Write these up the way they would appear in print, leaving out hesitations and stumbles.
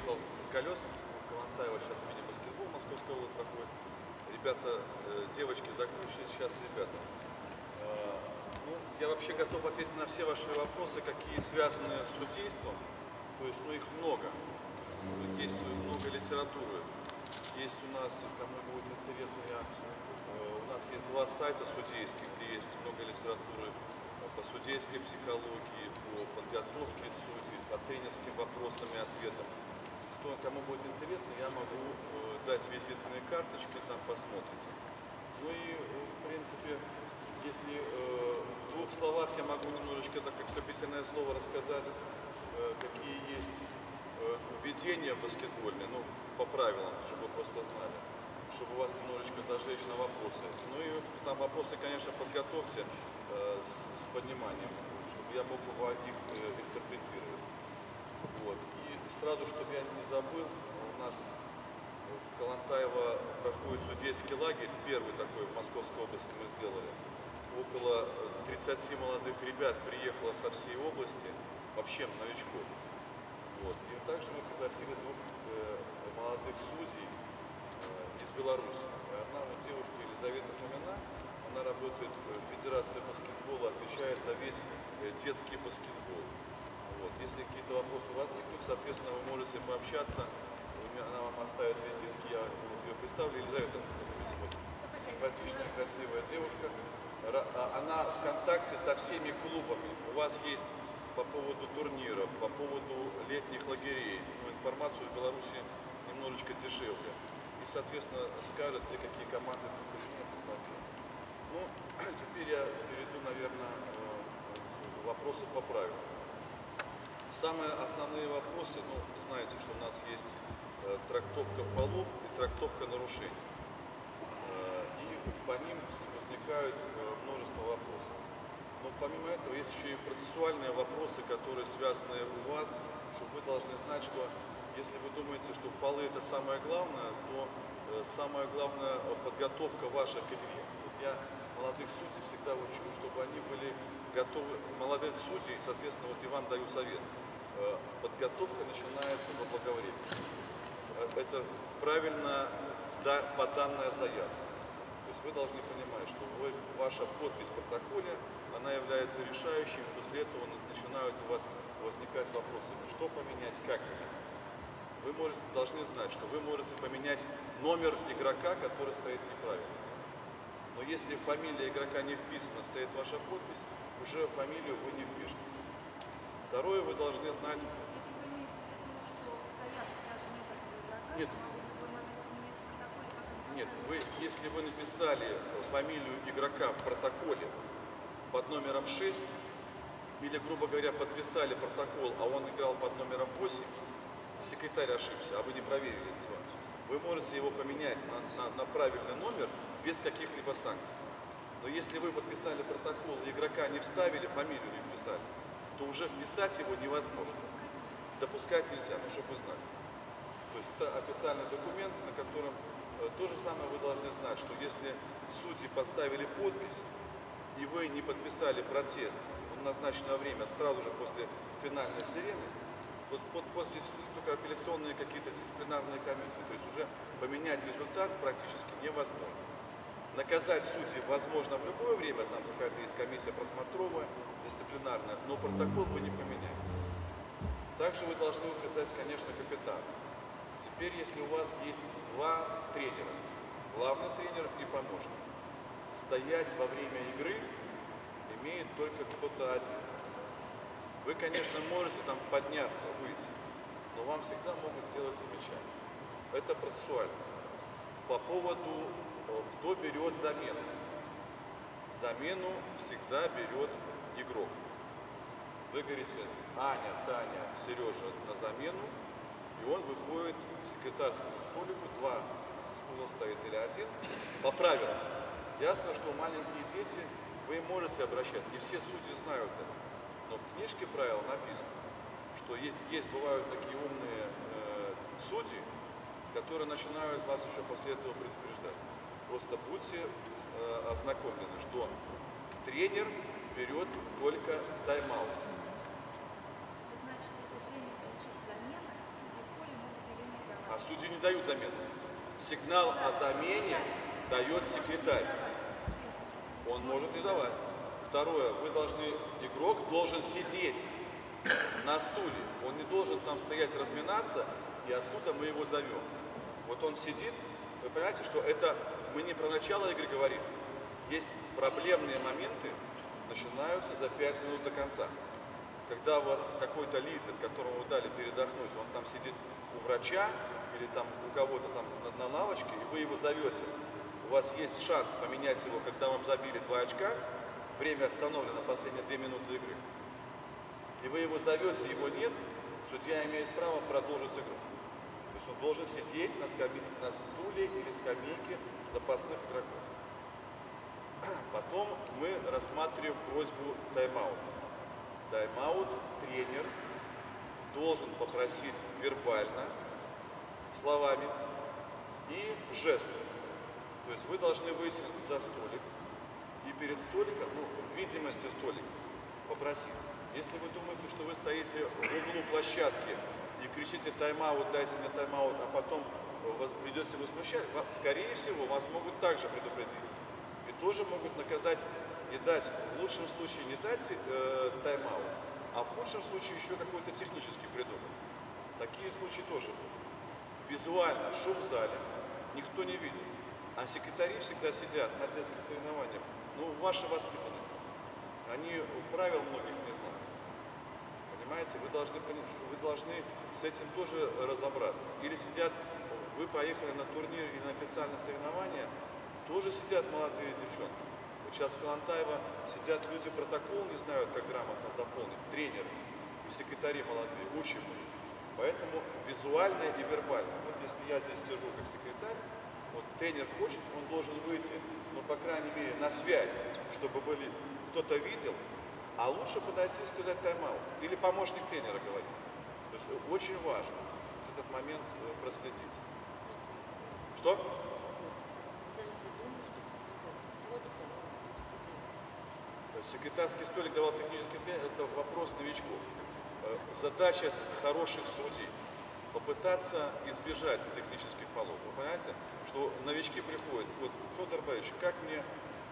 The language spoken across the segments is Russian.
приехал с колес. Калантаева сейчас мини-баскетбол, Московская область проходит. Ребята, девочки закончили, сейчас ребята. Ну, я вообще готов ответить на все ваши вопросы, какие связаны с судейством. То есть, ну, их много. Есть много литературы. Есть у нас, кому будет интересно, у нас есть 2 сайта судейских, где есть много литературы по судейской психологии, по подготовке судей, по тренерским вопросам и ответам. Кому будет интересно, я могу дать визитные карточки, там посмотрите. Ну и, в принципе, если в 2 словах я могу немножечко, так как вступительное слово, рассказать, какие есть введения баскетбольные, ну, по правилам, чтобы вы просто знали, чтобы вас немножечко зажечь на вопросы. Ну и там вопросы, конечно, подготовьте с пониманием, чтобы я мог их интерпретировать. Вот. И сразу, чтобы я не забыл, у нас в Калантаево проходит судейский лагерь, первый такой в Московской области мы сделали. Около 30 молодых ребят приехало со всей области, вообще новичков. Вот. И также мы пригласили 2 молодых судей из Беларуси. Одна девушка Елизавета Фомина, она работает в Федерации баскетбола, отвечает за весь детский баскетбол. Вот. Если какие-то вопросы возникнут, соответственно, вы можете пообщаться, она вам оставит визитки, я ее представлю. Елизавета, симпатичная, красивая девушка. Она в контакте со всеми клубами. У вас есть по поводу турниров, по поводу летних лагерей. Ну, информацию в Беларуси немножечко дешевле. И, соответственно, скажет, где какие команды присоединяют к лагерю. Ну, теперь я перейду, наверное, вопросы по правилам. Самые основные вопросы, ну, знаете, что у нас есть трактовка фолов и трактовка нарушений. И по ним возникают множество вопросов. Но помимо этого есть еще и процессуальные вопросы, которые связаны у вас, что вы должны знать, что если вы думаете, что фолы это самое главное, то самое главное подготовка ваша к игре. Вот я молодых судей всегда учу, чтобы они были готовы, молодых судей, соответственно, вот и вам даю совет. Подготовка начинается заблаговременно. Это правильно поданная заявка. То есть вы должны понимать, что ваша подпись в протоколе, она является решающей, после этого начинают у вас возникать вопросы, что поменять, как поменять. Вы должны знать, что вы можете поменять номер игрока, который стоит неправильно. Но если фамилия игрока не вписана, стоит ваша подпись, уже фамилию вы не впишете. Второе, вы должны знать... Нет. Нет, если вы написали фамилию игрока в протоколе под номером 6, или, грубо говоря, подписали протокол, а он играл под номером 8, секретарь ошибся, а вы не проверили с вами, вы можете его поменять на правильный номер без каких-либо санкций. Но если вы подписали протокол, и игрока не вставили, фамилию не вписали, то уже вписать его невозможно. Допускать нельзя, ну, чтобы вы знали. То есть это официальный документ, на котором то же самое вы должны знать, что если судьи поставили подпись, и вы не подписали протест в назначенное время сразу же после финальной сирены, после только апелляционные какие-то дисциплинарные комиссии, то есть уже поменять результат практически невозможно. Наказать судей возможно в любое время, там какая-то есть комиссия просмотровая, дисциплинарная, но протокол вы не поменяете. Также вы должны указать, конечно, капитана. Теперь, если у вас есть 2 тренера, главный тренер и помощник, стоять во время игры имеет только кто-то один. Вы, конечно, можете там подняться, выйти, но вам всегда могут сделать замечание. Это процессуально. По поводу, кто берет замену. Замену всегда берет игрок. Вы говорите, Аня, Таня, Сережа на замену, и он выходит к секретарскому столику, 2 стула стоит или 1, по правилам. Ясно, что маленькие дети, вы им можете обращать, не все судьи знают это, но в книжке правил написано, что бывают такие умные судьи, которые начинают вас еще после этого предупреждать. Просто будьте ознакомлены, что тренер берет только тайм-аут. судьи не дают замену. Сигнал о замене дает секретарь. Он может не давать. Второе, игрок должен сидеть на стуле. Он не должен там стоять, разминаться, и оттуда мы его зовем. Вот он сидит, вы понимаете, что это мы не про начало игры говорим. Есть проблемные моменты, начинаются за 5 минут до конца. Когда у вас какой-то лидер, которому вы дали передохнуть, он там сидит у врача или там у кого-то там на лавочке, и вы его зовете, у вас есть шанс поменять его, когда вам забили 2 очка, время остановлено, последние 2 минуты игры. И вы его зовете, его нет, судья имеет право продолжить игру. То есть он должен сидеть на стуле или скамейке запасных игроков. Потом мы рассматриваем просьбу тайм-аут. Тайм-аут тренер должен попросить вербально, словами и жестом. То есть вы должны выйти за столик и перед столиком, в видимости столика, попросить. Если вы думаете, что вы стоите в углу площадки и кричите тайм-аут, дайте мне тайм-аут, а потом придется возмущать, скорее всего, вас могут также предупредить. И тоже могут наказать и дать, в лучшем случае не дать тайм-аут, а в худшем случае еще какой-то технический придумать. Такие случаи тоже будут. Визуально, шум в зале, никто не видит. А секретари всегда сидят на детских соревнованиях. Ваши воспитанницы, они правил многих не знают. Понимаете, вы должны понять, что вы должны с этим тоже разобраться. Или сидят, вы поехали на турнир или на официальное соревнование, тоже сидят молодые девчонки. Вот сейчас в Калантаево сидят люди, протокол не знают, как грамотно заполнить, тренеры и секретари молодые, учим. Поэтому визуально и вербально. Вот если я здесь сижу как секретарь, вот тренер хочет, он должен выйти, по крайней мере, на связь, чтобы кто-то видел, а лучше подойти и сказать тайм-аут. Или помощник тренера говорит. То есть очень важно этот момент проследить. Что? Секретарский столик давал технический тренер, это вопрос новичков. Задача хороших судей попытаться избежать технических фолов. Вы понимаете, что новички приходят, вот, Федор Борисович, как мне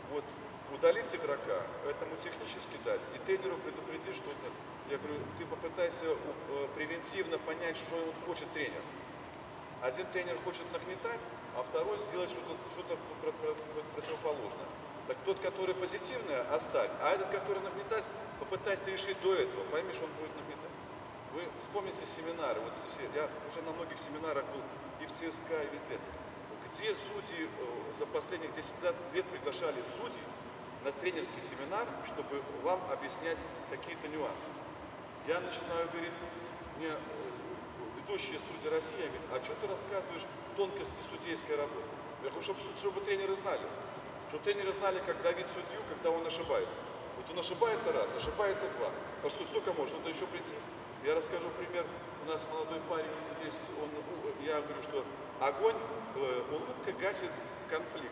удалить игрока, этому технически дать, и тренеру предупредить, что это, я говорю, ты попытайся превентивно понять, что он хочет тренер. Один тренер хочет нагнетать, а второй сделать что-то противоположное. Так тот, который позитивный, оставь, а этот, который нагнетать, попытайся решить до этого, пойми, что он будет нагнетать. Вы вспомните семинары, вот я уже на многих семинарах был и в ЦСКА, и везде, где судьи за последних 10 лет приглашали судей на тренерский семинар, чтобы вам объяснять какие-то нюансы. Я начинаю говорить, мне ведущие судьи России, говорят, а что ты рассказываешь тонкости судейской работы? Я хочу, чтобы тренеры знали. Чтобы тренеры знали, как давить судью, когда он ошибается. Вот он ошибается раз, ошибается два. А сколько может? Что-то еще прийти? Я расскажу пример. У нас молодой парень есть, я говорю, что огонь, улыбка гасит конфликт.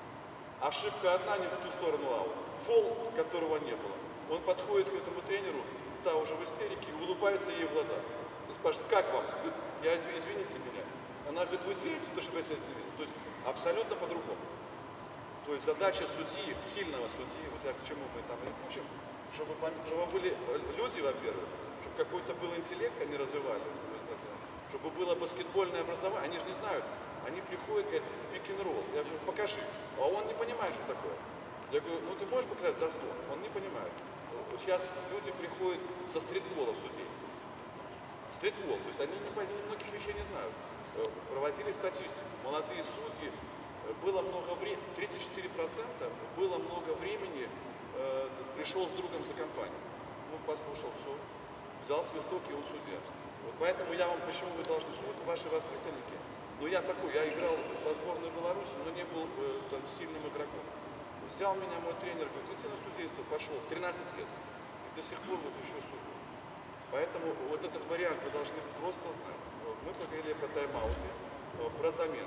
Ошибка одна, не в ту сторону аут. Фол, которого не было. Он подходит к этому тренеру, та уже в истерике, и улыбается ей в глаза. И спрашивает, как вам? Я извините меня. Она говорит, вы делаете то, что я себя извините. То есть абсолютно по-другому. То есть задача судьи, сильного судьи, вот я к чему мы там и учим, чтобы были люди, во-первых, чтобы какой-то был интеллект, они развивали, чтобы было баскетбольное образование, они же не знают, они приходят, говорят, пик-н-ролл, я говорю, покажи, а он не понимает, что такое. Я говорю, ты можешь показать заслон? Он не понимает. Сейчас люди приходят со стритбола в судейство. Стритбол, то есть они многих вещей не знают. Проводили статистику, молодые судьи, было много времени, 34% было много времени, пришел с другом за компанию. Послушал, все, взял свисток, и он судья. Вот поэтому я вам, почему вы должны, что это ваши воспитанники. Я такой, я играл со сборной Беларуси, но не был сильным игроком. Взял меня мой тренер, говорит, иди на судейство, пошел, 13 лет. И до сих пор вот еще сужу. Поэтому вот этот вариант вы должны просто знать. Мы поговорили про тайм-ауты, про замену.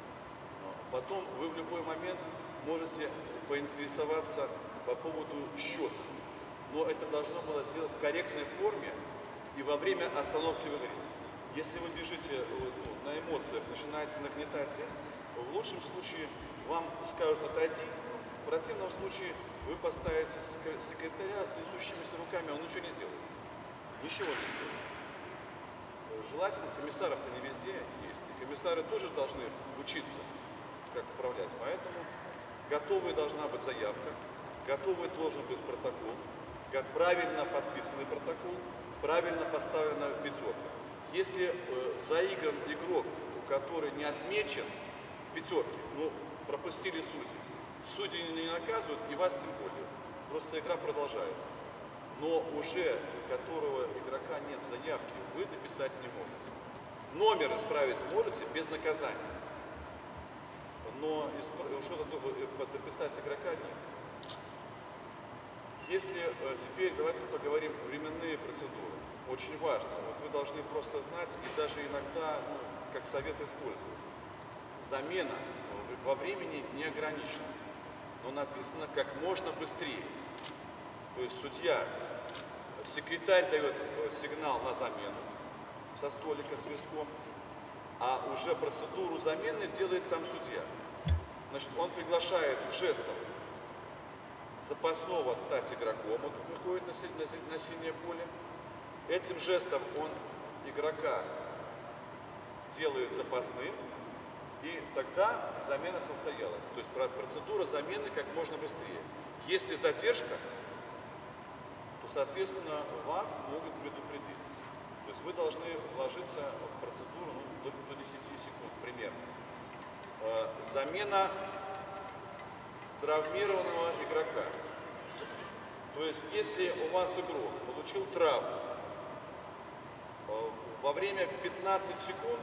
Потом вы в любой момент можете поинтересоваться по поводу счета. Но это должно было сделать в корректной форме и во время остановки в игре. Если вы бежите на эмоциях, начинаете нагнетать здесь, в лучшем случае вам скажут отойти, в противном случае вы поставите секретаря с трясущимися руками, он ничего не сделает. Ничего не сделает. Желательно, комиссаров-то не везде есть, и комиссары тоже должны учиться, как управлять. Поэтому готовой должна быть заявка, готовый должен быть протокол, правильно подписанный протокол, правильно поставлена пятерка. Если заигран игрок, который не отмечен пятерки, ну, пропустили судьи. Судьи не наказывают, и вас тем более. Просто игра продолжается. Но уже у которого игрока нет заявки, вы дописать не можете. Номер исправить можете без наказания. Но дописать игрока нет. Если теперь давайте поговорим временные процедуры. Очень важно. Вот вы должны просто знать и даже иногда, как совет использовать. Замена во времени не ограничена, но написано как можно быстрее. То есть судья, секретарь дает сигнал на замену со столика свистком, а уже процедуру замены делает сам судья. Значит, он приглашает жестом запасного стать игроком, он выходит на синее поле. Этим жестом он игрока делает запасным, и тогда замена состоялась. То есть процедура замены как можно быстрее. Если задержка, то, соответственно, вас могут предупредить. То есть вы должны вложиться в процедуру до 10 секунд примерно. Замена травмированного игрока. То есть, если у вас игрок получил травму, во время 15 секунд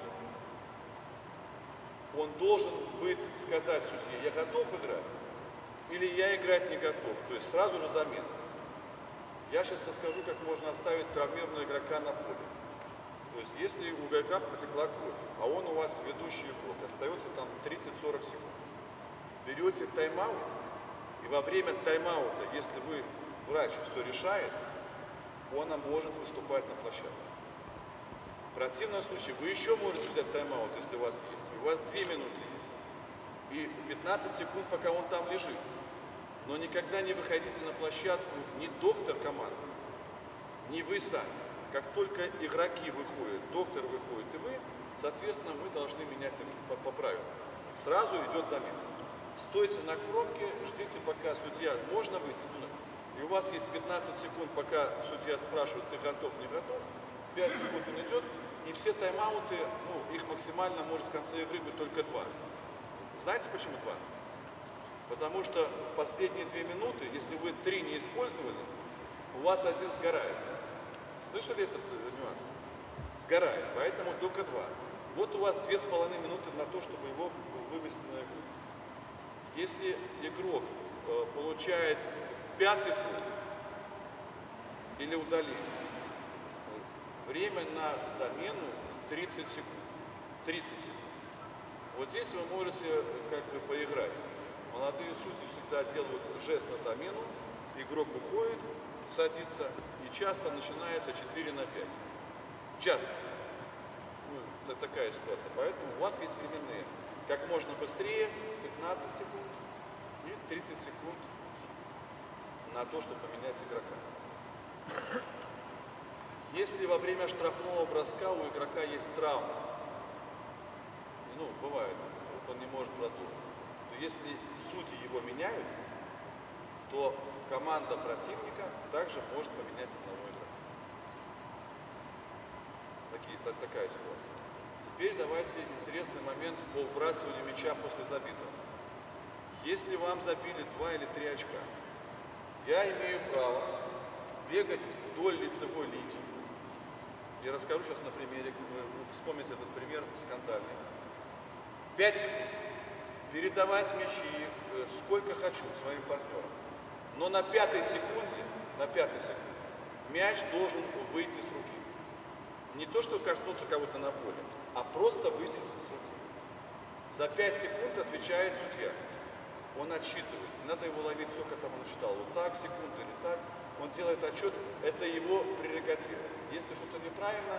он должен сказать судье: я готов играть, или я играть не готов. То есть сразу же замена. Я сейчас расскажу, как можно оставить травмированного игрока на поле. То есть, если у игрока потекла кровь, а он у вас ведущий игрок, остается там 30-40 секунд. Берете тайм-аут, и во время тайм-аута, если врач все решает, он может выступать на площадке. В противном случае вы еще можете взять тайм-аут, если у вас есть. У вас 2 минуты есть. И 15 секунд, пока он там лежит. Но никогда не выходите на площадку ни доктор команды, ни вы сами. Как только игроки выходят, доктор выходит и вы, соответственно, мы должны менять по правилам. Сразу идет замена. Стойте на кромке, ждите, пока судья, можно выйти, и у вас есть 15 секунд, пока судья спрашивает, ты готов, не готов, 5 секунд он идет, и все тайм-ауты, их максимально может в конце игры быть только 2. Знаете почему 2? Потому что последние 2 минуты, если вы 3 не использовали, у вас 1 сгорает. Слышали этот нюанс? Сгорает, поэтому только 2. Вот у вас 2,5 минуты на то, чтобы его вывести на игру. Если игрок получает 5-й фол или удаление, время на замену 30 секунд. 30 секунд. Вот здесь вы можете поиграть. Молодые судьи всегда делают жест на замену, игрок уходит, садится, и часто начинается 4 на 5. Часто. Такая ситуация. Поэтому у вас есть временные. Как можно быстрее, 15 секунд и 30 секунд на то, чтобы поменять игрока. Если во время штрафного броска у игрока есть травма, бывает, он не может продолжить, то если судьи его меняют, то команда противника также может поменять одного игрока. Такая ситуация. Теперь давайте интересный момент по выбрасыванию мяча после забитого. Если вам забили 2 или 3 очка, я имею право бегать вдоль лицевой линии. Я расскажу сейчас на примере, вы вспомните этот пример скандальный. 5 секунд. Передавать мячи сколько хочу своим партнерам. Но на 5-й секунде, мяч должен выйти с руки. Не то, что коснуться кого-то на поле, а просто выйти с руки. За 5 секунд отвечает судья. Он отсчитывает. Надо его ловить, сколько там он считал. Вот так, секунды или так. Он делает отчет. Это его прерогатива. Если что-то неправильно,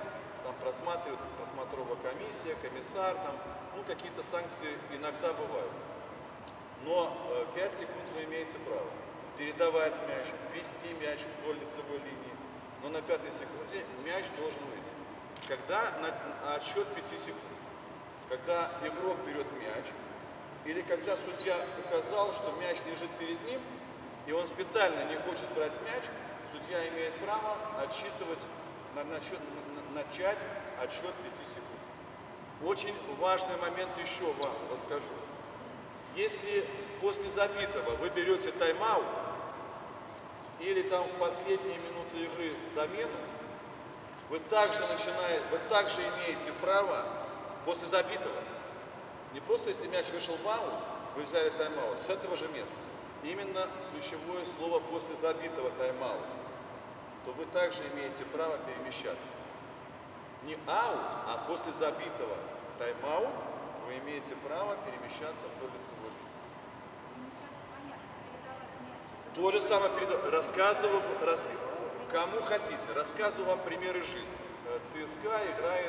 там просматривает просмотровая комиссия, комиссар, там, ну, какие-то санкции иногда бывают. Но 5 секунд вы имеете право передавать мяч, вести мяч вдоль лицевой линии, но на 5-й секунде мяч должен выйти. Когда на отсчет 5 секунд, когда игрок берет мяч, или когда судья указал, что мяч лежит перед ним, и он специально не хочет брать мяч, судья имеет право отсчитывать, начать отсчет 5 секунд. Очень важный момент еще вам расскажу. Если после забитого вы берете тайм-аут, или там в последние минуты игры замену, вы также имеете право после забитого, не просто если мяч вышел в аут, вы взяли тайм-аут, с этого же места. Именно ключевое слово после забитого тайм-аут, то вы также имеете право перемещаться. Не аут, а после забитого тайм-аут вы имеете право перемещаться вдоль лицевой линии. То же самое рассказываю, кому хотите, рассказываю вам примеры жизни. ЦСКА играет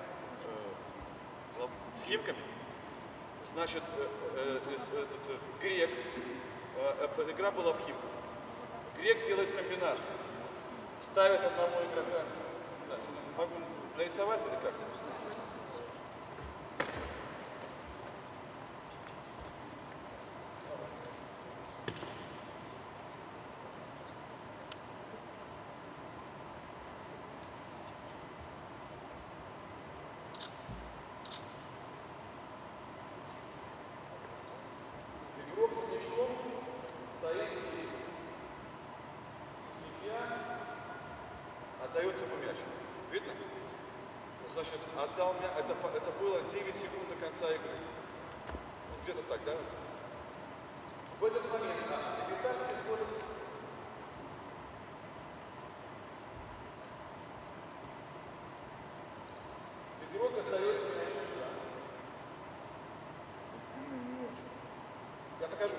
с Химками. Значит, Грек, игра была в Химках. Грек делает комбинацию. Ставит одного игрока. Да, могу нарисовать или как? Игрок с мячом стоит здесь. Судья отдает ему мяч. Видно? Значит, отдал мяч. Это было 9 секунд до конца игры. Где-то так, да? В этот момент секретарь смотрит. Игрок отдает мяч сюда. Я покажу.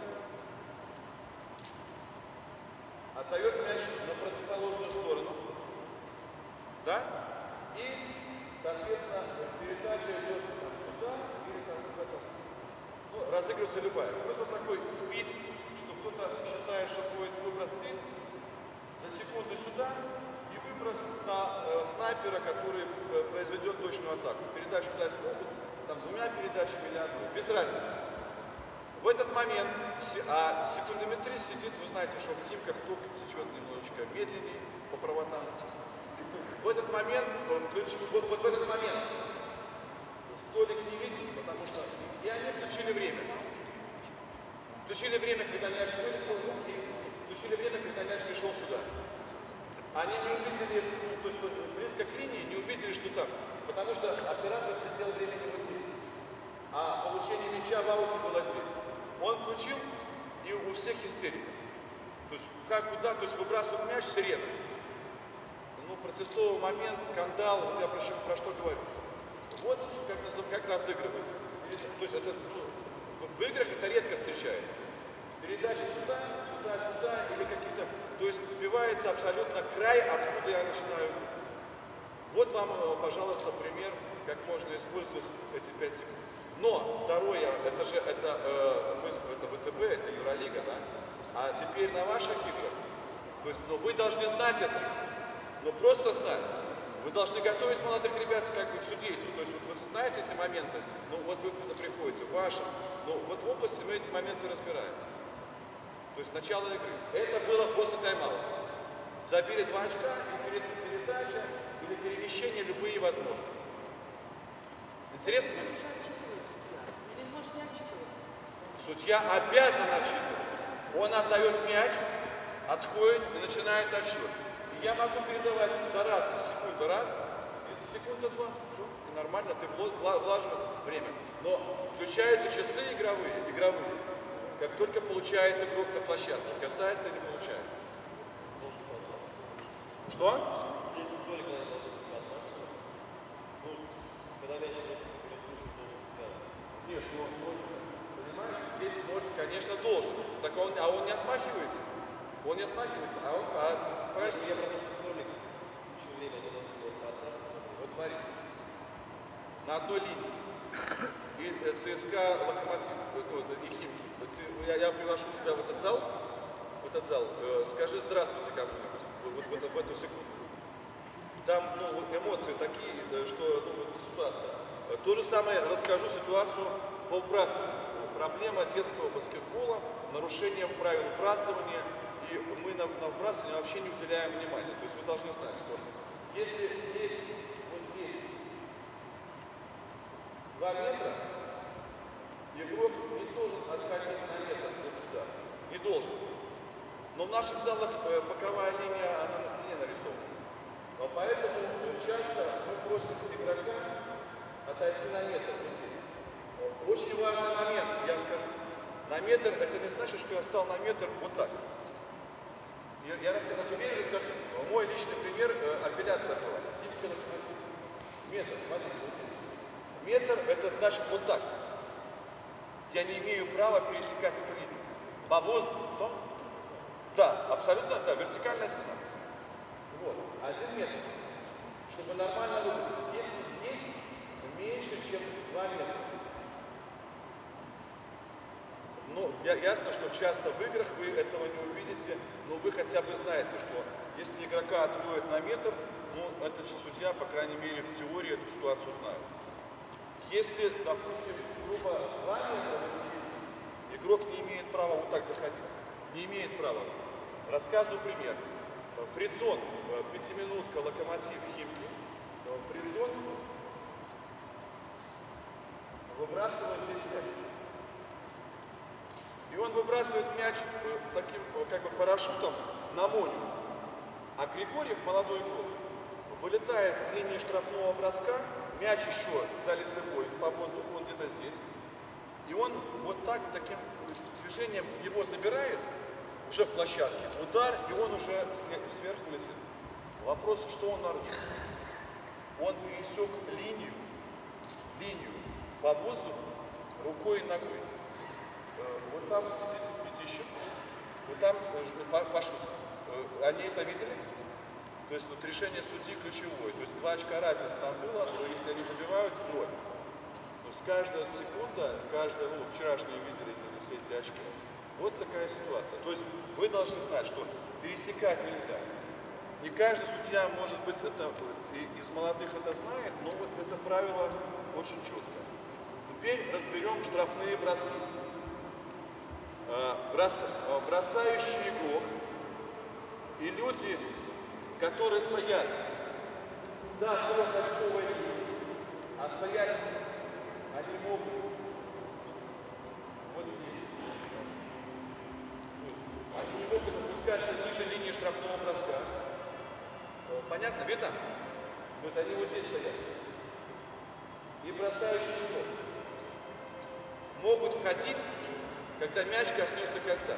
Отдает мяч на противоположную сторону. Да? И, соответственно, передача идет сюда или там куда-то. Ну, разыгрывается любая. Смысл такой: сбить, что кто-то считает, что будет выброс здесь, за секунду сюда, и выброс на снайпера, который произведет точную атаку. Передачу дать могут, там двумя передачами или одной, без разницы. В этот момент, секундометрист сидит, вы знаете, что в Химках ток течет немножечко медленнее по проводам. В этот момент, вот в этот момент столик не видел, потому что и они включили время. Включили время, когда мяч вылетел, и включили время, когда мяч пришел сюда. Они не увидели, то есть близко к линии, не увидели, что там, потому что оператор сидел времени вот здесь, а получение мяча в ауте было здесь. Он включил, и у всех истерика. То есть как куда, то есть выбрасывают мяч, сирена. Ну, протестовый момент, скандал, вот я про что говорю. Вот как разыгрывают. То есть это, в играх это редко встречается. Передача сюда, сюда, сюда, или какие-то. То есть сбивается абсолютно край, откуда я начинаю. Вот вам, пожалуйста, пример, как можно использовать эти 5 секунд. Но второе, это ВТБ, это Евролига, да? А теперь на ваших играх, то есть, вы должны знать это, но просто знать. Вы должны готовить молодых ребят как бы к судейству. То есть вот знаете эти моменты, ну вот вы куда приходите, ваши, но вот в области мы эти моменты разбираем. То есть начало игры. Это было после тайм-аута. Забили 2 очка, и передача или перемещение любые возможны. Интересно? Судья обязан отсчитывать. Он отдает мяч, отходит и начинает отсчет. И я могу передавать за раз, секунду раз, и секунда два. Все, нормально, ты влаживаешь время. Но включаются часы игровые. Как только получает игрок на площадке. Касается или получается. Что? Нет, понимаешь, здесь может, конечно, должен. Так он не отмахивается. Он не отмахивается, понимаешь, я потому что столик еще время не должен был. Вот смотри, на одной линии. И ЦСКА, Локомотив, и Химки. Я приглашу тебя в этот зал, скажи здравствуйте кому-нибудь в эту секунду. Там эмоции такие, что ситуация. То же самое расскажу ситуацию по вбрасыванию. Проблема детского баскетбола, нарушение правил вбрасывания, и мы на вбрасывание вообще не уделяем внимания. То есть вы должны знать, что если есть вот здесь 2 метра, игрок не должен отходить на метр вот сюда. Не должен. Но в наших залах боковая линия, она на стене нарисована. Но поэтому часто мы просим игрока отойти на метр. Очень важный момент, я скажу. На метр, это не значит, что я стал на метр вот так. Я на примере расскажу. Мой личный пример, апелляция была. Метр, смотрите, вот здесь. Метр, это значит вот так. Я не имею права пересекать эту линию. По воздуху, что? Да, абсолютно, да, вертикальная стена. Вот, 1 метр. Чтобы нормально выглядеть. Если здесь меньше, чем 2 метра. Ну, ясно, что часто в играх вы этого не увидите, но вы хотя бы знаете, что если игрока отводят на метр, ну, этот же судья, по крайней мере, в теории эту ситуацию знает. Если, допустим, грубо 2 метра, игрок не имеет права вот так заходить. Не имеет права. Рассказываю пример. Фридзон, 5-минутка, Локомотив, Химки. Фридзон выбрасывает здесь мяч. И он выбрасывает мяч таким, как бы, парашютом на Моню. А Григорьев, молодой игрок, вылетает с линии штрафного броска, мяч еще за лицевой по воздуху, он где-то здесь. И он вот так, таким движением его забирает, уже в площадке, удар, и он уже сверху летит. Вопрос, что он нарушил? Он пересек линию по воздуху рукой и ногой. Вот там сидит Пятищев, вот там Пашут. Они это видели? То есть вот решение судьи ключевое. То есть 2 очка разницы там было, но если они забивают, 0. То есть каждая секунда, вчерашние видели все эти очки. Вот такая ситуация. То есть вы должны знать, что пересекать нельзя. Не каждый судья, может быть, это, из молодых это знает, но вот это правило очень четко. Теперь разберем штрафные броски. Бросающий игрок и люди, которые стоят за полукольцовой линией, а стоять они могут вот здесь. Они не могут опускаться ниже линии штрафного броска. Понятно? Видно? То есть они вот здесь стоят. И бросающий игрок могут входить, когда мяч коснется кольца.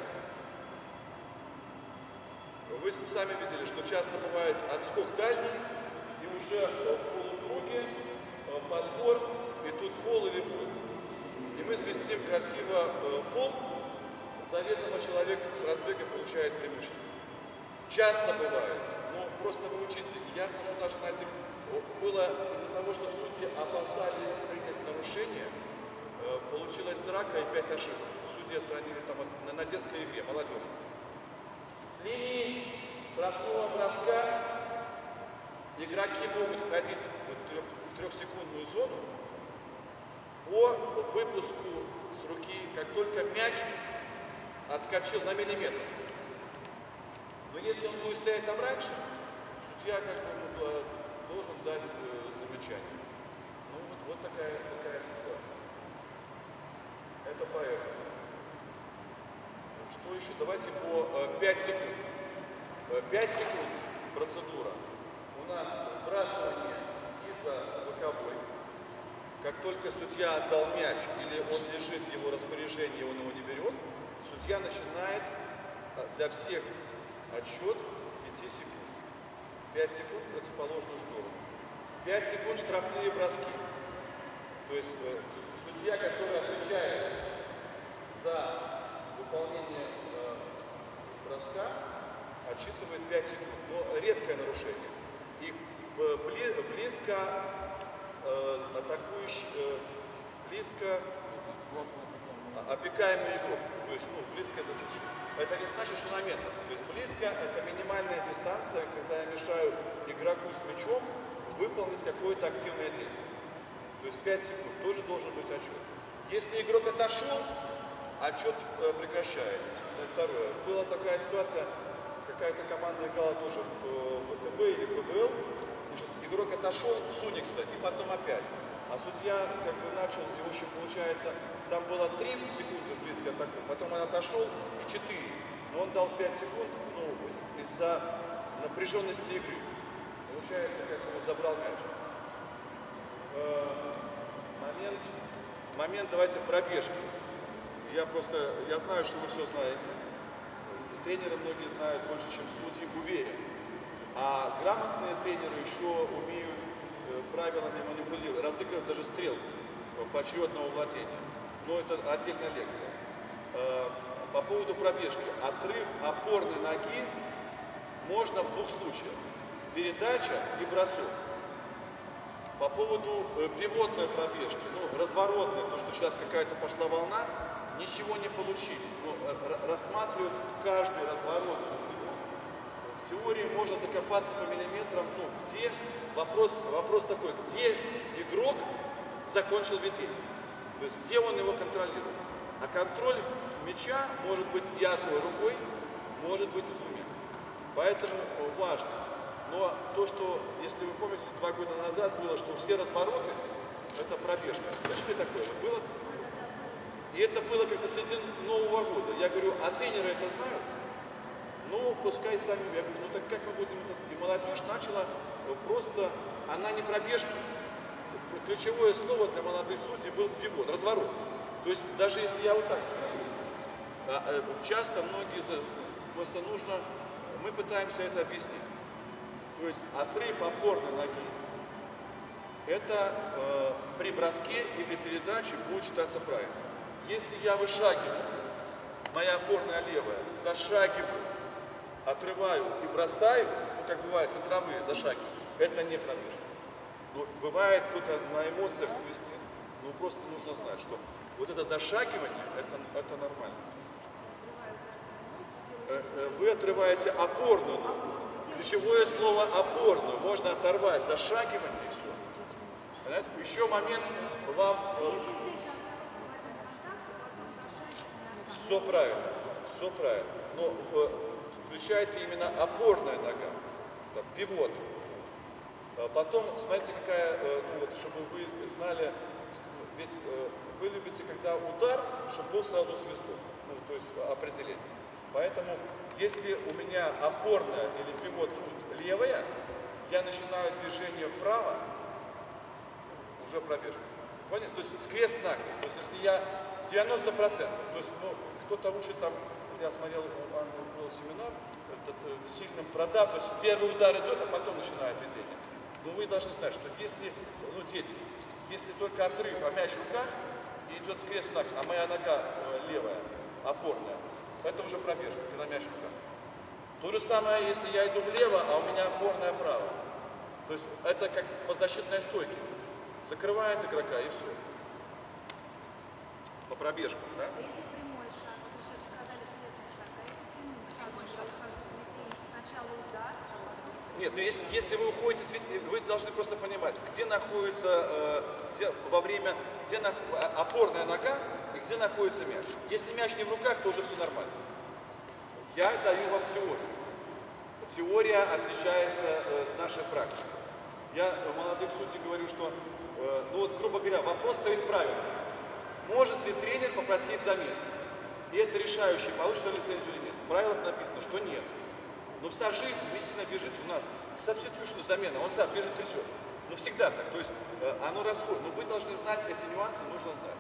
Вы сами видели, что часто бывает отскок дальний, и уже в полукруге подбор, и тут фол или фол. И мы свистим красиво фол, заведомо человек с разбега получает преимущество. Часто бывает, но просто вы учите. Ясно, что даже на этих было из-за того, что судьи опоздали принять нарушение, получилась драка и 5 ошибок. Судьи отстранили там на детской игре, молодежи. С линии штрафного броска игроки могут входить в 3-секундную зону по выпуску с руки, как только мяч отскочил на миллиметр. Но если он будет стоять там раньше, судья как бы должен дать замечание. Ну вот такая ситуация. Это поэтому. Что еще? Давайте по 5 секунд. 5 секунд процедура. У нас вбрасывание из-за боковой. Как только судья отдал мяч или он лежит в его распоряжении, он его не берет, судья начинает для всех отсчет 5 секунд. 5 секунд в противоположную сторону. 5 секунд штрафные броски. То есть судья, который отвечает за выполнение броска, отсчитывает 5 секунд. Но редкое нарушение. И близко атакующий, близко опекаемый игрок. То есть, ну, близко это не значит, что на метр. То есть близко это минимальная дистанция, когда я мешаю игроку с мячом выполнить какое-то активное действие. То есть 5 секунд тоже должен быть отчет. Если игрок отошел, отчет прекращается. Второе. Была такая ситуация, какая-то команда играла тоже в ВТБ или ПБЛ. Значит, игрок отошел с Уникса и потом опять. А судья как бы начал, и в общем получается, там было 3 секунды близко атаку, потом он отошел и 4. Но он дал 5 секунд, ну, из-за напряженности игры. Получается, как бы забрал мяч. Момент, давайте, пробежки. Я знаю, что вы все знаете. Тренеры многие знают больше, чем судьи, уверен. А грамотные тренеры еще умеют правилами манипулировать, разыгрывать даже стрелку поочередного владения. Но это отдельная лекция. По поводу пробежки. Отрыв опорной ноги можно в 2 случаях. Передача и бросок. По поводу пивотной пробежки, ну, разворотной, то, что сейчас какая-то пошла волна, ничего не получили. Но рассматривать каждый разворот. В теории можно докопаться по миллиметрам, ну, где, вопрос такой, где игрок закончил ведение. То есть, где он его контролирует. А контроль мяча может быть и одной рукой, может быть и 2. Поэтому важно. Но то, что, если вы помните, 2 года назад было, что все развороты – это пробежка. Слышали такое? Было? И это было как-то среди Нового года. Я говорю, а тренеры это знают? Ну, пускай сами. Я говорю, ну так как мы будем это? И молодежь начала просто, она не пробежка. Ключевое слово для молодых судей был пивот, разворот. То есть даже если я вот так скажу, часто многие, просто нужно, мы пытаемся это объяснить. То есть отрыв опорной ноги, это при броске и при передаче будет считаться правильно. Если я вышагиваю, моя опорная левая, зашагиваю, отрываю и бросаю, ну, как бывает, центровые зашагиваю, это не пробежка. Но бывает кто-то на эмоциях свистит. Ну просто нужно знать, что вот это зашагивание, это нормально. Вы отрываете опорную ногу. Ключевое слово опорную. Можно оторвать зашагивание и все. Понимаете? Еще момент вам... Все правильно. Все правильно. Но включайте именно опорная нога. Так, пивот. Потом, смотрите, какая, ну, вот, чтобы вы знали, ведь вы любите, когда удар, чтобы был сразу свисток, ну, то есть определение. Поэтому, если у меня опорная или пивот фут левая, я начинаю движение вправо, уже пробежка. Понятно? То есть скрест-накрест. То есть если я 90%, то есть, ну, кто-то учит там, я смотрел, у Анны был семинар, этот, сильным продав, то есть первый удар идет, а потом начинает ведение. Но вы должны знать, что если, ну, дети, если только отрыв, а мяч в руках, и идет скрест-накрест, а моя нога левая, опорная, это уже пробежка, когда мяч в руках. То же самое, если я иду влево, а у меня опорная правая. То есть это как по защитной стойке. Закрывает игрока и все. По пробежкам, да? Нет, но если вы уходите, вы должны просто понимать, где находится, опорная нога и где находится мяч. Если мяч не в руках, то уже все нормально. Я даю вам теорию. Теория отличается с нашей практикой. Я молодых судей говорю, что, ну вот, грубо говоря, вопрос стоит правильно. Может ли тренер попросить замену? И это решающий, получит ли лицензию или нет. В правилах написано, что нет. Но вся жизнь Мессина бежит у нас. Сабститюшн замена, он сам бежит трясет. Но всегда так. То есть оно расходит. Но вы должны знать эти нюансы, нужно знать.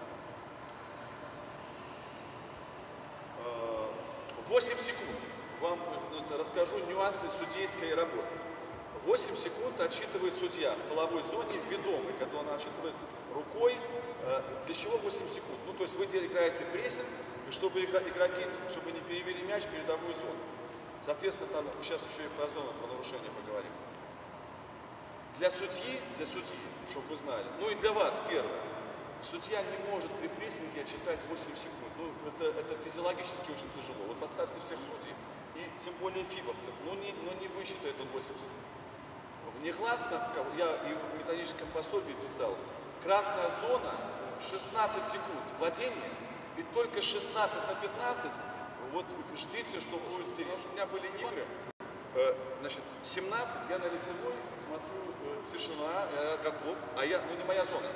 8 секунд. Вам расскажу нюансы судейской работы. 8 секунд отсчитывает судья в тыловой зоне ведомый, когда он отсчитывает рукой. Для чего 8 секунд? Ну, то есть вы играете прессинг, чтобы игроки, чтобы не перевели мяч в передовую зону. Соответственно, там сейчас еще и про зону, про нарушение поговорим. Для судьи, чтобы вы знали, ну и для вас, первое, судья не может при прессинге отчитать 8 секунд. Ну, это физиологически очень тяжело. Вот поставьте всех судей, и тем более фибовцев, но не высчитает он 8 секунд. Внегласно, я и в методическом пособии писал, красная зона 16 секунд владения, и только 16 на 15, вот ждите, что будет здесь. Потому что у меня были игры, значит, 17, я на лицевой, смотрю, тишина, я готов, ну не моя зона.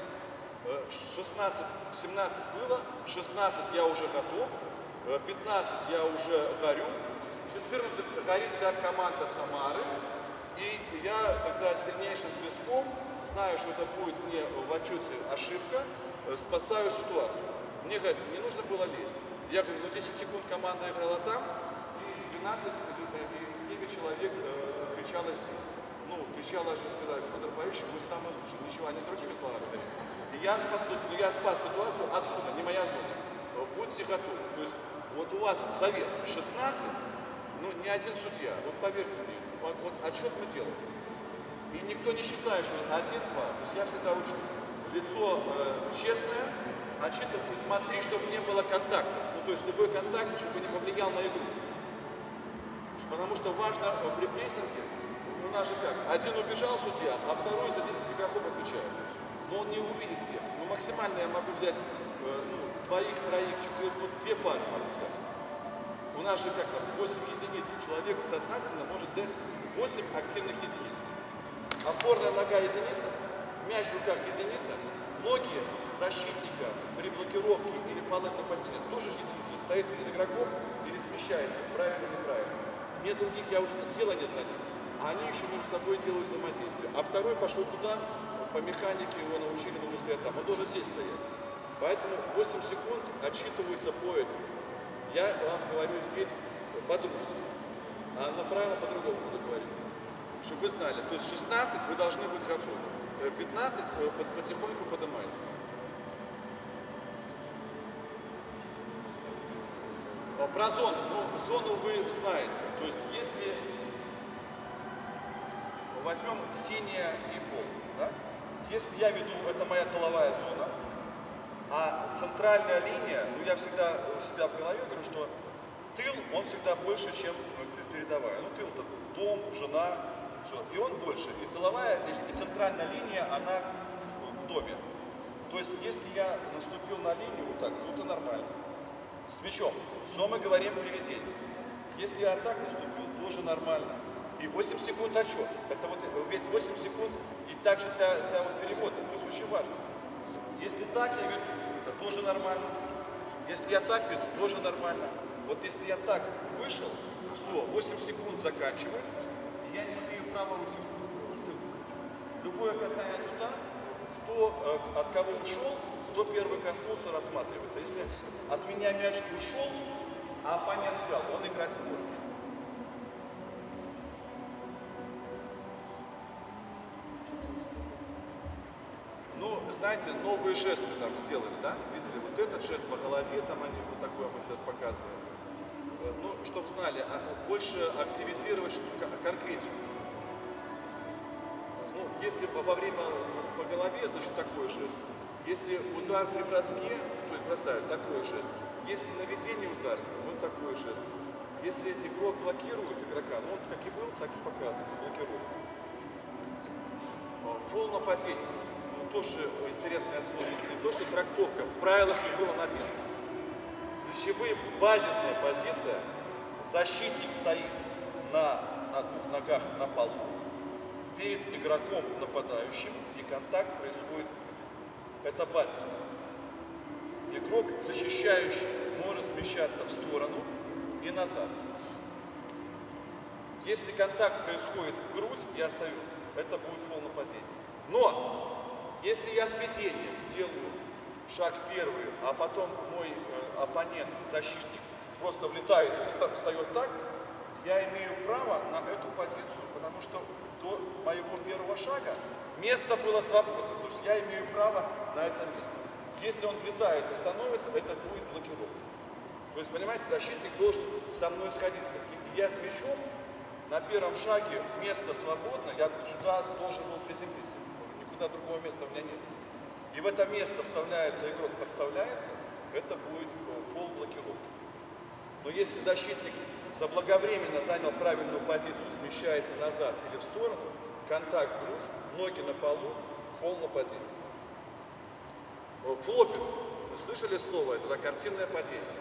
17 было, 16 я уже готов, 15 я уже горю, 14 горит вся команда Самары, и я тогда сильнейшим свистком, знаю, что это будет мне в отчете ошибка, спасаю ситуацию. Мне говорят, не нужно было лезть. Я говорю, ну 10 секунд команда играла там, и 12, и 9 человек кричало здесь. Ну, кричала же, сказали, Федор Борисович, вы самый лучший, ничего, они другими словами говорят. И я спас ситуацию оттуда, не моя зона. Будьте готовы. То есть, вот у вас совет 16, ну, ни один судья, вот поверьте мне, вот отчет мы делаем. И никто не считает, что 1-2. То есть я всегда учу. Лицо честное, отчитывать, и смотри, чтобы не было контактов. Ну, то есть любой контакт, чтобы не повлиял на игру. Потому что важно при прессинге, у нас же как, один убежал судья, а второй за 10 игроков отвечает. Но он не увидит всех. Ну, максимально я могу взять двоих, троих, четырех, вот 2 пары могу взять. У нас же как там 8 единиц. Человек сознательно может взять 8 активных единиц. Опорная нога единица, мяч в руках единица, ноги защитника при блокировке или фоловом нападении тоже единица. Стоит перед игроком или смещается, правильно или неправильно. Нет других, я уже дела нет на них. А они еще между собой делают взаимодействие. А второй пошел туда, по механике его научили, нужно стоять там. Он должен здесь стоять. Поэтому 8 секунд отсчитываются по этому. Я вам говорю здесь по-дружески. А на правила по-другому буду говорить. Чтобы вы знали. То есть 16 вы должны быть готовы. 15 потихоньку поднимайте. Про зону. Ну, зону вы знаете. То есть если возьмем синяя и пол, да? Если я веду, это моя тыловая зона, а центральная линия, ну я всегда у себя в голове говорю, что тыл, он всегда больше, чем передовая. Ну тыл-то дом, жена, все, и он больше. И тыловая, и центральная линия, она в доме. То есть если я наступил на линию вот так, ну это нормально. С мячом. Все мы говорим приведение. Если я так наступил, тоже нормально. И 8 секунд отчет. Это вот ведь 8 секунд и также для вот перевода. То есть очень важно. Если так я веду, это тоже нормально. Если я так веду, тоже нормально. Вот если я так вышел, все, 8 секунд заканчивается, и я не имею права уйти в тыл. Любое касание туда, кто от кого ушел, кто первый коснулся, рассматривается. Если от меня мяч ушел, а оппонент взял, он играть может. Ну, знаете, новые жесты там сделали, да? Видели, вот этот жест по голове, там они вот такое мы сейчас показываем. Ну, чтобы знали, больше активизировать конкретику. Ну, если во время по голове, значит, такой жест. Если удар при броске, то есть бросают, такой жест. Если наведение удара, вот такой жест. Если игрок блокирует игрока, ну он как и был, так и показывается, блокировка. Фол нападение. Ну, тоже интересная не то, что трактовка, в правилах не было написано. Ключевая базисная позиция, защитник стоит на 2 ногах на полу, перед игроком нападающим, и контакт происходит. Это базисно. Игрок, защищающий, может смещаться в сторону и назад. Если контакт происходит в грудь, я стою, это будет фол нападения. Но, если я с ведением делаю шаг первый, а потом мой оппонент, защитник, просто влетает и встает так, я имею право на эту позицию, потому что до моего первого шага место было свободно, то есть я имею право на это место. Если он влетает и становится, это будет блокировка. То есть, понимаете, защитник должен со мной сходиться. И я с мячом на первом шаге место свободно, я сюда должен был приземлиться. Никуда другого места у меня нет. И в это место вставляется, игрок подставляется, это будет фол блокировки. Но если защитник заблаговременно занял правильную позицию, смещается назад или в сторону, контакт грудь, ноги на полу, фол нападение. Флопинг. Вы слышали слово? Это картинное падение.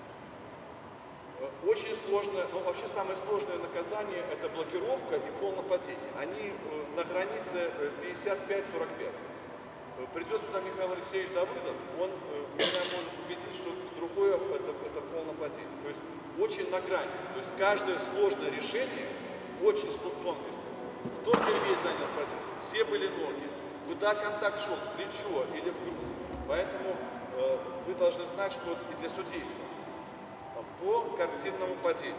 Очень сложное, ну вообще самое сложное наказание это блокировка и фол нападение. Они на границе 55-45. Придет сюда Михаил Алексеевич Давыдов, он меня может убедить, что другое это фол нападение. То есть очень на грани. То есть каждое сложное решение очень с тонкостью. Кто первее занял позицию, где были ноги, куда контакт шел, в плечо или в грудь. Поэтому вы должны знать, что и для судейства по картинному падению.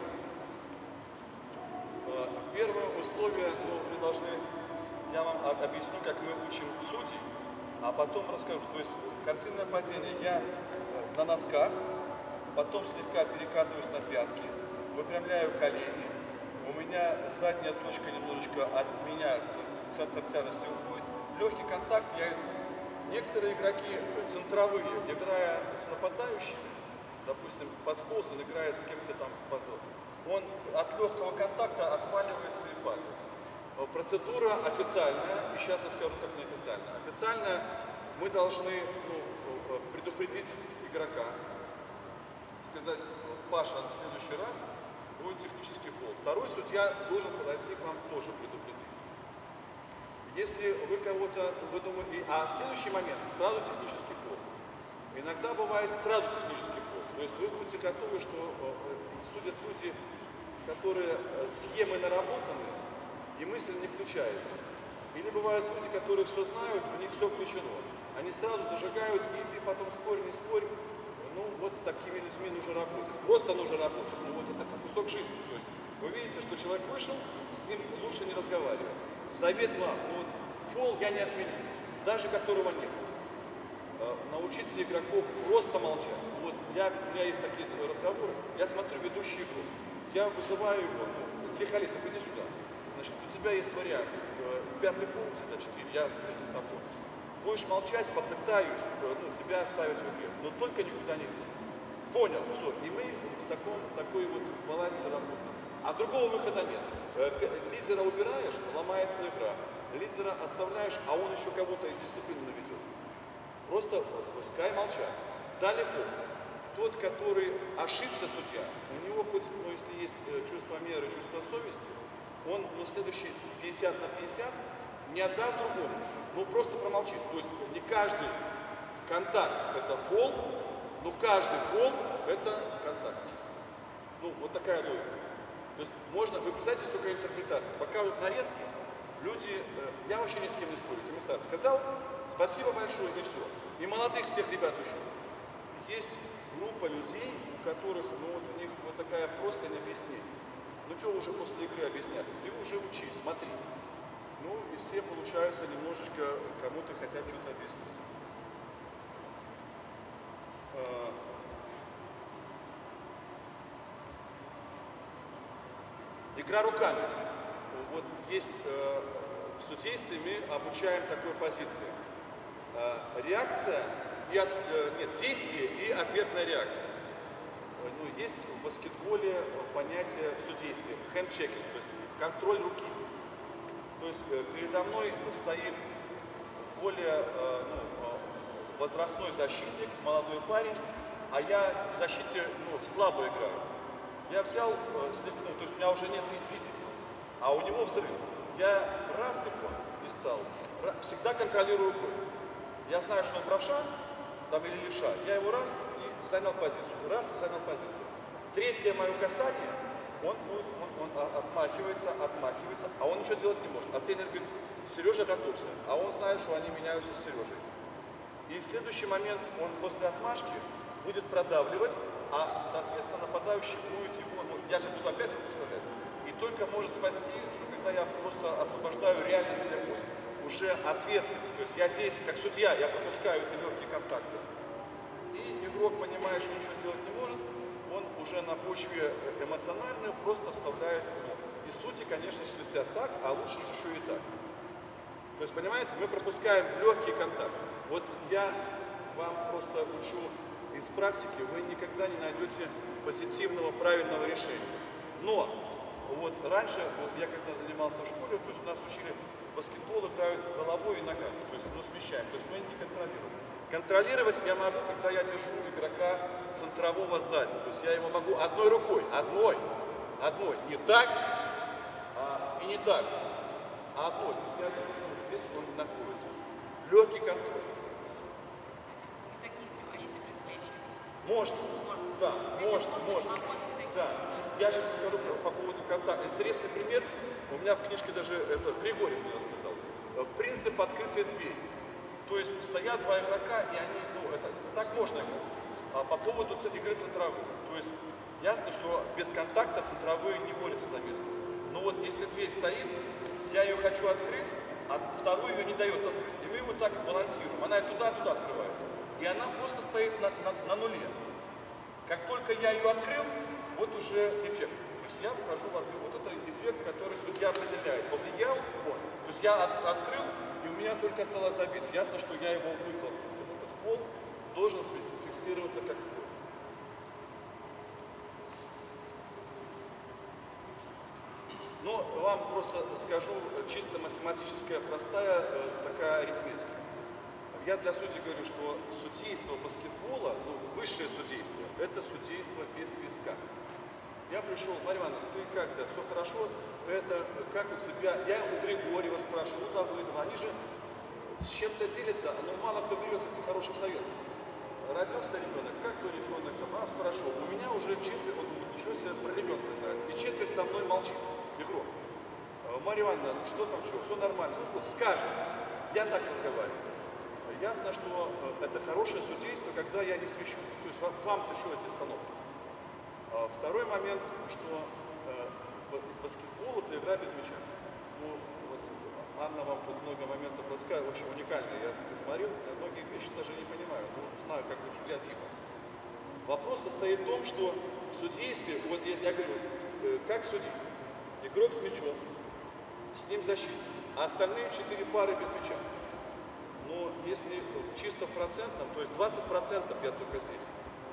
Первое условие, ну, вы должны, я вам объясню, как мы учим судей, а потом расскажу. То есть картинное падение, я на носках, потом слегка перекатываюсь на пятки, выпрямляю колени, у меня задняя точка немножечко от меня, центр тяжести уходит. Легкий контакт, некоторые игроки центровые, играя с нападающими, допустим, подкос, он играет с кем-то там, он от легкого контакта отваливается и падает. Процедура официальная, и сейчас я скажу, как неофициальная. Официально мы должны предупредить игрока, сказать: Паша, в следующий раз будет технический фол. Второй судья должен подойти к вам тоже предупредить. Если вы кого-то, а в следующий момент сразу технический фол. Иногда бывает сразу технический фол. То есть вы будете готовы, что судят люди, которые схемы наработаны, и мысль не включается. Или бывают люди, которые все знают, у них все включено. Они сразу зажигают, и ты потом спорь, не спорь. Ну, вот с такими людьми нужно работать. Просто нужно работать. Ну, вот это кусок жизни. То есть вы видите, что человек вышел, с ним лучше не разговаривать. Совет вам, ну вот фол я не отменю, даже которого нет. Научите игроков просто молчать. Вот у меня есть такие разговоры, я смотрю ведущий игру, я вызываю его, Лихолетов, иди сюда. Значит, у тебя есть вариант, пятый фол, у тебя 4, я такой. Будешь молчать, попытаюсь тебя оставить в игре, но только никуда не лезь. Понял, все, и мы в такой вот балансе работаем. А другого выхода нет. Лидера убираешь, ломается игра. Лидера оставляешь, а он еще кого-то из дисциплины наведет. Просто пускай молчат. Далее тот, который ошибся судья, у него хоть, если есть чувство меры, чувство совести, он на следующий 50 на 50 не отдаст другому, но просто промолчит. То есть не каждый контакт это фол, но каждый фол это контакт. Ну, вот такая логика. То есть можно, вы представляете, сколько интерпретаций. Показывают нарезки, люди, я вообще ни с кем не спорю, комиссар сказал, спасибо большое, и все. И молодых всех ребят учу. Есть группа людей, у которых, ну вот у них вот такая просто необъяснение. Ну что уже после игры объясняться? Ты уже учись, смотри. Ну и все получаются немножечко, кому-то хотят что-то объяснить. Игра руками. Вот есть в судействе мы обучаем такой позиции. Реакция и действие и ответная реакция. Ну, есть в баскетболе понятие в судействе хэндчекинг, то есть контроль руки. То есть передо мной стоит более возрастной защитник, молодой парень, а я в защите слабо играю. Я взял, то есть у меня уже нет физики, а у него взрыв. Я раз и стал, всегда контролирую рукой. Я знаю, что он правша, там или левша, я его раз и занял позицию, раз и занял позицию. Третье мое касание, он отмахивается, а он ничего сделать не может. А тренер говорит: Сережа, готовься, а он знает, что они меняются с Сережей. И в следующий момент он после отмашки будет продавливать, а, соответственно, нападающий будет его, я же буду опять его выставлять, и только может спасти, что когда я просто освобождаю реальный слепость, уже ответ, то есть я действую как судья, я пропускаю эти легкие контакты. И игрок, понимая, что ничего сделать не может, он уже на почве эмоциональной просто вставляет локоть. И судьи, конечно, свистят так, а лучше же еще и так. То есть, понимаете, мы пропускаем легкий контакт. Вот я вам просто учу из практики, вы никогда не найдете позитивного, правильного решения. Но вот раньше, вот я когда занимался в школе, то есть нас учили баскетбол играют головой и ногами, то есть смещаем, то есть мы не контролируем. Контролировать я могу, когда я держу игрока центрового сзади, то есть я его могу одной рукой, одной, не так и не так, а одной. То есть я вижу, что здесь он находится. Легкий контроль. Это кистью, а если предплечье? Можно. Да, можно. Да. Я сейчас скажу по поводу контакта. Интересный пример. У меня в книжке даже Григорий мне рассказал. Принцип открытой двери. То есть стоят два игрока, и они, так можно играть. А по поводу игры центровых. То есть ясно, что без контакта центровые не борются за место. Но вот если дверь стоит, я ее хочу открыть, а второй ее не дает открыть. И мы его так балансируем. Она туда-туда открывается. И она просто стоит на нуле. Как только я ее открыл, вот уже эффект. То есть я вхожу в орбиту. Вот это эффект, который судья определяет. Повлиял он. То есть я открыл, и у меня только осталось забить. Ясно, что я его вытолкнул. Этот фол должен фиксироваться как фол. Но вам просто скажу чисто математическая, простая такая арифметика. Я для судей говорю, что судейство баскетбола, высшее судейство, это судейство без свистка. Я пришел, Марья Ивановна, ты как себя, все хорошо? Это как у тебя? Я у Григорьева спрашиваю, у Давыдова, они же с чем-то делятся, но мало кто берет эти хороших советов. Родился ребенок, как твой ребенок? Хорошо, у меня уже четверть, он думает, ничего себе про ребенка знает, и четверть со мной молчит, игрок. Марья Ивановна, что там, что, все нормально? Вот с каждым, я так разговариваю. Ясно, что это хорошее судейство, когда я не свищу. То есть вам-то что эти остановки? Второй момент, что баскетбол – это игра без мяча. Ну, вот Анна вам тут много моментов рассказывала, очень уникальные. Я посмотрел, многие вещи даже не понимаю, но знаю, как бы судья типа. Вопрос состоит в том, что в судействе, вот я говорю, как судить? Игрок с мячом, с ним защитник, а остальные 4 пары без мяча. Но если чисто в процентном, то есть 20% я только здесь.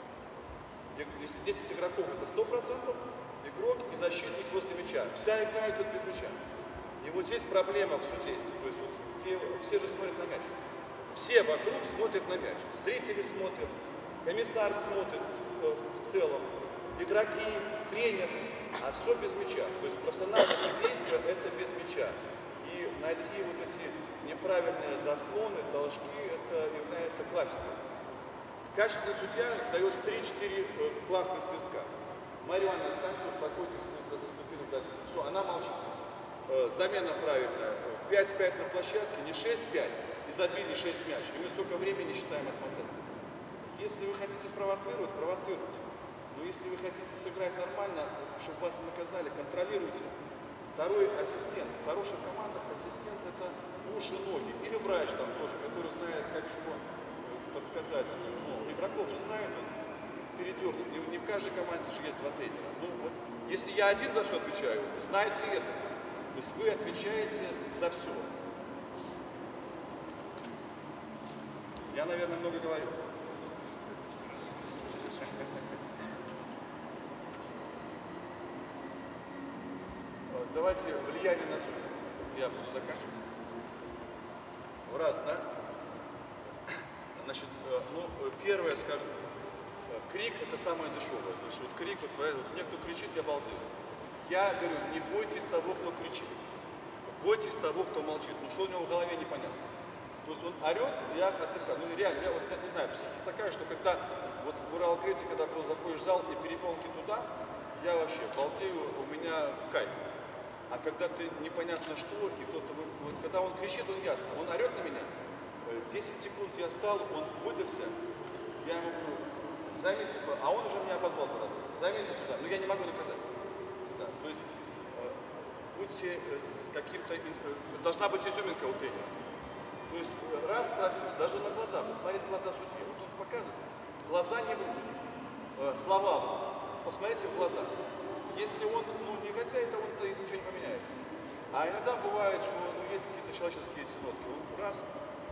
Если 10 игроков, это 100%, игрок и защитник возле мяча. Вся игра идет без мяча. И вот здесь проблема в судействе. То есть вот все же смотрят на мяч. Все вокруг смотрят на мяч. Зрители смотрят, комиссар смотрит в целом, игроки, тренер, а все без мяча. То есть профессиональное судейство – это без мяча. И найти вот эти неправильные заслоны, должки, это является классикой. Качественный судья дает 3-4 классных свистка. Марья Ивановна, останьтесь, успокойтесь, мы заступили за... Все, она молчит. Замена правильная. 5-5 на площадке, не 6-5, и забили 6 мяч. И мы столько времени считаем отмотать. Если вы хотите спровоцировать, провоцируйте. Но если вы хотите сыграть нормально, чтобы вас наказали, контролируйте. Второй ассистент. В хороших командах ассистент – это уши, ноги. Или врач там тоже, который знает, как чего подсказать. Ну, игроков же знает, он передернут. Не в каждой команде же есть два тренера. Ну, вот, если я один за все отвечаю, знайте это. То есть вы отвечаете за все. Я, наверное, много говорю. Давайте влияние на суд. Я буду заканчивать. Раз, да? Значит, первое скажу. Крик – это самое дешевое. То есть вот крик, вот мне кто кричит, я балдею. Я говорю, не бойтесь того, кто кричит. Бойтесь того, кто молчит. Ну что у него в голове, непонятно. То есть он орет, я отдыхаю. Ну реально, я вот не знаю, психика такая, что когда вот в Уралкрете, когда заходишь в зал и перепонки туда, я вообще балдею, у меня кайф. А когда ты непонятно что, и кто-то, вот, когда он кричит, он ясно, он орет на меня, 10 секунд я стал, он выдохся, я ему говорю, заметьте, а он уже меня обозвал 2 раза, заметьте туда, но я не могу наказать. Да, то есть будьте каким-то, должна быть изюминка у тренера. То есть раз спросил, даже на глаза, посмотреть в глаза судьи, вот он показывает, глаза не врут, слова врут, посмотрите в глаза. Если он негодяй, то он-то и ничего не поменяется. А иногда бывает, что есть какие-то человеческие эти нотки. Он раз,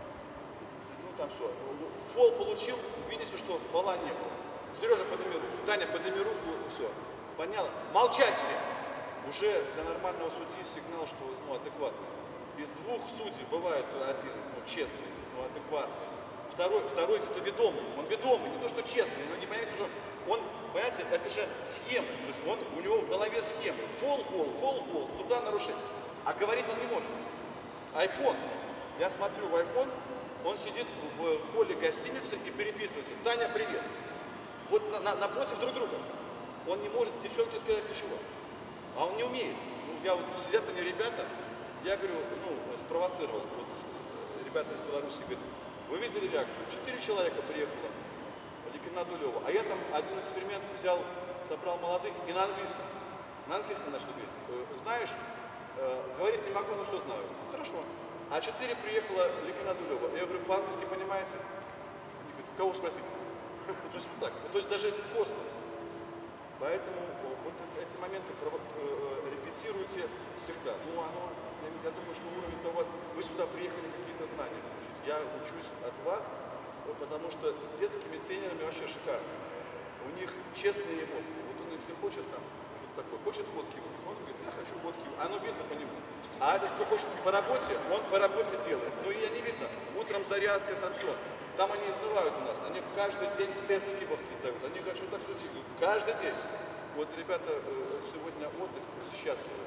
там все. Фол получил, видите, что фола не было. Сережа, подними руку. Таня, подними руку, все. Понятно? Молчать все. Уже для нормального судьи сигнал, что адекватный. Из двух судей бывает один честный, адекватный. Второй это ведомый. Он ведомый, не то что честный, но не понимаете, что он, понимаете, это же схема. То есть у него в голове схема. Фол, туда нарушение. А говорить он не может. Айфон. Я смотрю в айфон, он сидит в холле гостиницы и переписывается. Таня, привет. Вот напротив друг друга. Он не может девчонке сказать ничего. А он не умеет. Сидят они ребята, я говорю, спровоцировал. Вот ребята из Беларуси говорят, вы видели реакцию? 4 человека приехало, Ликина Дулева. А я там один эксперимент взял, собрал молодых и на английском. На английском начали говорить. Знаешь, говорить не могу, но что знаю. Хорошо. А 4 приехала Ликина Дулева. Я говорю, по-английски понимаете? Они говорят, кого спросить? То есть вот так. То есть даже космос. Поэтому вот эти моменты репетируйте всегда. Я думаю, что уровень-то у вас, вы сюда приехали какие-то знания получить. Я учусь от вас, потому что с детскими тренерами вообще шикарно. У них честные эмоции. Вот он если хочет там, что-то такое, хочет водки выпить, он говорит, я хочу водки, оно видно по нему. А этот, кто хочет по работе, он по работе делает. Но ее не видно. Утром зарядка, там все. Там они изнывают у нас. Они каждый день тест скибовский сдают. Они говорят, что так что делают. Каждый день. Вот ребята сегодня отдых, счастливы.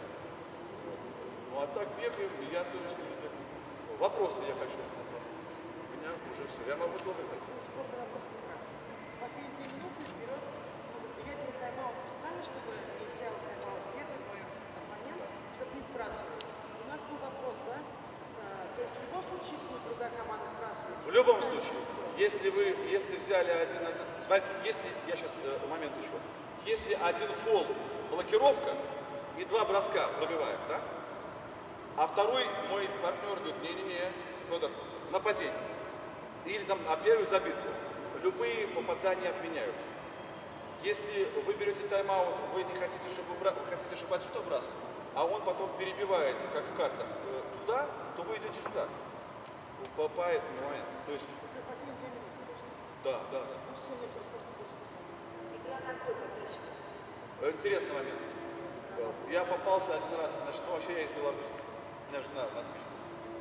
А так бегаем, и я тоже с ними бегаю. Вопросы я хочу. У меня уже все. Я могу долго говорить. Спорный вопрос прекрасный. Последние 2 минуты вперед. Я делаю тайм-аут специально, чтобы не взял тайм-аут первый мой оппонент, чтобы не сбрасывать. У нас был вопрос, да? То есть в любом случае будет другая команда сбрасывать. В любом случае, если взяли один, смотрите, если, я сейчас момент еще, если один фол, блокировка и 2 броска пробиваем, да? А второй мой партнер говорит, не-не-не, Федор, нападение. Или там, первый забитку. Любые попадания отменяются. Если вы берете тайм-аут, вы не хотите, хотите, чтобы отсюда бросать, а он потом перебивает, как в картах, туда, то вы идете сюда. По этому моменту. То есть... Это последние 2 минуты, конечно. Да. Все, нет, спасибо. Игра на год, отлично. Интересный момент. Я попался один раз, значит, вообще я из Беларуси. У меня жена москвичка.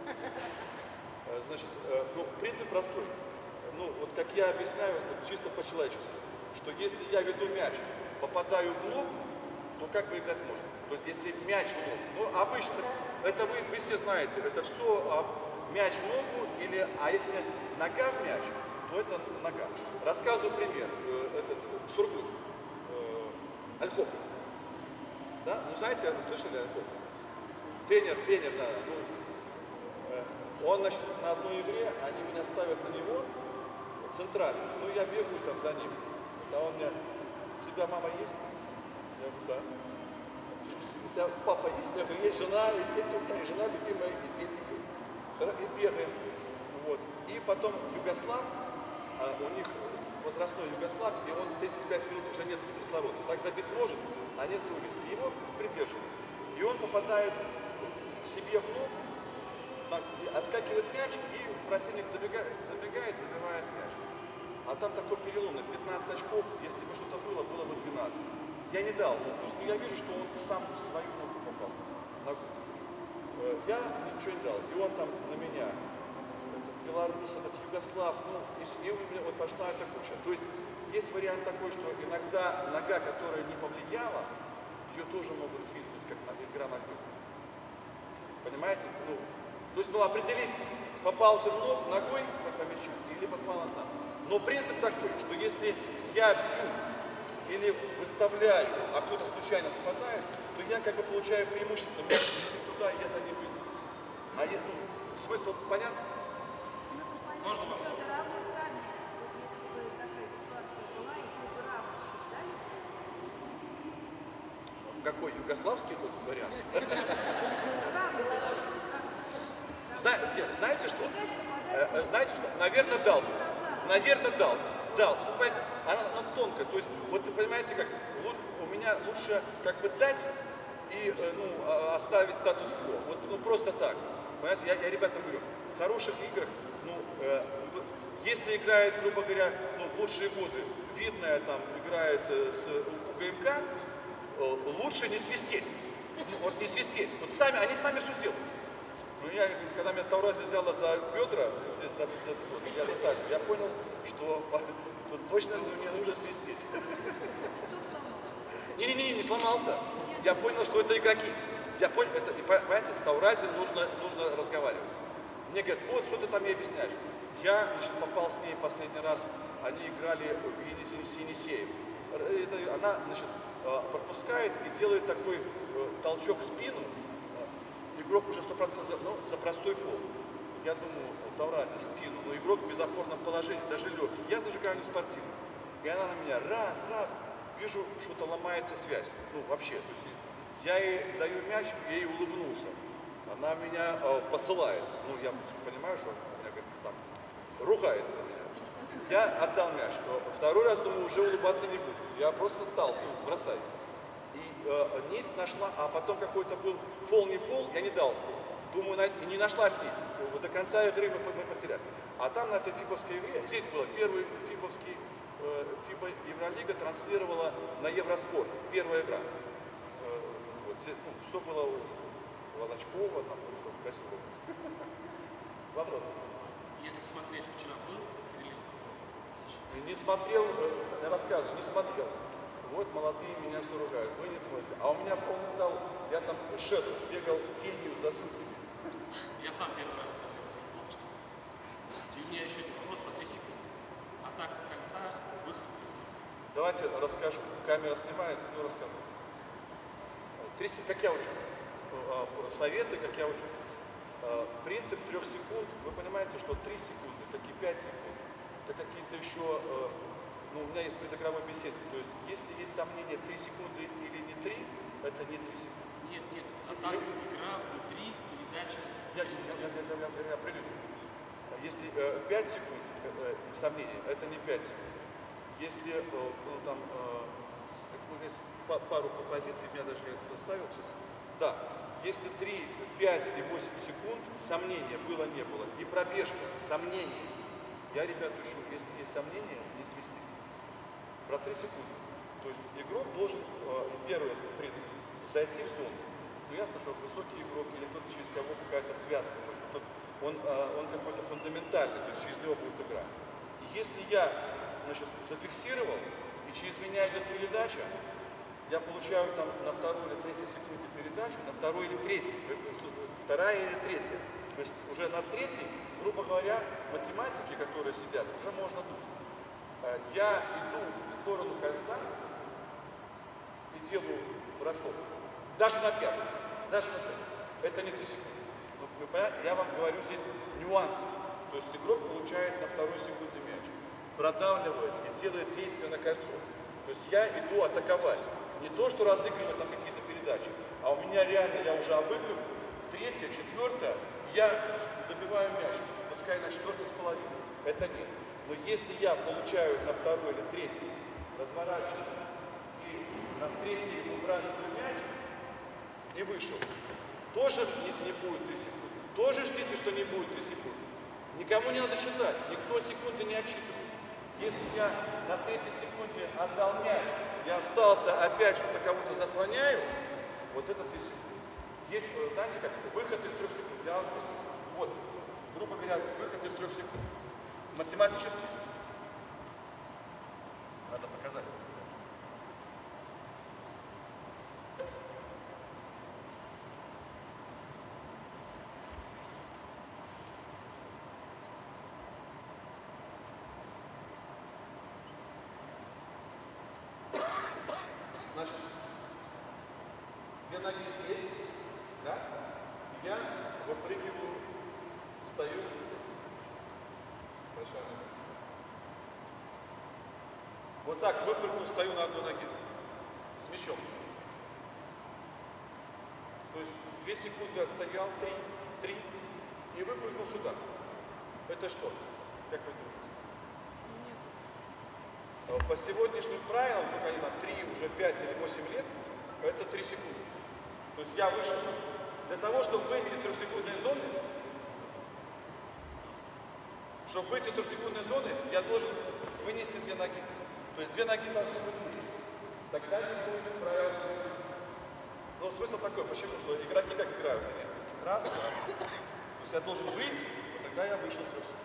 Значит, принцип простой. Вот как я объясняю, чисто по-человечески, что если я веду мяч, попадаю в ногу, то как выиграть можно? То есть если мяч в ногу, обычно, это вы все знаете, это все мяч в ногу, а если нога в мяч, то это нога. Рассказываю пример. Этот Сургут, Ольхов. Да? Знаете, вы слышали Ольхов? Тренер, да. Он, значит, на одной игре, они меня ставят на него центрально. Я бегаю там за ним. А он мне, у тебя мама есть? Я говорю, да. У тебя папа есть? Я говорю, есть жена, и дети у меня, и жена любимая, и дети есть. И бегаем. Вот. И потом Югослав, у них возрастной Югослав, и он 35 минут уже нет кислорода. Так забить может, а нет увести. Его придерживают. И он попадает к себе в ногу, отскакивает мяч, и противник забегает, забивает мяч. А там такой переломный, 15 очков, если бы что-то было бы 12. Я не дал, я вижу, что он сам в свою ногу попал. Я ничего не дал, и он там на меня, белорус, этот Югослав, и у меня вот пошла эта куча. То есть вариант такой, что иногда нога, которая не повлияла, ее тоже могут свистнуть, как игра ногой. Понимаете? То есть, определись, попал ты в ногу ногой по мячу или попала там. Но принцип такой, что если я бью или выставляю, а кто-то случайно попадает, то я как бы получаю преимущество, мне идти туда, и я за ним иду. Смысл понятен? Можно было? Какой югославский тут вариант? Знаете что? Наверное, дал. Наверное, дал. Вы понимаете, она тонкая. То есть, вот вы понимаете, как у меня лучше как бы дать и оставить статус-кво. Вот просто так. Понимаете, я ребятам говорю, в хороших играх, если играет, грубо говоря, в лучшие годы, видная там играет с УГМК, лучше не свистеть. Вот не свистеть. Вот они сами все сделают. Когда меня Таврази взяла за бедра, здесь, я понял, что тут точно не нужно свистеть. Не сломался. Я понял, что это игроки. Я понял, понимаете, с Таврази нужно разговаривать. Мне говорят, вот что ты там ей объясняешь. Я попал с ней последний раз, они играли в Енисеев. Она пропускает и делает такой толчок в спину. Игрок уже 100% за простой фол. Я думаю, Таврази, спину, но игрок в безопорном положении, даже легкий. Я зажигаю неспортивно. И она на меня раз, вижу, что-то ломается связь. Вообще, то есть я ей даю мяч, я ей улыбнулся. Она меня посылает. Я понимаю, что она там ругается на меня. Я отдал мяч. Второй раз, думаю, уже улыбаться не буду. Я просто стал, бросай. И Нить нашла, а потом какой-то был фол, не фол, я не дал фол. Думаю, не нашлась Нить. До конца игры мы потеряли. А там на этой фибовской игре, здесь было первый фибовский, ФИБА Евролига транслировала на Евроспорт. Первая игра. Все было Волочкова, там все красиво. Вопрос. Если смотрели, вчера был Кириленко? Не смотрел, я рассказываю, не смотрел. Вот молодые меня что ругают, вы не смотрите. А у меня полный зал, я там шеду, бегал тенью за судьями. Я сам первый раз смотрел баскетбол вчера. И у меня еще один вопрос по 3 секунды. Атака кольца, выход из зоны. Давайте расскажу. Камера снимает, расскажу. Как я учу. Советы, как я учу. Принцип 3 секунд. Вы понимаете, что 3 секунды, так и 5 секунд. Это какие-то еще... у меня есть предыгровой беседы. То есть, если есть сомнение, 3 секунды или не 3, это не 3 секунды. Нет. Атака, игра, внутри, передача. Я прелюдию. Если 5 секунд сомнения, это не 5 секунд. Если есть пару позиций, меня даже я туда ставил сейчас. Да, если 3, 5 и 8 секунд, сомнения было, не было. И пробежка, сомнения. Я, ребят, учу, если есть сомнения, не свистите. Про 3 секунды. То есть игрок должен, первый принцип, зайти в зону. Ясно, что высокий игрок или кто-то через кого какая-то связка может. Он какой-то фундаментальный, то есть через него будет игра. И если я зафиксировал, и через меня идет передача, я получаю там на 2-й или 3-й секунде передачу, на 2-й или 3-й, 2-я или 3-я. То есть уже на 3-й, грубо говоря, математики, которые сидят, уже можно дуть. Я иду в сторону кольца и делаю бросок. Даже на 5-й. Это не 3 секунды. Я вам говорю здесь нюансы. То есть игрок получает на 2-й секунде мяч, продавливает и делает действия на кольцо. То есть я иду атаковать. Не то, что разыгрывать там какие-то передачи, а у меня реально, я уже обыгрываю, 3-я, 4-я, я забиваю мяч, пускай на 4-й с половиной. Это нет. Но если я получаю на 2-й или 3-й, разворачиваю и на 3-й выбрасываю мяч и вышел, тоже не будет 3 секунды. Тоже ждите, что не будет 3 секунды. Никому не надо считать, никто секунды не отсчитывает. Если я на 3-й секунде отдал мяч, я остался, опять что-то кого-то заслоняю, вот это 3 секунды. Есть, знаете как, выход из 3 секунд. Я вам просто, вот, грубо говоря, выход из 3 секунд. Математически. Надо показать. Значит, две ноги здесь, да? Я выпрыгиваю, встаю. Большая нога. Вот так выпрыгнул, стою на одной ноге. С мячом. То есть 2 секунды отстоял, 3, и выпрыгнул сюда. Это что? Как вы думаете? По сегодняшним правилам, сколько они там, 3, уже 5 или 8 лет, это 3 секунды. То есть я вышел. Для того, чтобы выйти из 3-секундной зоны, я должен вынести 2 ноги. То есть 2 ноги должны быть здесь. Тогда не будет правил. Но смысл такой, почему? Что игроки как играют? Раз, раз. То есть я должен выйти, но тогда я вышел с 3 секунд.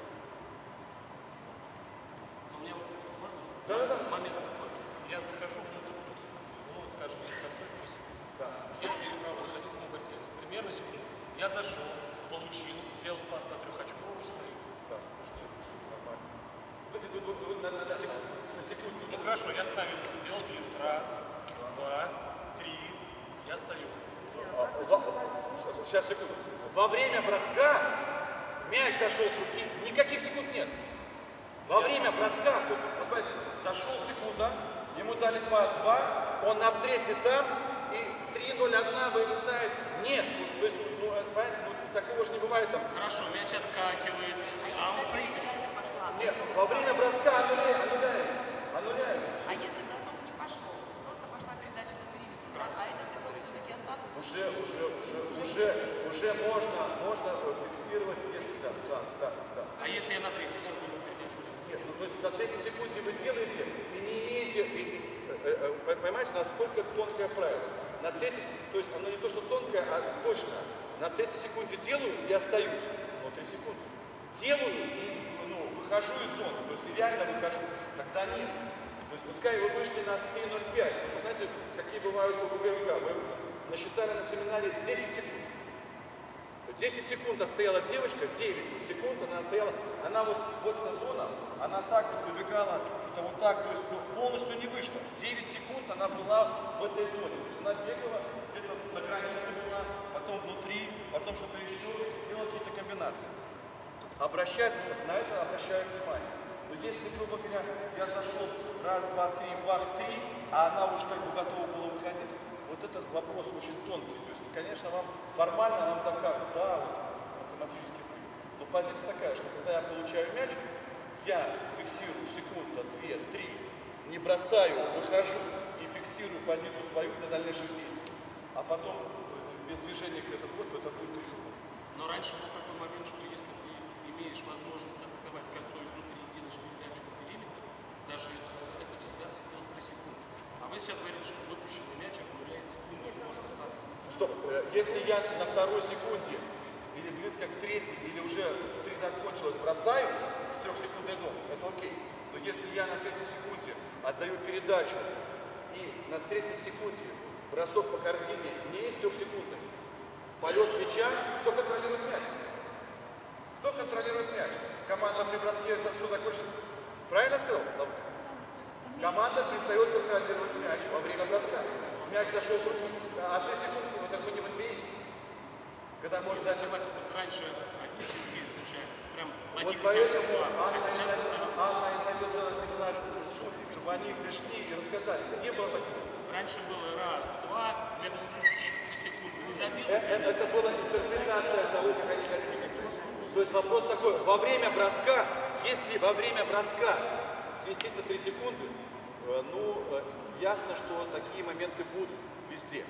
У меня вот можно? Да. Момент такой. Я захожу внутрь 3 секунд. Ну вот, скажем, в конце 3 секунд. Да. Я перебрал выходить на ботинок. Примерно секунду. Я зашел, получил, сделал пас на 3-очковую, стою. Да. Что это? Нормально. На секунду. Ну хорошо, я ставился, сделал клин. Раз, два, три. Я стою. Сейчас, секунду. Во время броска мяч зашел с руки, никаких секунд нет. Во время броска, то есть, вот смотрите, зашел секунда, ему дали пас 2, он на 3-й там, и 3-0-1 вылетает. Нет, то есть, понимаете, такого же не бывает там. Хорошо, мяч отскакивает. А он Если стоит. передача пошла, Нет, во время броска аннуляет. а если бросок не пошел, просто пошла передача по периметру, да, а этот игрок все-таки остался в Уже можно фиксировать, если да. А если я на 3-й секунду передачу? Нет, ну то есть на 3-й секунде вы делаете и не имеете, понимаете, насколько тонкое правило. На 3-й, то есть оно не то, что тонкое, а точно. На 3-й секунде делаю и остаюсь. Но 3 секунды. Делаю и выхожу из зоны. То есть реально выхожу. Тогда нет. То есть пускай вы вышли на 3.05. Вы знаете, какие бывают у ГГ. Вы насчитали на семинаре 10 секунд. 10 секунд отстояла девочка, 9 секунд она отстояла. Она вот эта зона, она так вот выбегала, что-то вот так, то есть полностью не вышла. 9 секунд она была в этой зоне. То есть она бегала, где-то на границе была, потом внутри, потом что-то еще, делала какие-то комбинации. На это обращают внимание. Но если, грубо говоря, я зашел раз, два, три, бах, 3, а она уже как бы готова была выходить, вот этот вопрос очень тонкий. То есть, конечно, вам формально нам докажут, да, вот, математически будет. Но позиция такая, что когда я получаю мяч, я фиксирую секунду, 2, 3, не бросаю, выхожу и фиксирую позицию свою для дальнейших действий. А потом без движения к этому то это будет 3 секунды. Но раньше был такой момент, что если ты имеешь возможность атаковать кольцо изнутри и делаешь передачу по периметру, даже это всегда свистелось 3 секунды. А вы сейчас говорите, что выпущенный мяч аккумуляет секунду, может остаться. Стоп, если я на 2-й секунде или близко к 3-й, или уже 3 закончилось, бросаю с 3-секундной зоны, это окей. Но если я на 3-й секунде отдаю передачу и на 3-й секунде бросок по корзине не есть 3-секундный, полет мяча, кто контролирует мяч? Кто контролирует мяч? Команда при броске все закончит. Правильно сказал? Команда перестает контролировать мяч во время броска. Мяч зашел в руки, а 3 секунды, вот как мы не в NBA, когда можно дать... Согласен, просто раньше одни свистки звучали, прям в Вот одних и тех же поэтому ситуациях, а сейчас абсолютно. Анна изобрела семинар судей, чтобы они пришли и рассказали. Это не было такого. Раньше было раз, два, 3 секунды не забил. Это была интерпретация того, как они хотели. То есть вопрос такой, во время броска, если во время броска свистится 3 секунды, ясно, что такие моменты будут везде.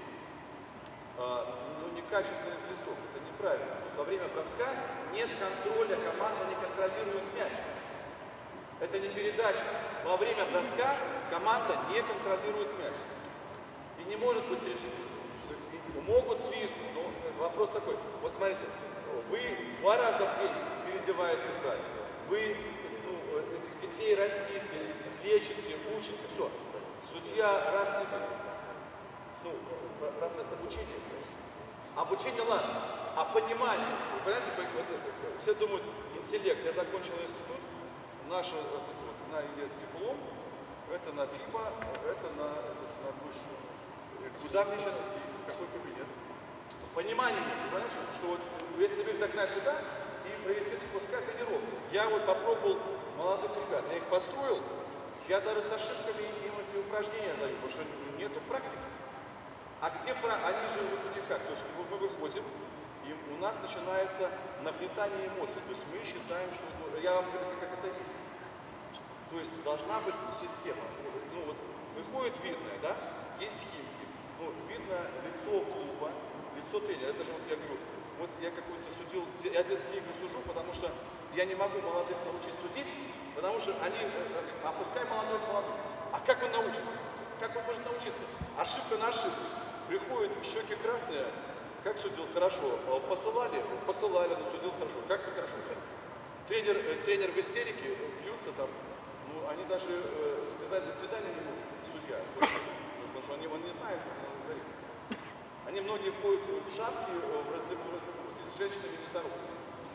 Но некачественный свисток, это неправильно. То есть во время броска нет контроля, команда не контролирует мяч. Это не передача. Во время броска команда не контролирует мяч. И не может быть 3 секунды. Могут свистнуть, но вопрос такой. Вот смотрите, вы 2 раза в день переодеваете в зале. Вы этих детей растите, лечите, учите, все. Судья раз в неделю. Процесс обучения. Обучение, ладно. А понимание. Вы понимаете, что все думают, интеллект. Я закончил институт, наша есть диплом, это на ФИБА, это на высшую. Куда мне сейчас идти? Какой кабинет? Понимание нет. Вы понимаете, что вот если вы загнать сюда и провести пускай тренировку. Я вот попробовал молодых ребят, я их построил, я даже с ошибками им эти упражнения даю, потому что нету практики. А где они же вот у них как? То есть мы выходим, и у нас начинается нагнетание эмоций. То есть мы считаем, что я вам говорю, как это есть. То То есть должна быть система. Ну вот выходит видное, да, есть схемки, ну, видно лицо клуба, лицо тренера. Это же вот я говорю, вот я какой-то судил, я детские игры сужу, потому что я не могу молодых научить судить, потому что они, а пускай молодой с молодым. А как он научится? Как он может научиться? Ошибка на ошибку. Приходит, щеки красные, как судил хорошо, посылали, но судил хорошо. Как ты хорошо судил? Тренер в истерике, бьются там, ну, они даже сказать до свидания не могут, судья. Потому что он не знает, что он говорит. Они многие ходят в шапке, с женщинами не здороваются.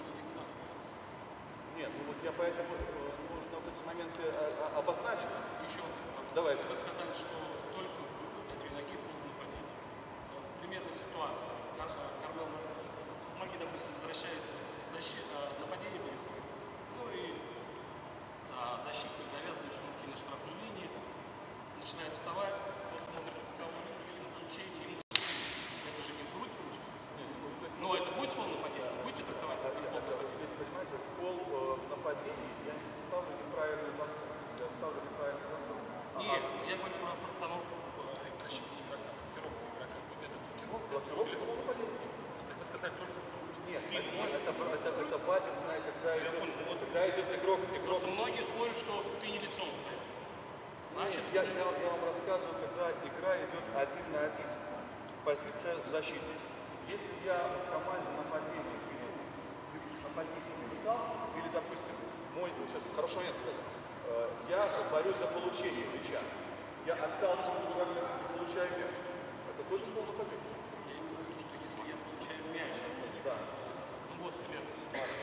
Нет, ну вот я поэтому нужно вот эти моменты обозначить. Еще вот такой вопрос. Давай. Вы сказали, что только на две ноги фол в нападении. Примерная ситуация. Кармел Маги, допустим, возвращается в защиту, нападение переходит. Ну и защитник завязывает шнурки на штрафной линии, начинает вставать, вот смотрит, исключение, ему это же не грудь получается. Но это будет фол нападения? Будете трактовать это как фол нападения? Понимаете, фол в нападении я не ставлю неправильную заслугу. Я ставлю неправильную заслугу. Нет, я говорю про подстановку в защите игрока, блокировку игрока. Вот эта блокировка. Фол нападения. Так вы сказали только в грудь. Нет, Спину можно? это базисная, когда идет игрок. Просто многие спорят, что ты не лицом стоял. Значит, я вам рассказываю, когда игра идет 1 на 1. Позиция защиты. Если я в команде нападения перестал, или, допустим, мой, сейчас хорошо нет, я борюсь за получение мяча. Я отталкиваю игрока, получаю мяч. Это тоже фол нападения. я имею в виду, что если я получаю мяч, Да. ну вот примерно ситуация.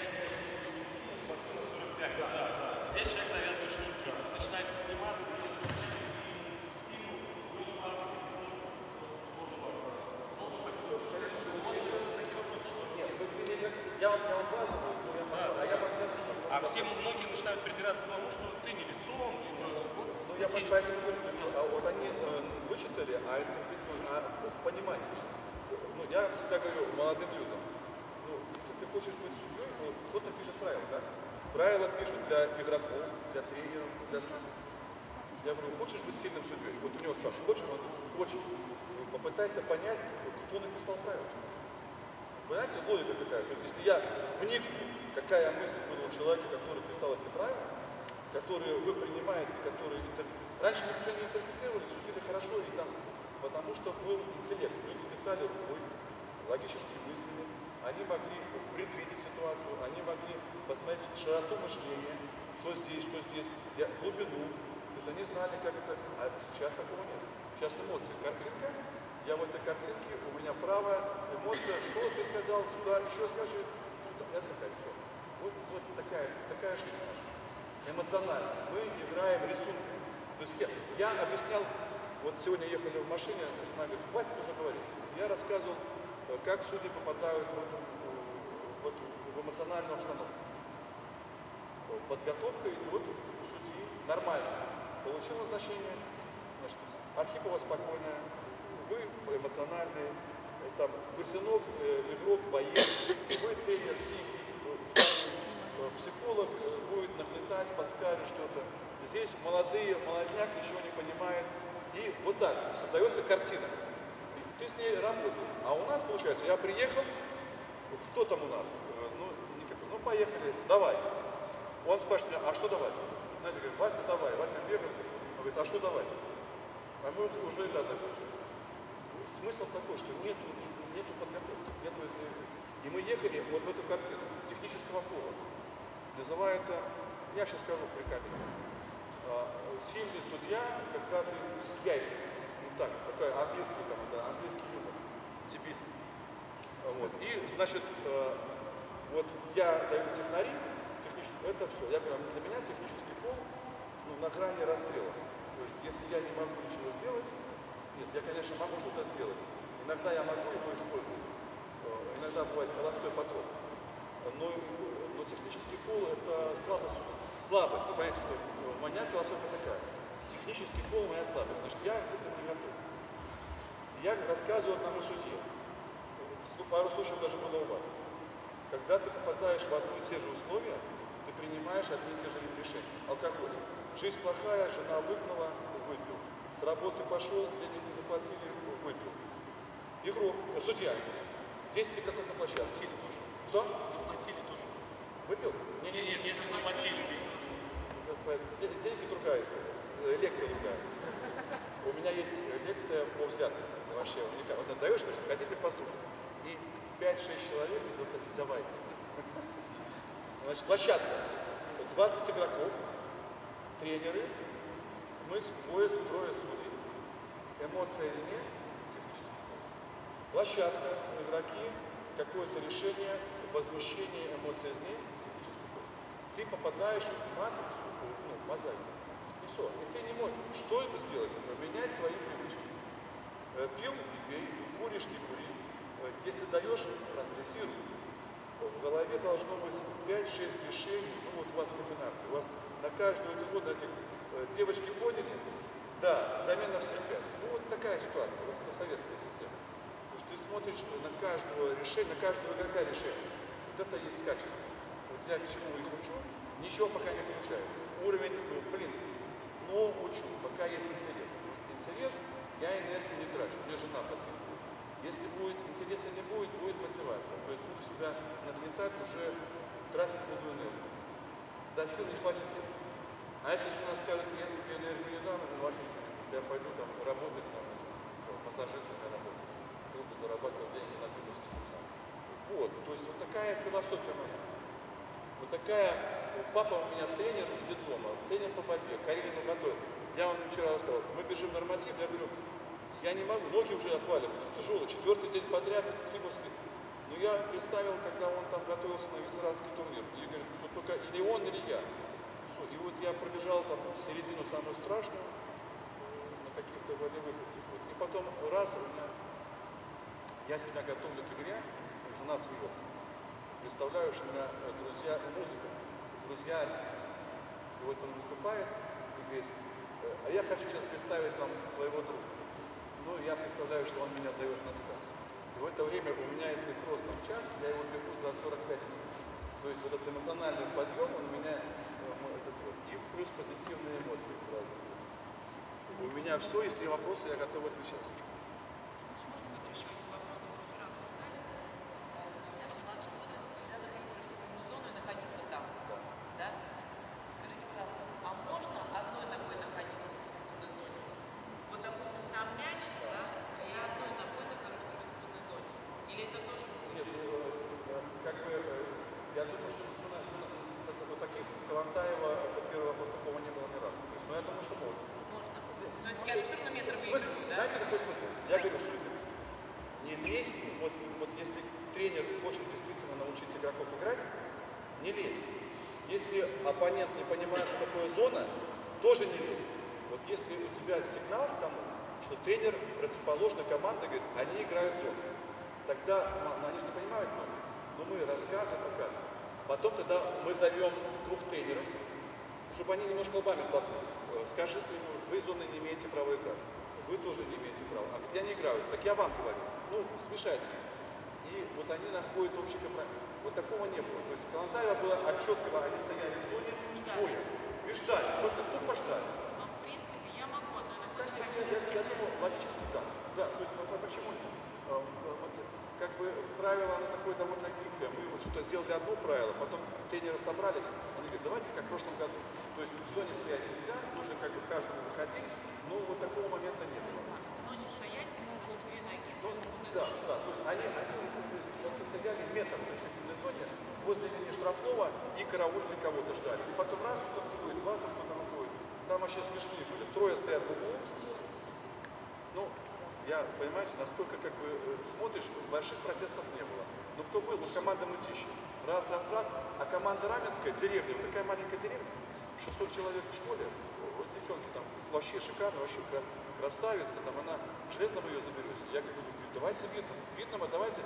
45, да. Здесь человек завязывает шнурки, начинает подниматься и получает в спину, ну и важно, Я вам показываю, а все многие начинают придираться к тому, что ты не лицом, либо вот. ну, я поэтому говорю, что вот они вычитали, а интерпретируют, в понимании. Ну, я всегда говорю молодым людям, ну, если ты хочешь быть судьей, ну, кто-то пишет правила, да? Правила пишут для игроков, для тренеров, для судей. Я говорю, хочешь быть сильным судьей? Вот у него спрашивают, хочешь? Он хочет. Попытайся понять, кто написал правила. Понимаете, логика какая? То есть, если я вникну, какая мысль была у человека, который писал эти правила, которые вы принимаете, которые раньше мы ничего не интерпретировали, судили хорошо, и там, потому что был интеллект. Люди писали логически мыслями, они могли предвидеть ситуацию, они могли посмотреть широту мышления, что здесь, глубину. То есть они знали, как это. А сейчас такого нет. Сейчас эмоции. Картинка. Я в этой картинке, у меня правая эмоция, что ты сказал, сюда, еще скажи, сюда. Я такая, все. Вот такая жизнь наша. Эмоционально. Мы играем рисунками. То есть я объяснял, вот сегодня ехали в машине, она говорит, хватит уже говорить. Я рассказывал, как судьи попадают в эмоциональную обстановку. Подготовка идет у судьи нормально. Получил назначение, значит, Архипова спокойная, вы эмоциональный, там, Гусинов, игрок, боец, вы тренер, психолог будет нагнетать, подскажет что-то. Здесь молодняк ничего не понимает. И вот так создается картина. Ты с ней работаешь. А у нас, получается, я приехал, кто там у нас? Ну, поехали, давай. Он спрашивает меня, а что давать? Знаете, говорит, Вася, давай. Вася бегает, он говорит, а что давать? А мы уже да закончили. Смысл такой, что нету подготовки, нету этой игры. И мы ехали вот в эту картину технического фола. Называется, я сейчас скажу при камере, сильный судья, когда ты с яйцами. Ну так, такой английский, английский юмор, дебильный. Вот. И, значит, вот я даю технари, это все. Я говорю, для меня технический фол на грани расстрела. То есть, если я не могу ничего сделать, нет, я, конечно, могу что-то сделать. Иногда я могу его использовать. Иногда бывает холостой поток. Но технический фол – это слабость. Слабость. Вы понимаете, что у меня философия такая. Технический фол – моя слабость. Значит, я к этому не готов. Я рассказываю одному судье. Пару случаев даже было у вас. Когда ты попадаешь в одни и те же условия, ты принимаешь одни и те же решения. алкоголик. Жизнь плохая, жена выгнала, выпил. С работы пошел, денег не заплатили, выпил. Игрок, судья. 10 игроков на площадке. Заплатили тоже. Что? Заплатили тоже. Выпил? Нет, если заплатили деньги. Деньги другая история. Лекция другая. У меня есть лекция по взяткам. Вообще уникально. Вот назовешь, хотите послушать. И 5-6 человек из 20, давайте. Значит, площадка. 20 игроков, тренеры, мы трое судей. Эмоция извне, технический. Площадка, игроки, какое-то решение, возмущение, эмоция извне, технический. Ты попадаешь в матрицу, мозаику. И все. И ты не можешь. Что это сделать? Менять свои привычки. Пил – не пей, куришь – не кури. Если даешь – прогрессируй. В голове должно быть 5-6 решений, ну вот у вас комбинация. У вас на каждую эту году девочки поняли, да, замена всех 5. Ну вот такая ситуация, вот это советская система. То есть ты смотришь на каждого решения, на каждого игрока решения. Вот это есть качество. Вот я к чему их учу, ничего пока не получается. Уровень, но учу, пока есть интерес. Интерес, я энергию не трачу, мне жена подпитывает. Если будет интересно, не будет, будет мотивация. То есть буду себя нагнетать, уже тратить буду энергию. До сил не хватит денег. А если жена скажет, я себе энергию не дам, ну вообще ничего не будет. Я пойду там работать, там, массажистом я работаю. Буду зарабатывать деньги на фитнеске семена. Вот, то есть вот такая философия моя. Вот такая, папа у меня тренер из детдома, тренер по борьбе, Карелину готовит. Я вам вчера рассказал, мы бежим норматив, я говорю, я не могу, ноги уже отваливаются, тяжело, 4-й день подряд, Фибовский. Но я представил, когда он там готовился на ветеранский турнир, и говорит, что только или он, или я. Все. И вот я пробежал там середину самую страшную, на каких-то волевых этих вот. И потом раз у меня, я себя готовлю к игре, жена смеется. Представляю, что у меня друзья, музыка, друзья артисты. И вот он выступает и говорит, а я хочу сейчас представить вам своего друга. Ну, я представляю, что он меня зовет на сцену. И в это время у меня, если кросс там час, я его бегу за 45 минут. То есть вот этот эмоциональный подъем, он у меня, и плюс позитивные эмоции сразу. У меня все, если вопросы, я готов отвечать. Можно задать еще один вопрос? Мы вчера обсуждали. Сейчас в младшем возрасте нельзя находить трехсекундную зону и находиться там. Да? Скажите, пожалуйста, а можно одной ногой находиться в трехсекундной зоне? Вот, допустим, там мяч, да, а я одной ногой нахожусь в трехсекундной зоне. Или это тоже будет? Нет, как бы, я думаю, что вот таких Калантаева, это первый вопрос, такого не было ни разу. То есть, но я думаю, что можно. Можно. То есть я же все равно метр выиграю, да? Знаете, какой смысл? Я говорю судьям, не лезь, вот если тренер хочет действительно научить игроков играть, не лезь. Если оппонент не понимает, что такое зона, тоже не лезь. Вот если у тебя сигнал к тому, что тренер противоположной команды говорит, они играют зону, тогда, они же не понимают, но мы рассказываем, показываем. Потом тогда мы зовем двух тренеров, чтобы они немножко лбами столкнулись. Скажите ему, вы зоны не имеете права играть. Вы тоже не имеете права. А где они играют? Так я вам говорю. Ну, смешайте. И вот они находят общий компромисс. Вот такого не было. То есть Калантаева было отчетливо, они стояли в зоне, боя. И ждали. Просто тупо ждали. Но в принципе я могу одной ногой находиться. Я думаю, логически да. Да, то есть почему? Вот, как бы правило оно такое довольно гибкое. Мы вот что-то сделали одно правило, потом тренеры собрались, они говорят, давайте как в прошлом году. То есть в зоне стоять нельзя, нужно как бы каждому выходить, но вот такого момента не было. Да, в зоне стоять, это значит две ноги в трехсекундной Да, зоне. да, то есть они стояли метр в трехсекундной зоне возле линии штрафного и караульные кого-то ждали. И потом раз кто-то выходит, два кто-то выходит. Там вообще смешные были. Трое стоят в углу. Ну, я, понимаете, настолько как бы смотришь, больших протестов не было. Но кто был? Вот команда Мытищи. Раз, а команда Раменская, деревня, вот такая маленькая деревня, 600 человек в школе, вот девчонки там вообще шикарно, вообще красавица, там она, железно вы ее заберете. Я как бы говорю, давайте Видного, давайте.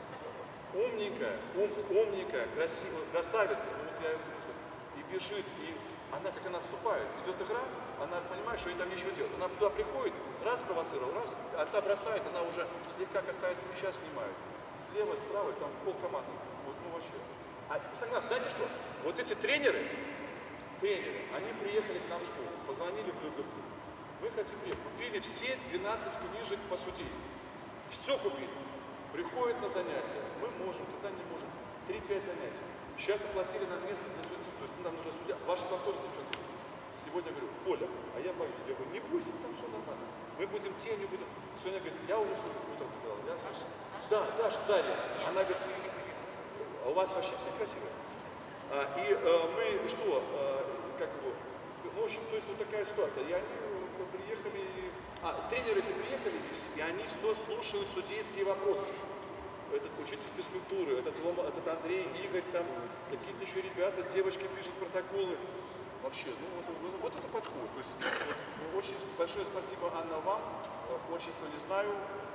Умненькая, красавица, ну, вот я и бежит, и она как она отступает, идет игра, она понимает, что ей там нечего делать. Она туда приходит, раз провоцировал, раз, а та бросает, она уже слегка касается мяча, снимает. Слева, справа, там полкоманды. Вот, ну вообще. А согласен, знаете что? Вот эти тренеры тренеры, они приехали к нам в школу, позвонили в Люговцы. Мы хотим приехать. Купили все 12 книжек по судейству. Все купили. Приходят на занятия. Мы можем, тогда не можем. 3-5 занятий. Сейчас оплатили на место для судьи. То есть нам нужно судья. Ваши там тоже девчонки. Сегодня говорю, в поле. А я боюсь. Я говорю, не бойся, там все нормально. Мы будем тенью, будем. Соня говорит, я уже служу. Утром сказала. Да, Даша, Дарья. Она говорит, а у вас вообще все красивые. Мы что, как его, ну, в общем, то есть вот такая ситуация. И они приехали, тренеры эти приехали, и они все слушают судейские вопросы. Этот учитель физкультуры, этот Андрей, Игорь, там какие-то еще ребята, девочки пишут протоколы. Вообще, вот это подход. То есть, вот, очень большое спасибо, Анна, вам. Отчество не знаю.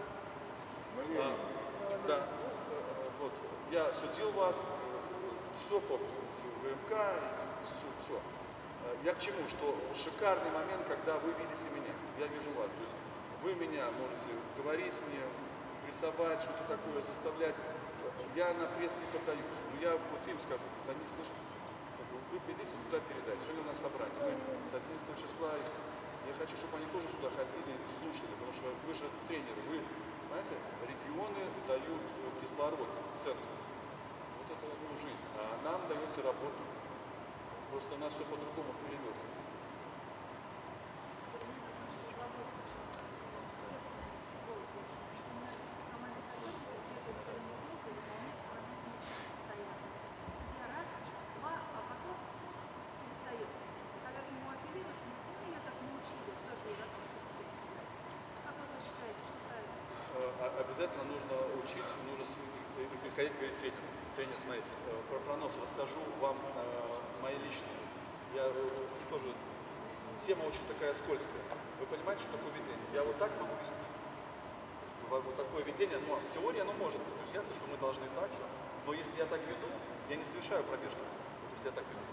Да, вот. Я судил вас, все помню, ВМК, все. Я к чему? Что шикарный момент, когда вы видите меня, я вижу вас. То есть вы меня можете говорить мне, прессовать, что-то такое, заставлять. Я на пресс не поддаюсь. Но я вот им скажу, да не слышите. Вы придите туда передать. Сегодня у нас собрание. Мы с 11 числа. Я хочу, чтобы они тоже сюда ходили и слушали, потому что вы же тренеры, вы, знаете, регионы дают кислород центру. Вот это жизнь. А нам дается работа. Просто у нас все по-другому перевернуто. Обязательно нужно учиться, нужно приходить говорить тренеру. Тренер, смотрите, про пронос расскажу вам мои личные. Я тоже, тема очень такая скользкая. Вы понимаете, что такое ведение? Я вот так могу вести. Вот такое ведение, но в теории оно может быть. То есть ясно, что мы должны так же. Но если я так веду, я не совершаю пробежки. То есть я так веду.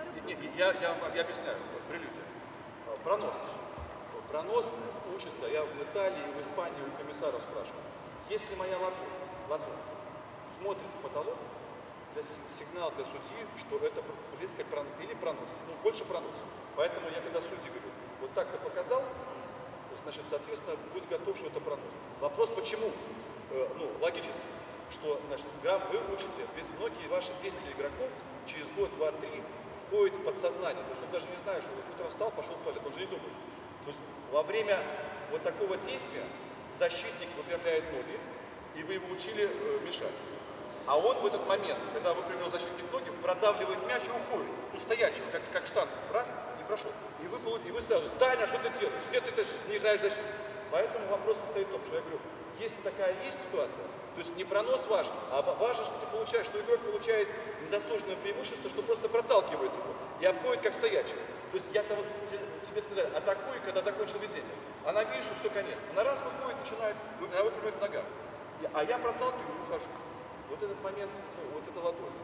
Я объясняю, прелюдия. Пронос. Пронос учится, я в Италии, в Испании у комиссаров спрашиваю. Если моя ладонь смотрит в потолок, сигнал для судьи, что это близко к проносу, или пронос, ну больше пронос. Поэтому я когда судьи говорю, вот так ты показал, значит, соответственно, будь готов, что это пронос. Вопрос почему? Логически, что, значит, вы учите, без многие ваши действия игроков через год, два, три входят в подсознание. То есть он даже не знает, что утром встал, пошел в туалет, он же не думает. То есть во время вот такого действия защитник выпрямляет ноги, и вы его учили мешать. А он в этот момент, когда выпрямил защитник ноги, продавливает мяч и уходит. Ну, стоячего, как штанг. Раз, и прошел. И вы сразу, Таня, что ты делаешь? Где ты не играешь в защиту? Поэтому вопрос состоит в том, что я говорю, если такая есть ситуация, то есть не пронос важен, а важно, что ты получаешь, что игрок получает незаслуженное преимущество, что просто проталкивает его и обходит как стоячего. То есть я-то вот тебе сказали, атакуй, когда закончил ведение. Она видит, что все, конец. Она раз выходит, начинает, она выпрямляет нога. А я проталкиваю и ухожу. Вот этот момент, вот это ладонь.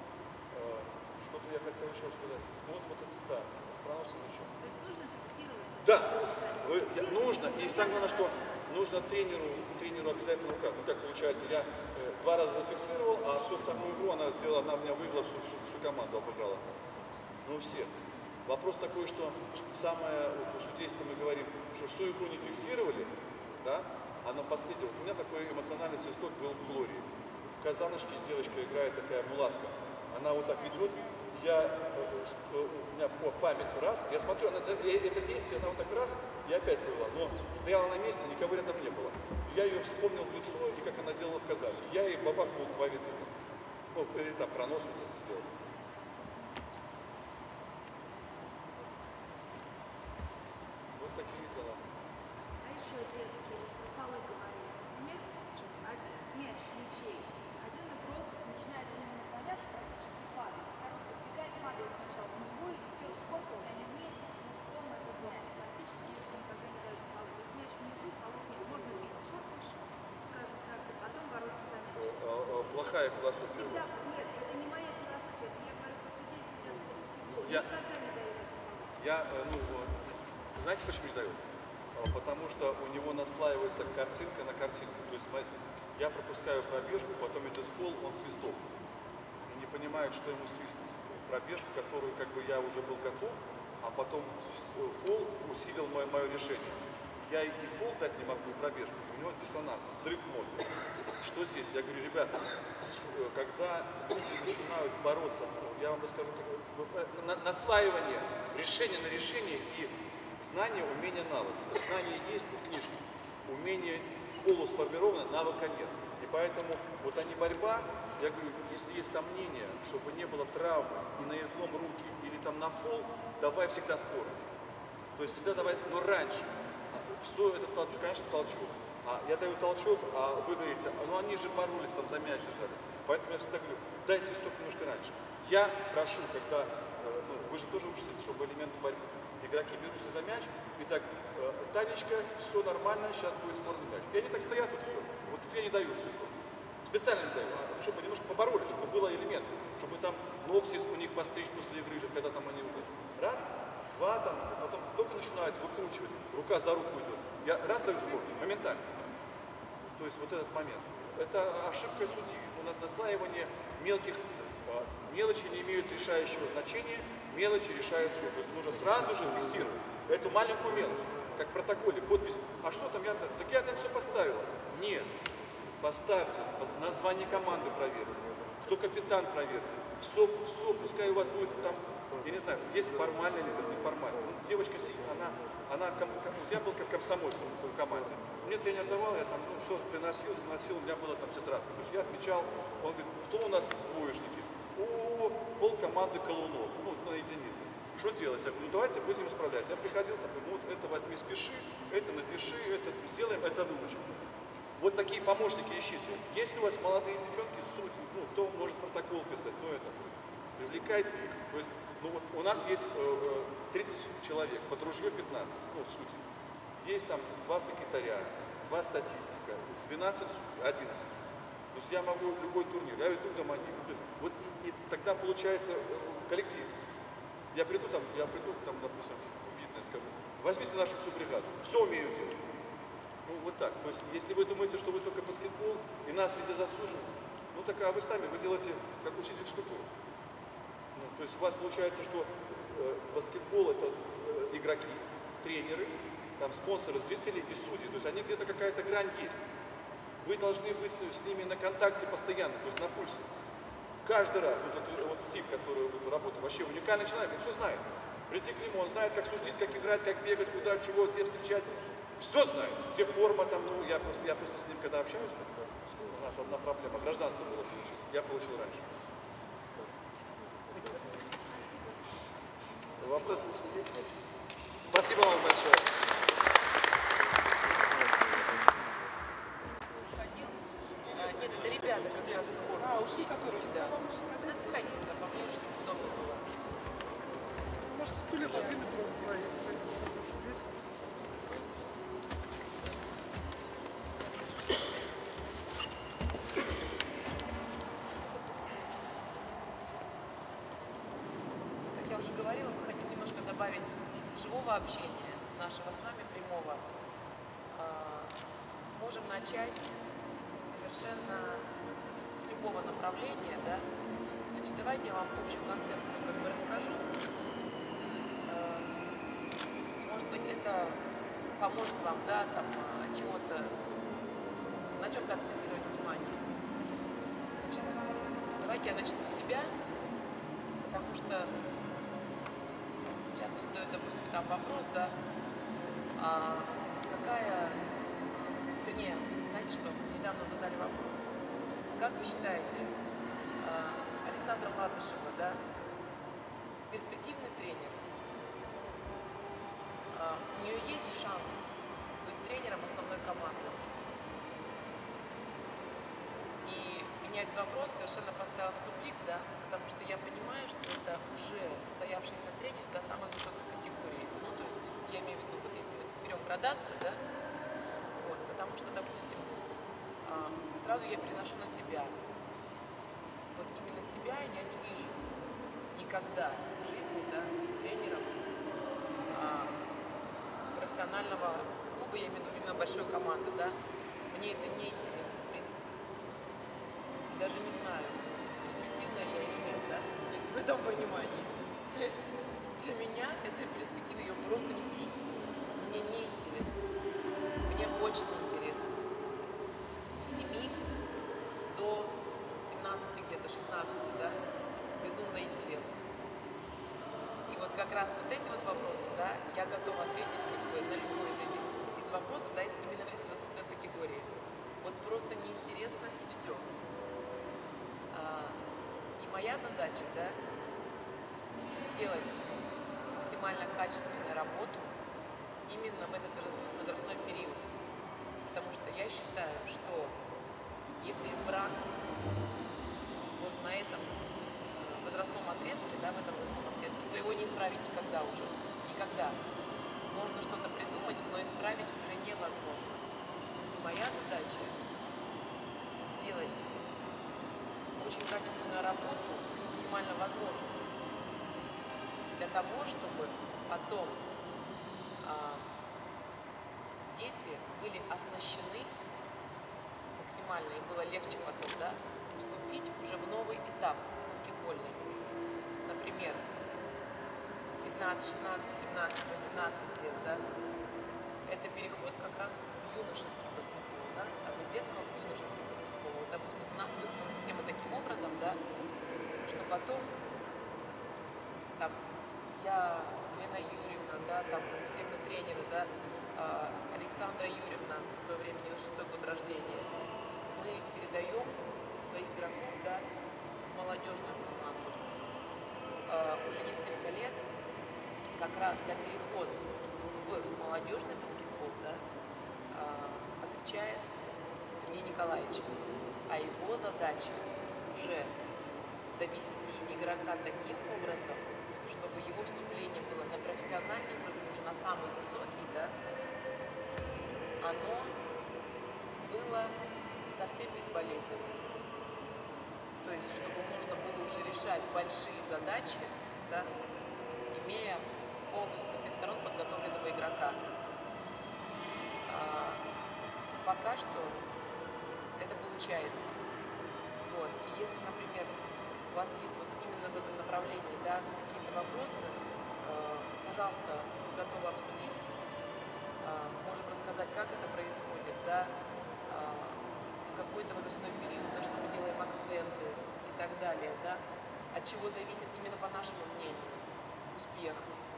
Что-то я хотел еще сказать. Вот это, да, с проносом еще. То есть нужно фиксировать? Да, нужно. И самое главное, что нужно тренеру обязательно руках. Ну как получается, я 2 раза зафиксировал, а всю остальную игру она сделала, она меня выиграла, всю команду обыграла. Ну все. Вопрос такой, что самое, вот у судейства мы говорим, что всю игру не фиксировали, да, а на последнем, вот у меня такой эмоциональный свисток был в Глории. В Казанышке девочка играет, такая мулатка. Она вот так ведет, у меня по памяти раз, я смотрю, это действие, она вот так раз, и опять была, но стояла на месте, никого рядом не было. Я ее вспомнил в лицо, и как она делала в Казани. Я ей бабахнул 2 ведения. Ну, или там пронос вот это сделал. Вот такие дела. А еще детские фолы говорили. Нет, один мяч, ничей. Один игрок начинает на него наклоняться, практически падает. Второй подбегает, падает сначала в него, идет сколько они вместе, потом это делает. Практически никогда не дают фолы. То есть мяч внизу, фолов нет. Можно увидеть шорпыш, скажем так, и потом бороться за мяч. Плохая философия у вас. Нет, это не моя философия, это я говорю про судейство детского футбола. Я- Никогда не дают эти фолы. Знаете, почему не дают? Потому что у него наслаивается картинка на картинку. То есть, смотрите, я пропускаю пробежку, потом идет фол, он свисток. И не понимает, что ему свистнуть. пробежку, которую как бы я уже был готов, а потом фол усилил мое решение. Я и фол дать не могу, и пробежку. У него диссонанс, взрыв мозга. Что здесь? Я говорю, ребята, когда люди начинают бороться, я вам расскажу, наслаивание, решение на решение и знание, умение, навык. Знание есть, вот книжки, умение полусформировано, навыка нет. И поэтому вот они борьба, я говорю, если есть сомнения, чтобы не было травмы и на излом руки или там на фол, давай всегда споры. То есть всегда давай, но раньше. Все это толчок, конечно, толчок. А я даю толчок, а вы говорите, ну они же боролись, там за мяч держали. Поэтому я всегда говорю, дай свисток немножко раньше. Я прошу, когда, ну, вы же тоже учитесь, чтобы элементы борьбы. Игроки берутся за мяч, и так, Танечка, все нормально, сейчас будет спорный мяч. И они так стоят, вот все. Вот тут я не даю свисток. Специально не даю, чтобы немножко поборолись, чтобы было элемент, чтобы там ногти у них постричь после игры, когда там они уходят. Раз, два, там, потом только начинают выкручивать, рука за руку идет. Я раз даю спор, моментально. То есть вот этот момент. Это ошибка судьи. Наслаивание мелких мелочи не имеют решающего значения, мелочи решают все. То есть нужно сразу же фиксировать эту маленькую мелочь, как в протоколе, подпись. А что там я-то? Так я там все поставила. Нет. Поставьте, название команды проверьте, кто капитан проверьте. Все, пускай у вас будет там, я не знаю, есть формальный лидер, неформальный. Ну, девочка сидит, я был как комсомольцем в команде. Мне тренер давал, я там, ну, все приносил, заносил, у меня была там тетрадка. То есть я отмечал, он говорит, кто у нас двоечники? О, пол команды колунов, ну, на единице. Что делать? Я говорю, ну давайте будем исправлять. Я приходил, там, ну, вот это возьми, спеши, это напиши, это сделаем, это выучим. Вот такие помощники ищите. Есть у вас молодые девчонки, судьи, ну, кто может протокол писать, кто это. Привлекайте их. То есть, ну, вот у нас есть 30 человек, под ружье 15, ну, судей. Есть там 2 секретаря, 2 статистика, 12 судей, 11 судей. То есть я могу любой турнир, я веду домани. Вот и тогда получается коллектив. Я приду там, допустим, видно, скажу, возьмите нашу всю бригаду, все умею делать. Ну, вот так. То есть, если вы думаете, что вы только баскетбол, и нас везде заслуживаете, ну, так а вы сами, вы делаете как учитель физкультуры. Ну, то есть, у вас получается, что баскетбол – это игроки, тренеры, там, спонсоры, зрители и судьи. То есть, они где-то какая-то грань есть. Вы должны быть с ними на контакте постоянно, то есть, на пульсе. Каждый раз, вот Стив, который работает, вообще уникальный человек, он все знает. Прийти к нему, он знает, как судить, как играть, как бегать, куда, чего, где встречать. Все знает. Где форма там, ну, я просто с ним когда общаюсь, у нас одна проблема, гражданство было получить. Я получил раньше. Вопросы есть? Спасибо вам большое. Нет, это ребята как раз ушли, которые, да. Подписайтесь на поближе, чтобы удобно было. Может, стулья подвинуть просто, если хотите посидеть. Как я уже говорила, мы хотим немножко добавить живого общения, нашего с вами прямого. Можем начать совершенно с любого направления, да. Значит, давайте я вам общую концепцию как бы расскажу. Может быть, это поможет вам, да, там, чего-то, на чем-то акцентировать внимание. Значит, давайте я начну с себя, потому что часто задают, допустим, там вопрос, да, вернее, знаете что, недавно задали вопрос, как вы считаете, Александра Латышева, да, перспективный тренер, у нее есть шанс быть тренером основной команды? И меня этот вопрос совершенно поставил в тупик, да, потому что я понимаю, что это уже состоявшийся тренер до самой высокой категории. Ну, то есть, я имею в виду, вот если мы берем градацию, да, вот, потому что, допустим, сразу я переношу на себя. Вот именно себя я не вижу никогда в жизни, да, тренером профессионального клуба, я имею в виду именно большой команды, да. Мне это не интересно, в принципе. И даже не знаю, перспективная я или нет, да. То есть в этом понимании. То есть для меня этой перспективы ее просто не существует. Мне не интересно. Мне очень интересно. С 7 до 17, где-то 16, да, безумно интересно. И вот как раз вот эти вот вопросы, да, я готова ответить как бы на любой из этих вопросов, да, именно в этой возрастной категории. Вот просто неинтересно и все. И моя задача, да, сделать максимально качественную работу именно в этот возрастной период. Потому что я считаю, что если есть брак вот на этом возрастном отрезке, да, в этом возрастном отрезке, то его не исправить никогда уже. Никогда. Можно что-то придумать, но исправить уже невозможно. И моя задача сделать очень качественную работу максимально возможной для того, чтобы потом дети были оснащены максимально, им было легче потом, да, вступить уже в новый этап баскетбольный. Например, 15, 16, 17, 18 лет, да, это переход как раз в юношеский баскетбол, да, из детского в юношеский баскетбол. Вот, допустим, у нас выстроена система таким образом, да, что потом там я, Лена Юрьевна, да, там все мы тренеры, да, Александра Юрьевна, в свое время 96-й год рождения, мы передаем своих игроков, да, в молодежную команду. Уже несколько лет как раз за переход в молодежный баскетбол, да, отвечает Сергей Николаевич. А его задача уже довести игрока таким образом, чтобы его вступление было на профессиональный уровень, уже на самый высокий, да, оно было совсем безболезненным. То есть, чтобы можно было уже решать большие задачи, да, имея полностью со всех сторон подготовленного игрока. Пока что это получается. Вот. И если, например, у вас есть вот именно в этом направлении, да, какие-то вопросы, пожалуйста, готовы обсудить. Можем рассказать, как это происходит, да, в какой-то возрастной период, на что мы делаем акценты и так далее, да, от чего зависит именно по нашему мнению успех,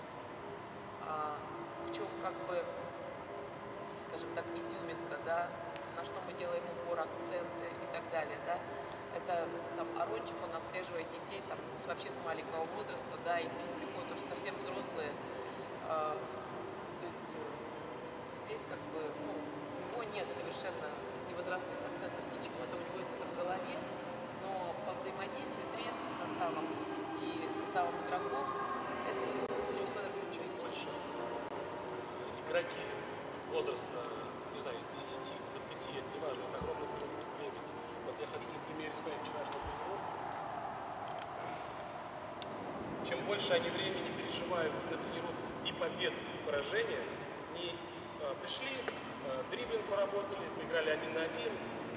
в чем как бы, скажем так, изюминка, да, на что мы делаем упор, акценты и так далее, да. Это там Арончик, он отслеживает детей там вообще с маленького возраста, да, и приходят уже совсем взрослые. То есть здесь как бы, ну, у него нет совершенно ни возрастных акцентов, ничего, это у него есть это в голове, но по взаимодействию с тренерским составом и составом игроков это эти возрасты ничего не Больше игроки возраста, не знаю, 10-20 лет, неважно, это огромный промежуток времени. Вот я хочу на примере своих вчерашних тренировок. Чем больше они времени переживают на тренировку и победу, и поражение, не пришли, дриблинг поработали, поиграли 1 на 1,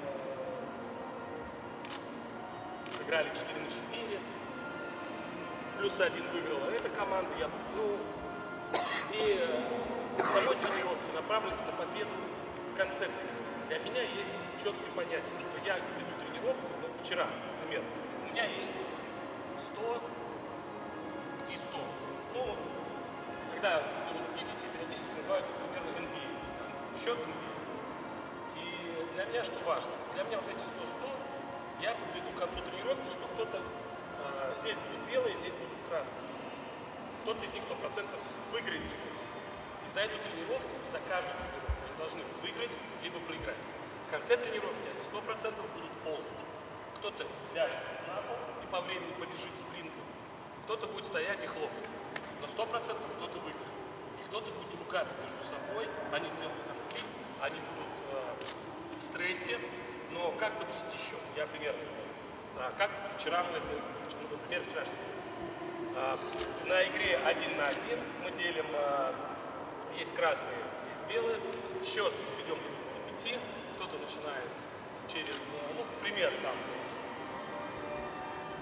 играли 4 на 4, плюс 1 выиграла эта команда. Я, ну, идея самой тренировки направлена на победу в конце тренировки. Для меня есть четкое понятие, что я веду тренировку, ну, вчера, например, у меня есть 100 и 100. Ну, когда бегаете, периодически называют это примерно NBA, скажем, счет NBA. И для меня что важно? Для меня вот эти 100-100 я подведу к концу тренировки, что кто-то здесь будут белые, здесь будут красные. Кто-то из них 100% выиграет сегодня. И за эту тренировку, за каждую тренировку они должны выиграть либо проиграть. В конце тренировки они 100% будут ползать. Кто-то ляжет на пол и по времени побежит спринтом, кто-то будет стоять и хлопать. Но 100% кто-то выиграет. И кто-то будет ругаться между собой, они сделают конфликт, они будут в стрессе. Но как потрясти счет? Я примерно говорю. Как вчера мы это, например, вчерашний. На игре 1 на 1 мы делим, есть красные, есть белые. Счет ведем до 25. Кто-то начинает через, ну, пример там,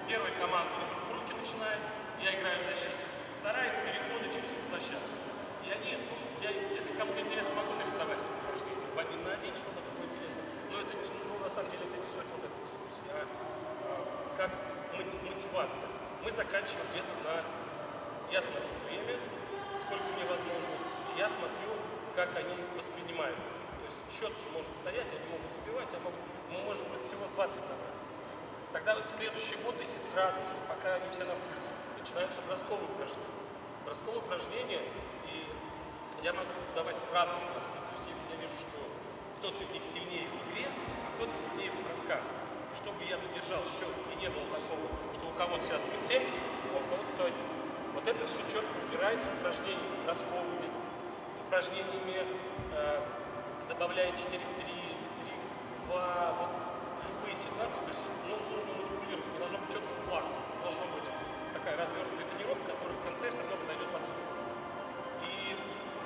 Первая команда из руки начинает, я играю в защите. Вторая из перехода через всю площадку. И они, если кому-то интересно, могу нарисовать это упражнение в 1 на 1, чтобы это было интересно. Но это не, на самом деле это не суть вот этой дискуссии, а как мотивация. Мы заканчиваем где-то на... Я смотрю время, сколько мне возможно, и я смотрю, как они воспринимают это. То есть счет же может стоять, они могут забивать, а мы можем быть всего 20 набрать. Тогда следующие отдыхи сразу же, пока они все на пульсе, начинаются бросковые упражнения. Бросковые упражнения, и я могу давать разные броски. То есть если я вижу, что кто-то из них сильнее в игре, а кто-то сильнее в бросках, и чтобы я додержал счет, и не было такого, что у кого-то сейчас будет 70, а у кого-то 101. Вот это все четко убирается упражнениями бросковыми, упражнениями, добавляя 4 в 3, 3 в 2, вот любые ситуации, то есть нужно манипулировать, не должно быть четкого плана, должна быть такая развернутая тренировка, которая в конце все равно подойдет под стол. И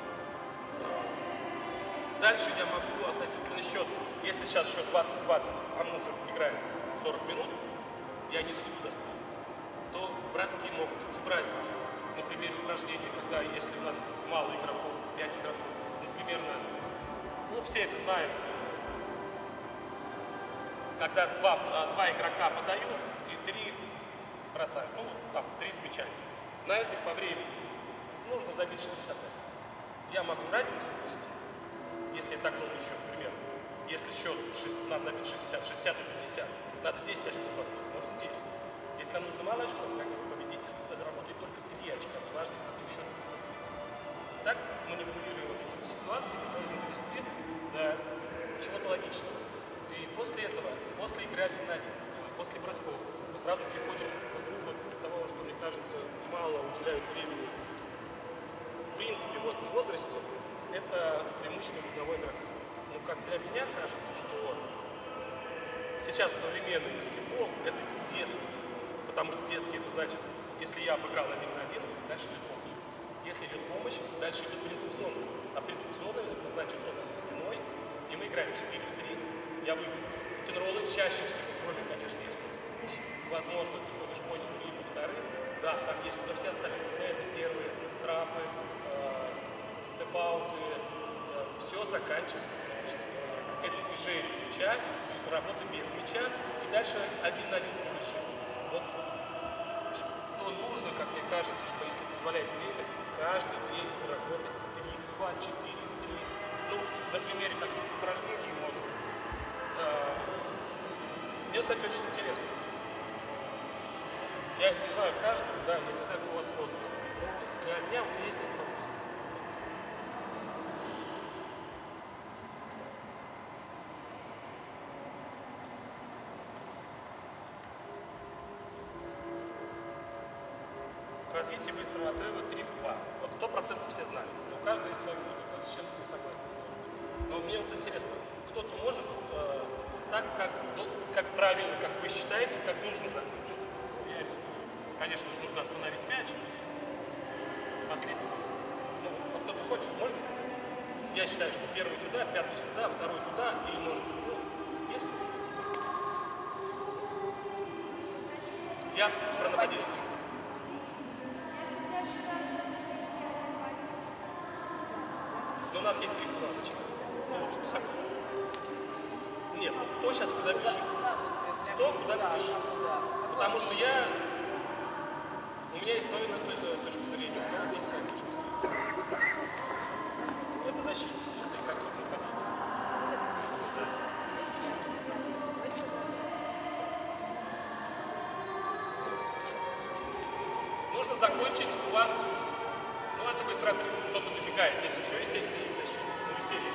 дальше я могу относительно счета, если сейчас счет 20-20, а мы уже играем 40 минут, я не дойду до 100, то броски могут идти в разницу. На примере упражнения, когда если у нас мало игроков, 5 игроков, примерно, все это знают, когда два игрока подают и 3 бросают, там 3 с мячами. На это по времени нужно забить 60. Я могу разницу ввести, если я так думаю счет, например. Если счет надо забить 60, 60 и 50, надо 10 очков открыть, можно 10. Если нам нужно мало очков, как победитель заработает только 3 очка, неважно, с каким счетом вы выиграете. И так, манипулируя вот этими ситуациями, можно довести до чего-то логичного. И после этого, после игры 1 на 1, после бросков, мы сразу переходим к игру вот того, что, мне кажется, мало уделяют времени. В принципе, в этом возрасте это с преимуществом одного игрока. Ну, как для меня кажется, что сейчас современный баскетбол – это не детский. Потому что детский – это значит, если я обыграл 1 на 1, дальше идет помощь. Если идет помощь, дальше идет принцип зоны. А принцип зоны – это значит кто-то за спиной, и мы играем 4 в 3. Я выиграю. Пик-н-роллы чаще всего, кроме, конечно, если пуш, возможно, ты ходишь по низу либо вторым. Да, там есть, но все остальные флэты, первые трапы, степ-ауты, все заканчивается с помощью. Это движение мяча, работа без мяча, и дальше 1 на 1 приближение. Вот что нужно, как мне кажется, что если позволяет время, каждый день работать 3 в 2, 4 в 3. Ну, на примере каких-то упражнений, может быть. Мне, кстати, очень интересно. Я не знаю каждого, да, я не знаю, какой у вас возраст. Но для меня у меня есть этот вопрос. Развитие быстрого отрыва 3 в 2. Вот 100% все знают. Но каждый есть свой выбор, кто с чем-то не согласен. Но мне вот интересно, кто-то может так, как правильно, как вы считаете, как нужно закончить. Я рисую. Конечно же, нужно остановить мяч. Последний. Ну, вот кто-то хочет, может сказать? Я считаю, что первый туда, пятый сюда, второй туда, или может быть, есть кто-то? Я про нападение. Но у нас есть 3 в 2, зачем? Нет, вот кто сейчас куда бежит? Кто куда бежит? Потому что у меня есть своя точка зрения, у кого-то есть своя точка зрения. Это защитники, это игроки нападения. Нужно закончить у вас, это быстро кто-то добегает, здесь еще, естественно, есть защита. Ну, естественно.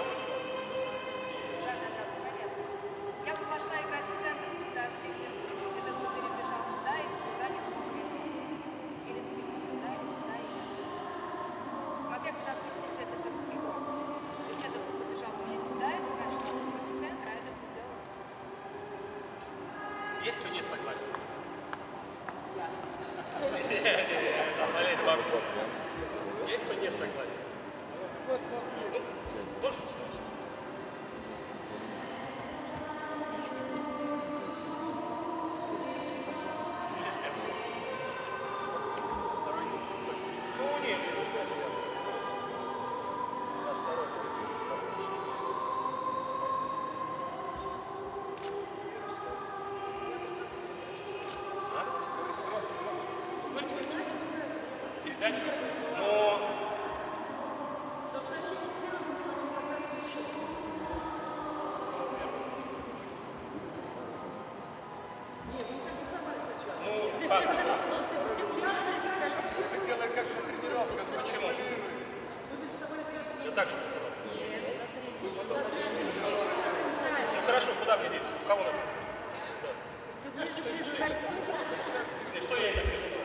Да, понятно. Я бы пошла играть в центр сюда с дриблингом. Этот бы перебежал сюда и занял мокрый. Или спину сюда, или сюда, или... Смотря куда сместится этот игрок. То есть этот бы побежал у меня сюда, этот начал в центр, а этот бы сделал... Есть кто не согласен с этим? Да. Не, это вопрос. Есть кто не согласен? так же рисовать? Ну хорошо, куда мне деть? Кого надо? Все ближе, ближе к кольцу. И что я и так рисовал?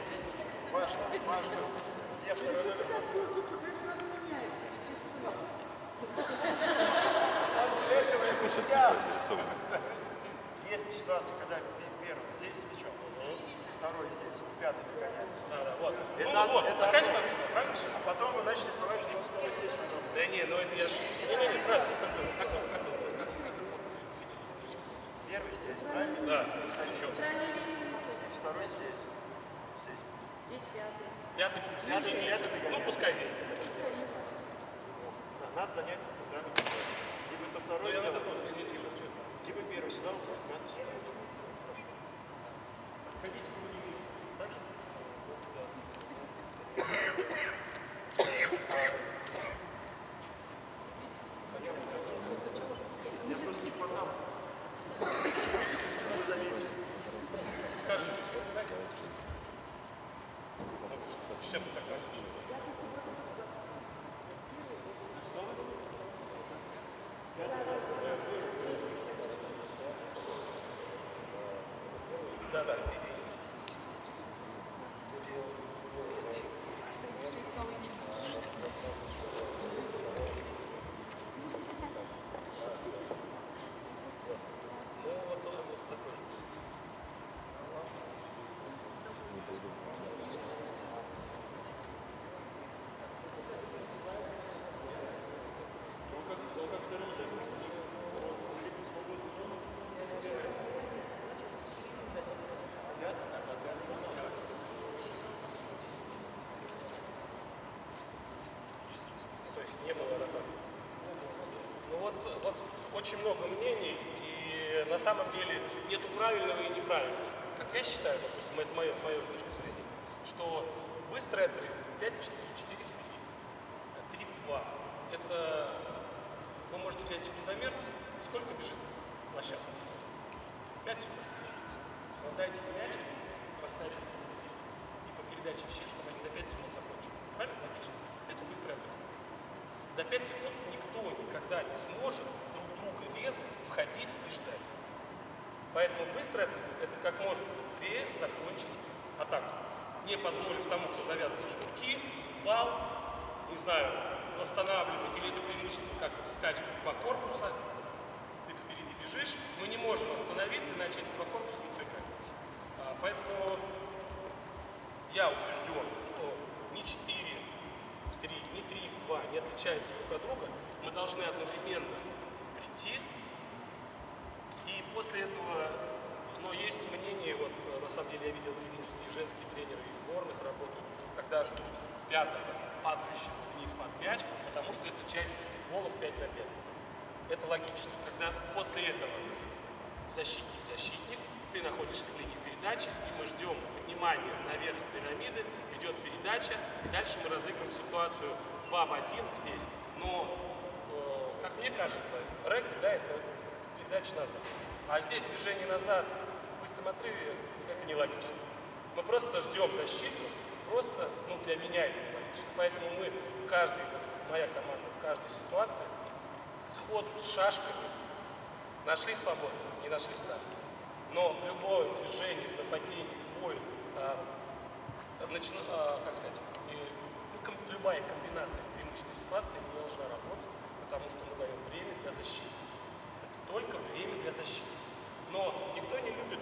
Есть ситуация, когда первый здесь с мячом, второй здесь, пятый догоняет. Да, вот. Это- Вот, это- такая ситуация, правильно сейчас? А потом вы начали рисовать, что у вас второй здесь. Да не, ну это я же... Не, правильно, как было? Первый здесь, правильно? Да, ничего. Второй здесь. Здесь. Здесь пятый. Пятый, Пятый, ну пускай здесь. Да, надо заняться центральным контролем. Либо это Ну второй я вот делает, это не вижу. либо первый сюда уходит, пятый сюда. Ходите по линии. Так же? Я просто не подал. Вы заметили. Скажите, что ты делаешь? С чем ты согласен? Да, иди. Ну, вот такой. То есть не было ротации. Ну вот очень много мнений, и на самом деле нету правильного и неправильного. Как я считаю, допустим, это моя точка зрения, что быстрый отрыв 5-4, 4-3, 3-2. Это вы можете взять секундомер, сколько бежит площадка? 5 секунд. Но дайте мяч, поставить здесь, и по передаче в щит, чтобы они за 5 секунд закончили. Правильно? Логично? Это быстрый отрыв. За 5 секунд никто никогда не сможет друг друга резать, входить и ждать. Поэтому быстрый отрыв – это как можно быстрее закончить атаку, не позволив тому, кто завязывает шнурки, упал, не знаю, восстанавливать, или это преимущество, как в скачках, 2 корпуса, ты впереди бежишь, мы не можем остановиться, иначе эти 2 корпуса не прыгают. Поэтому я убежден, что ни 4 в 3, ни 3 в 2 не отличаются друг от друга. Мы должны одновременно прийти, и после этого, но есть мнение, вот на самом деле я видел и мужские, и женские тренеры, и сборных работают, когда ждут пятого, падающего вниз под мяч, потому что это часть баскетбола в 5 на 5. Это логично. Когда после этого защитник, ты находишься в линии передачи, и мы ждем поднимания наверх пирамиды, идет передача, и дальше мы разыгрываем ситуацию 2 в 1 здесь. Но, как мне кажется, регби, да, это передача назад. А здесь движение назад в быстром отрыве, это нелогично. Мы просто ждем защиту, просто, для меня это нелогично. Поэтому мы в каждой, моя команда, в каждой ситуации сходу с шашками нашли свободу, не нашли старт. Но любое движение, нападение, любая комбинация в преимущественной ситуации не должна работать, потому что мы даем время для защиты. Это только время для защиты. Но никто не любит,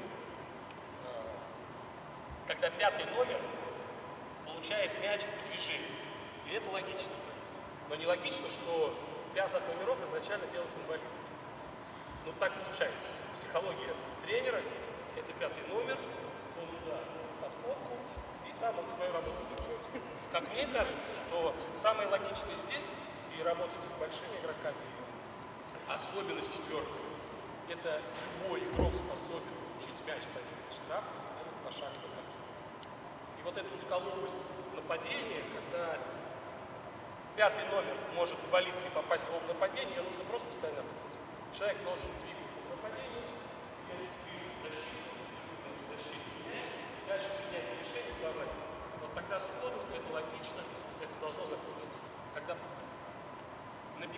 когда пятый номер получает мяч в движении. И это логично. Но нелогично, что пятых номеров изначально делают инвалидами. Так получается. Психология тренера – это пятый номер, он туда подковку, и там он свою работу сделает. Как мне кажется, что самое логичное здесь, и работать с большими игроками, особенность четверки, это любой игрок способен получить мяч в позиции штрафа и сделать 2 шага до конца. И вот эта узколобость нападения, когда пятый номер может валиться и попасть в лоб нападения, нужно просто постоянно работать. Человек должен двигаться в нападении, я вижу защиту, дальше принять решение, давать. Вот тогда сходу это логично, это должно закончиться. Когда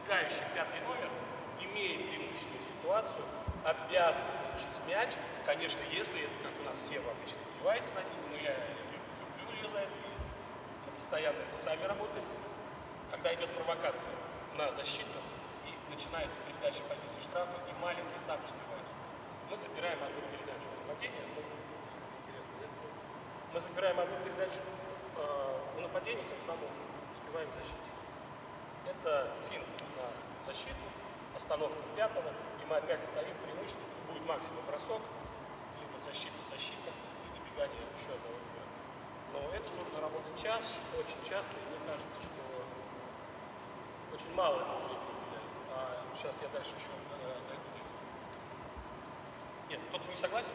убегающий пятый номер, имея преимущественную ситуацию, обязан получить мяч. Конечно, если это, как у нас Сева обычно издевается над ним, но я люблю ее за это, и мы постоянно это сами работаем. Когда идет провокация на защиту, и начинается передача позиции штрафа, и маленький сам успевается. Мы забираем одну передачу в нападение, ну, если интересно, нет? Мы забираем одну передачу в нападение, тем самым успеваем в защите. Это финт на защиту, остановка пятого, и мы опять стоим преимущественно, будет максимум бросок, либо защита, и добегание еще одного игрока. Но это нужно работать очень часто, и мне кажется, что очень мало этого времени уделяют. А сейчас я дальше еще дойду. Нет, кто-то не согласен?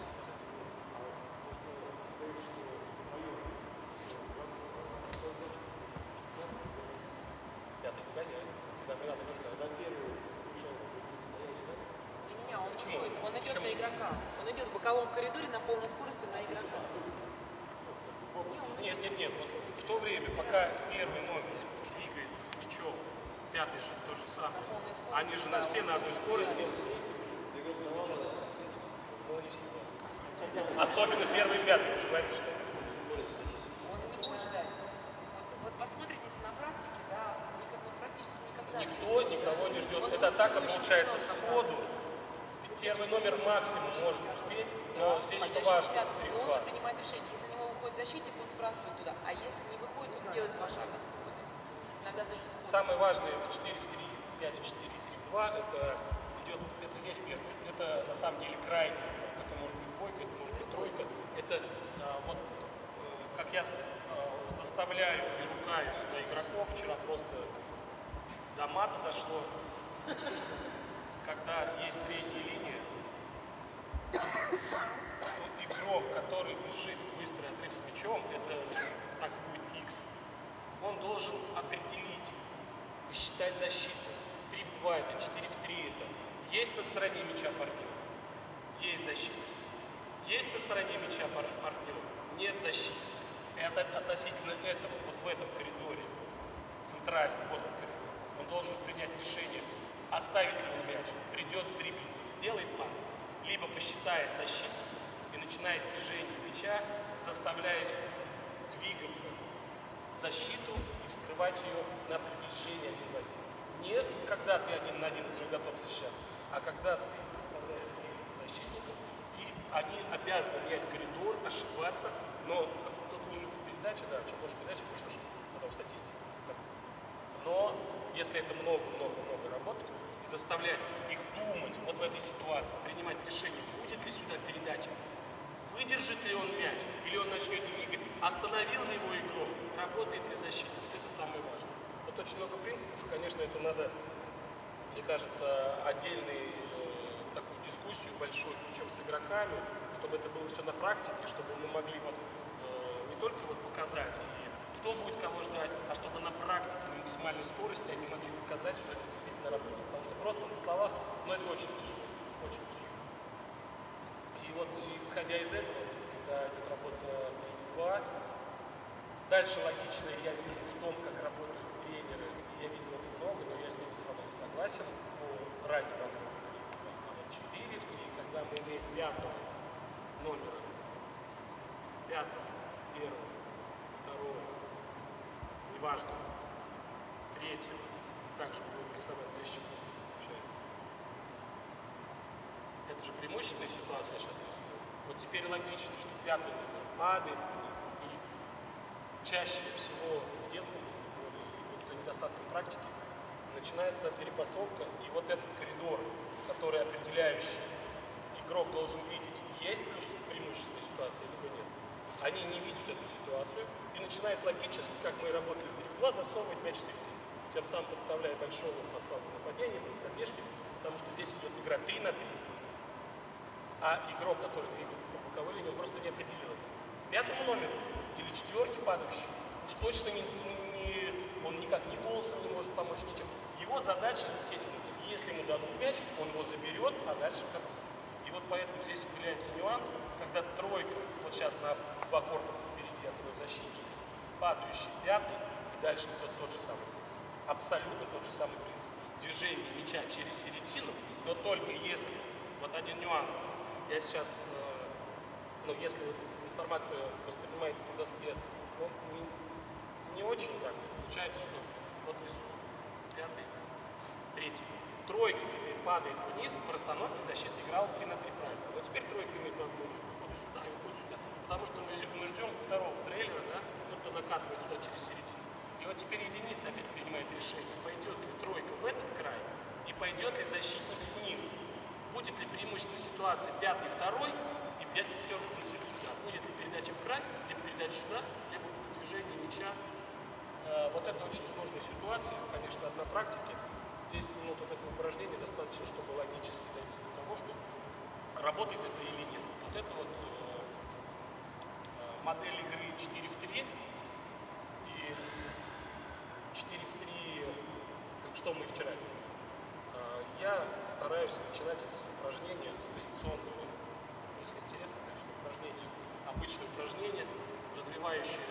Пятый догоняет. Когда мы разом нужно. Не-не-не, он уходит, он идет на игрока. Он идет в боковом коридоре на полной скорости на игрока. Нет. Вот в то время, пока первый номер двигается с мячом, пятый же то же самое. Они же на все на одной скорости. Но не всегда. Особенно первый и пятый. Вы же говорили, что Он не будет ждать. Вот посмотрите, если на практике, да, практически никогда никто никого не ждет. Эта атака получается сходу. Первый номер максимум может успеть, но здесь что важно, в он уже 3-2. принимает решение. Если на него выходит защитник, он сбрасывает туда. А если не выходит, он делает 2 шага. Иногда даже Самое важное в 4 в 3, 5 в 4, 3 в 2, это здесь первый. Это на самом деле крайний. Это может быть двойка, это может быть тройка. Это как я заставляю и ругаюсь на игроков, вчера просто до мата дошло, когда есть средняя линия, игрок, который бежит в быстрый отрыв с мячом, это так будет X. Он должен определить, посчитать защиту. 3 в 2 это, 4 в 3 это. Есть на стороне мяча партнер, есть защита. Есть на стороне мяча партнер, нет защиты. Это относительно этого, вот в этом коридоре, центральный, вот он коридор, он должен принять решение, оставит ли он мяч, придет с дриблингом, сделает пас, либо посчитает защиту и начинает движение мяча, заставляя двигаться защиту и вскрывать ее на приближение 1 в 1. Не когда ты 1 на 1 уже готов защищаться, а когда ты заставляешь двигаться защитников, и они обязаны менять коридор, ошибаться, но кто-то не любит передачи, да, чем больше передачи, больше ошибок, потом в статистике в конце. Но если это много-много-много работать и заставлять их думать вот в этой ситуации, принимать решение, будет ли сюда передача, выдержит ли он мяч, или он начнет двигать, остановил ли его игрок, работает ли защита, вот это самое важное. Вот очень много принципов, и, конечно, это надо, мне кажется, отдельную такую дискуссию большую, причем с игроками, чтобы это было все на практике, чтобы мы могли вот, не только вот показать, и кто будет кого ждать, а чтобы на практике, на максимальной скорости они могли показать, что это действительно работает. Потому что просто на словах, ну это очень тяжело, очень тяжело. И вот исходя из этого, когда идет работа 3 в 2, дальше логично я вижу в том, как работают тренеры, и я видел это много, но я с ними с вами не согласен по раннему отходу 3 в 2. А вот 4 в 3, когда мы имеем пятого номера, пятого, первого, второго, неважно, третьего, и также будем рисовать защитника, получается. Это же преимущественная ситуация, я сейчас рисую. Вот теперь логично, что пятый номер падает вниз, и чаще всего в детском баскетболе и вот за недостатком практики начинается перепасовка, и вот этот коридор, который определяющий, игрок должен видеть, есть плюс преимущественная ситуация, либо нет. Они не видят эту ситуацию и начинают логически, как мы и работали в 3 в 2, засовывать мяч в середину, тем самым подставляя большого под флангу нападения, при пробежке, потому что здесь идет игра 3 на 3. А игрок, который двигается по боковой линии, он просто не определил это. Пятому номеру или четверке падающей уж точно он никак ни голосом не может помочь, ничем. Его задача лететь внутрь. Если ему дадут мяч, он его заберет, а дальше как. И вот поэтому здесь появляется нюанс, когда тройка, вот сейчас на 2 корпуса впереди от своего защитника, падающий пятый, и дальше идет тот же самый корпус. абсолютно тот же самый принцип движения мяча через середину, но только если, вот один нюанс, я сейчас, ну, если информация воспринимается на доске, ну, не очень так, получается, что вот рисунок, пятый, третий. Тройка теперь падает вниз, по расстановке защита играла 3 на 3 правильно. Но теперь тройка имеет возможность ухода сюда и ухода сюда. Потому что мы ждем второго трейлера, да, тот, кто накатывает сюда через середину. И вот теперь единица опять принимает решение, пойдет ли тройка в этот край и пойдет ли защитник с ним. Будет ли преимущество ситуации пятый, второй и пятерка будет сюда. Будет ли передача в край, либо передача сюда, либо будет движение мяча. Вот это очень сложная ситуация, конечно, одна практика. 10 минут от этого упражнения достаточно, чтобы логически дойти до того, что работает это или нет. Вот это вот модель игры 4 в 3 и 4 в 3, как что мы вчера делали. Я стараюсь начинать это с упражнения, с позиционного. Если интересно, конечно, упражнение, обычное упражнение, развивающее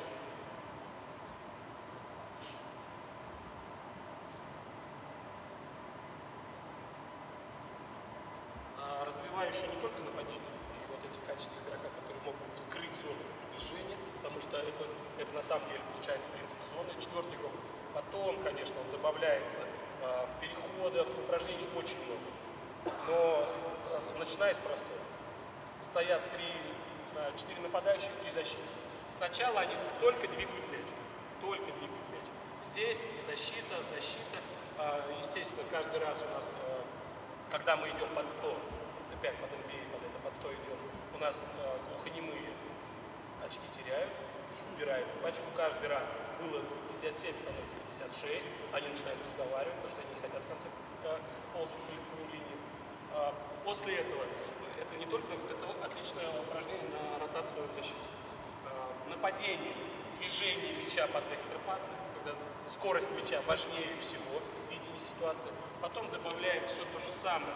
не только нападение, и вот эти качества игрока, которые могут вскрыть зону приближения, потому что это на самом деле получается принцип зоны. Четвертый игрок. Потом, конечно, он добавляется в переходах, упражнений очень много. Но начиная с простого. Стоят 4 нападающих, 3 защитника. Сначала они только двигают мяч. Только двигают мяч. Здесь защита. Естественно, каждый раз у нас, когда мы идем под 100, опять под NBA, под 100 идем, у нас глухонемые очки теряют, убирается в очку каждый раз. Было 57, становится 56, они начинают разговаривать, потому что они не хотят в конце ползать по лицевым линиям. После этого, это не только, это отличное упражнение на ротацию в защите. Нападение, движение мяча под экстрапасы, когда скорость мяча важнее всего в видении ситуации. Потом добавляем все то же самое.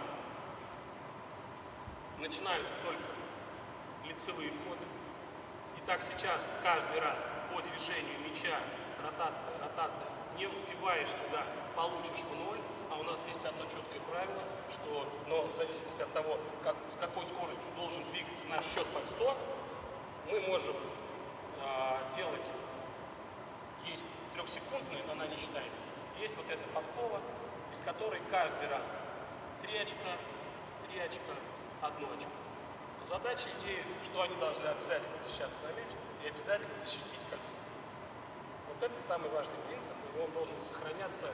Начинаются только лицевые входы. Итак, сейчас каждый раз по движению мяча, ротация, не успеваешь сюда, получишь в ноль. А у нас есть одно четкое правило, что, но в зависимости от того, с какой скоростью должен двигаться наш счет под 100, мы можем делать, есть 3-секундная, она не считается. Есть вот эта подкова, из которой каждый раз 3 очка, 1 очко. Задача, идея, что они должны обязательно защищаться на мяч и обязательно защитить кольцо. Вот это самый важный принцип, и он должен сохраняться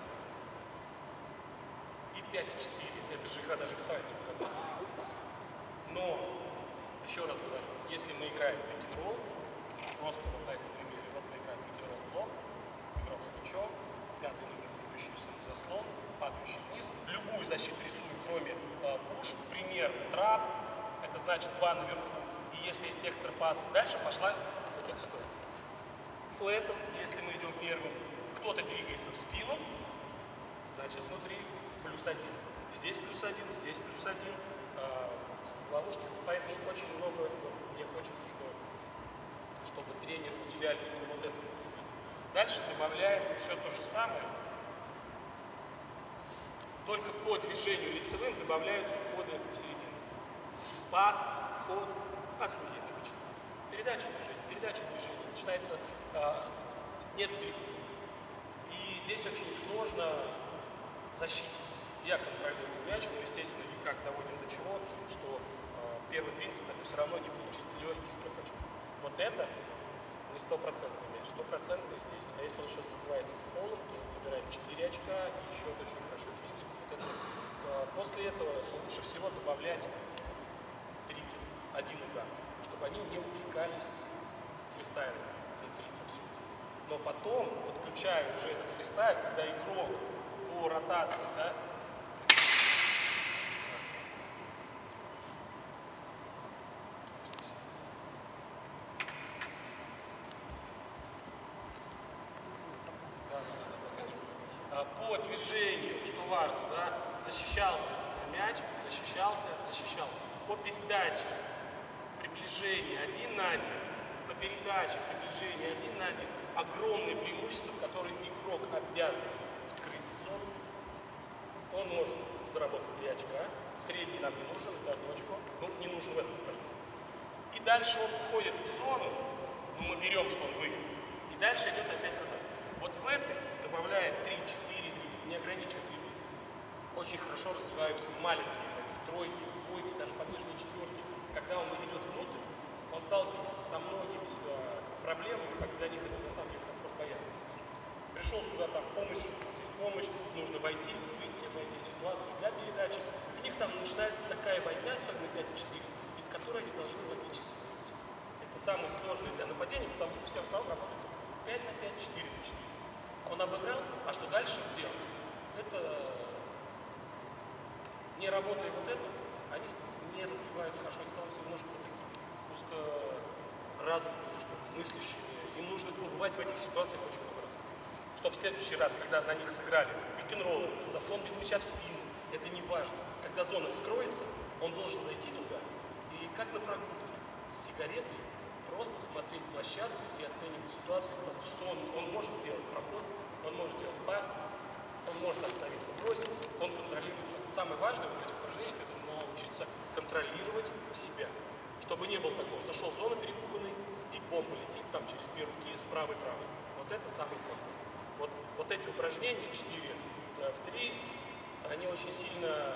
и 5 в 4. Это же игра даже к сайту. Но, еще раз говорю, если мы играем пик-н-ролл, просто вот на этом примере, вот мы играем пик-н-ролл блок, игрок с мячом, пятый номер двигающийся заслон, падающий вниз. Любую защиту рисуем, кроме пуш, пример, трап, это значит 2 наверху, и если есть экстра пас, дальше пошла вот эта ситуация. Флетом, если мы идем первым, кто-то двигается в спину, значит внутри +1. Здесь +1, здесь +1. Ловушки, поэтому очень много, мне хочется, чтобы тренеры уделяли именно вот этому. Дальше добавляем все то же самое, только по движению лицевым добавляются входы в середину. Пас, вход, пас обычно. Передача движения. Начинается, нет дрибла. И здесь очень сложно защитить. Я контролирую мяч, но, естественно, и как доводим до чего, что первый принцип это все равно не получить легких 3 очков. Вот это не 100% мяч, 100% здесь. А если он еще забывается с фолом, то выбираем 4 очка и счет очень хорошо двигается. Вот это, после этого лучше всего добавлять трипл, 1 удар, чтобы они не увлекались фристайлом внутри трусов. Но потом, подключая уже этот фристайл, когда игрок по ротации, да, по движению, что важно, да, защищался на мяч, защищался. По передаче приближение 1 на 1, по передаче приближение 1 на 1, огромное преимущество, в которое игрок обязан вскрыть очка, средний нам не нужен, это одно очко, ну, не нужен в этом упражнении. И дальше он входит в зону, ну, мы берем, что он выиграл, и дальше идет опять ротация. Вот в этой добавляет 3-4 дрибли, не ограничивает дрибли. Очень хорошо развиваются маленькие игроки, тройки, двойки, даже подвижные четверки. Когда он идет внутрь, он сталкивается со многими проблемами, как для них это на самом деле комфорт боярный. Пришел сюда, там помощь, здесь помощь, нужно войти, выйти, найти ситуацию для передачи. У них там начинается такая возня, особенно 5-4, из которой они должны логически выйти. Это самое сложное для нападения, потому что все в основном работают 5 на 5, 4 на 4. Он обыграл, а что дальше делать? Это не работая вот это, они не развиваются хорошо, они становятся немножко вот такими узкоразвитыми, что ли, мыслящими. Им нужно бывать в этих ситуациях очень много раз. Чтобы в следующий раз, когда на них сыграли пик-н-ролл, заслон без мяча в спину, это не важно. Когда зона вскроется, он должен зайти туда и как на прогулке с сигаретой просто смотреть площадку и оценивать ситуацию, что он может сделать проход, он может сделать пас, он может остановиться, бросить, он контролирует все. Это самое важное в этих упражнениях, это научиться контролировать себя. Чтобы не было такого, зашел в зону перепуганный, и бомба летит там через две руки с правой-правой. Вот это самое главное. Вот эти упражнения, 4 в 3, они очень сильно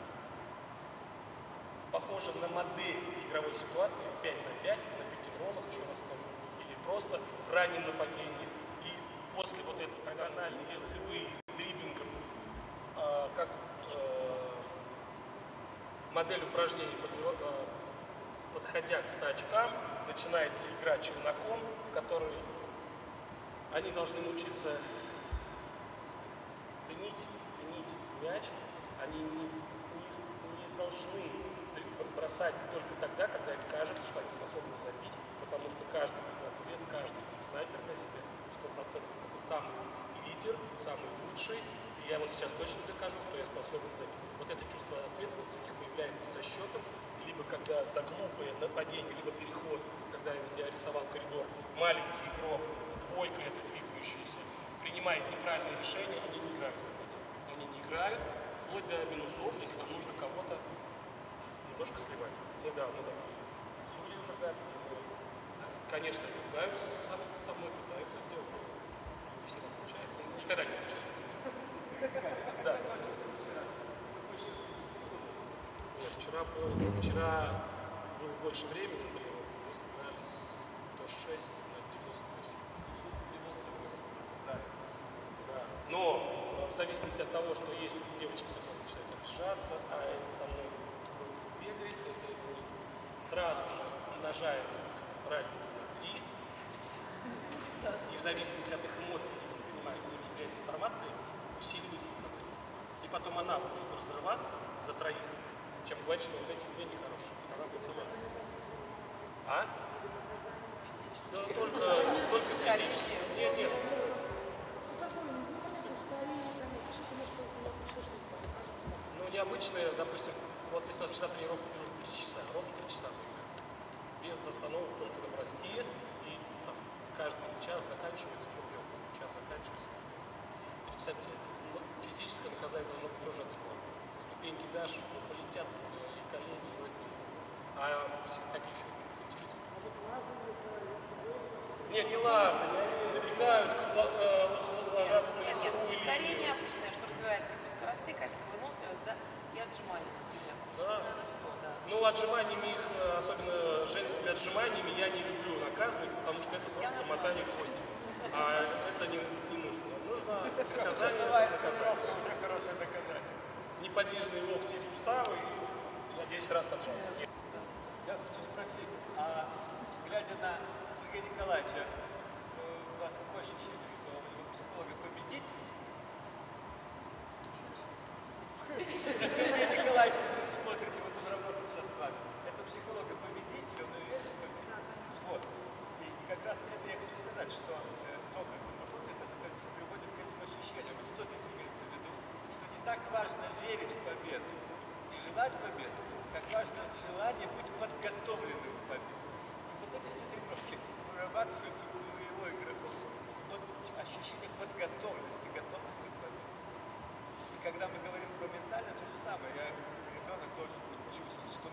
похожи на модель игровой ситуации в 5 на 5, на пик-н-роллах, еще раз скажу, или просто в раннем нападении. И после вот этого, когда анализ лицевые с дриблингом, как модель упражнений, подходя к 100 очкам, начинается игра челноком, в которой они должны научиться ценить мяч, они не должны бросать только тогда, когда им кажется, что они способны забить, потому что каждый 15 лет, каждый из них снайпер на себе, 100% это самый лидер, самый лучший, и я вот сейчас точно докажу, что я способен забить. Вот это чувство ответственности у них появляется со счетом, либо когда за глупое нападение, либо переход, когда я рисовал коридор, маленький игрок, двойка это двигающаяся, принимает неправильные решения, они не играют в нападение. Они не играют, вплоть до минусов, если нам нужно кого-то немножко сливать. Мы такие судьи уже гадкие, конечно, пытаются со мной пытаются делать. Не всегда получается. Никогда не получается. Да. Нет, вчера было больше времени, например, мы сыграли 106 на 98. Да. Но в зависимости от того, что есть девочки, которые начинают обижаться, а это со мной бегает, это сразу же умножается разница на 3. И в зависимости от их эмоций и восприятия информации усиливается наказание. И потом она будет разрываться за троих, чем говорить, что вот эти две нехорошие. Она будет сама. А? Да, только физически. Нет. Что такое? Непонятно, старение, там, пишите, может, еще что-нибудь покажете. Ну, необычное, допустим, вот если у нас вчера тренировка длилась 3 часа, ровно 3 часа мы играем. Без остановок, только на броски, и там каждый час заканчивается, час заканчивается. 3 часа все. Физическое наказание должно быть тоже адекватно. Ступеньки дашь, полетят и колени, и ноги. А какие еще? Вот лазали, Нет, не лазали, они набегают, ложатся на Нет, лицевую ускорение линию. обычное, что развивает как бы скоростные, качество, выносливость, да, и отжимания, например. Да. Наверное, все, да. Ну, отжиманиями их, особенно женскими отжиманиями, я не люблю наказывать, потому что это просто мотание хвостиком. А это не нужно. Нужно наказание. Уже хорошее наказание. Неподвижные локти и суставы, и я 10 раз отжался. Я хочу спросить, а глядя на Сергея Николаевича, у вас какое ощущение, что вы психолога победитель? На Сергея Николаевича вы смотрите, вот он работает сейчас с вами. Это психолога победитель, он уверен в победе. Вот. И как раз это я хочу сказать, что то, как он работает, это приводит к этим ощущениям. Вот что здесь имеется в виду? Что не так важно верить в победу и желать победы, как важно желание быть подготовленным к победе. И вот эти все тренировки вырабатывают у его игроков вот ощущение подготовленности, готовности к победе. И когда мы говорим про ментально, то же самое. Я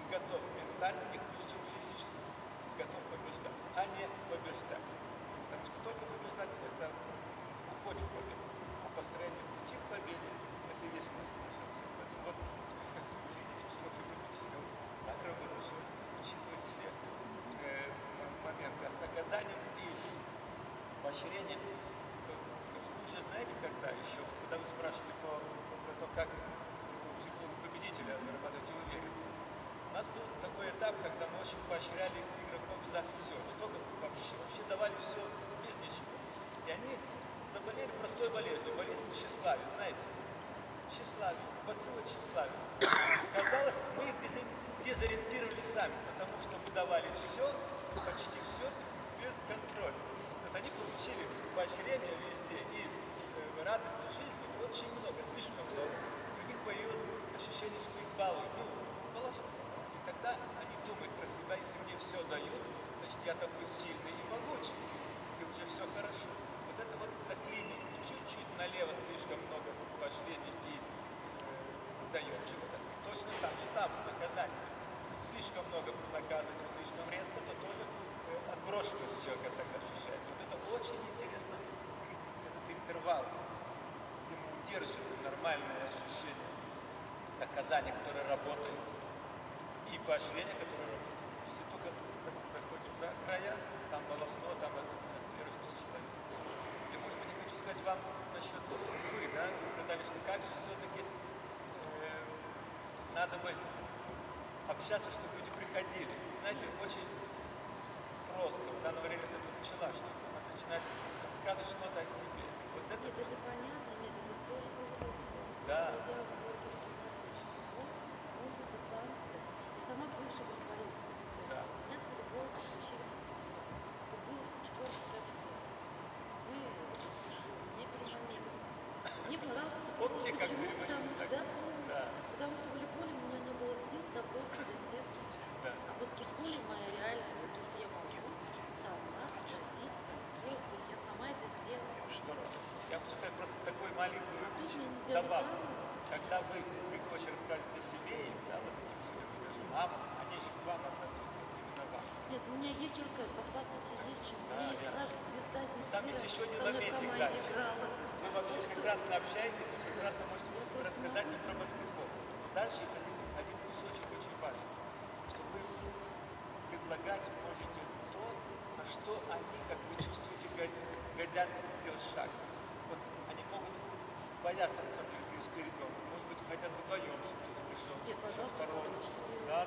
готов ментально не хуже, чем физически. Готов побеждать, а не побеждать. Потому что только побеждать – это уходит к победе. А построение пути к победе – это весь наша цель. Поэтому вот, видите, что вы сказал, так работает, что учитывать все моменты. А с наказанием и поощрением хуже, знаете, когда еще? Когда вы спрашивали про то, как у психолога-победителя вырабатывать уверенность. У нас был такой этап, когда мы очень поощряли игроков за все, не только вообще давали все без ничего. И они заболели простой болезнью, болезнь тщеславия, знаете? Тщеславие, бацилла тщеславия. Казалось, мы их дезориентировали сами, потому что мы давали все, почти все, без контроля. Вот они получили поощрение везде и радости жизни очень много, слишком много. У них появилось ощущение, что их балуют, баловство. И тогда они думают про себя, если мне все дают, значит я такой сильный и могучий, и уже все хорошо. Вот это вот заклинивание, чуть-чуть налево слишком много поощрений и дает чего-то. Точно так же там с наказанием. Если слишком много наказывать и слишком резко, то тоже отброшенность человека тогда ощущается. Вот это очень интересно, этот интервал, где мы удерживаем нормальное ощущение наказания, которое работает, и поощрения, которое работает. Если только заходим за края, там баловство, там развернутость человека. И, может быть, я хочу сказать вам насчет Уфы, да? Вы сказали, что как же все-таки надо бы общаться, чтобы люди приходили. Знаете, очень просто. Вот она время с этого начала, что она начинает рассказывать что-то о себе. Вот это... Нет, это понятно, нет, это тоже присутствует. Да. Когда я говорю, что у нас большинство, музыка, танцы. Я сама бывшая волейболистка. Да. Меня с волейбола притащили в баскетбол. Это было в 4-5 класс. Мы не переманили. Мне понравился баскетбол. Помните, как Почему? переманили? Потому что, да, Да. потому что в волейболе у меня не было сил добросить до сетки. Да. А в баскетболе моя реальная, вот то, что я могу сама забить, контроль, то есть я сама это сделала. Здорово. Я хочу сказать просто такой маленькую Смотрите, мне не добавку. дали Когда вы приходите рассказывать о себе, да, вот этим людям, даже мамам, они же к вам относятся, именно вам. Нет, у меня есть что рассказать, похвастаться есть чем. У меня есть верно. стража, звезда, Там есть еще один со мной в моментик команде дальше. играла. Вы вообще прекрасно общаетесь и прекрасно можете рассказать им про баскетбол. Но дальше есть один кусочек очень важный, что вы предлагать можете то, на что они, как вы чувствуете, годятся сделать шаг. Вот они могут бояться, на самом деле, привести ребенка. Может быть, хотят вдвоем, чтобы кто-то пришел. Нет, еще пожалуйста, второго. потому что, Да.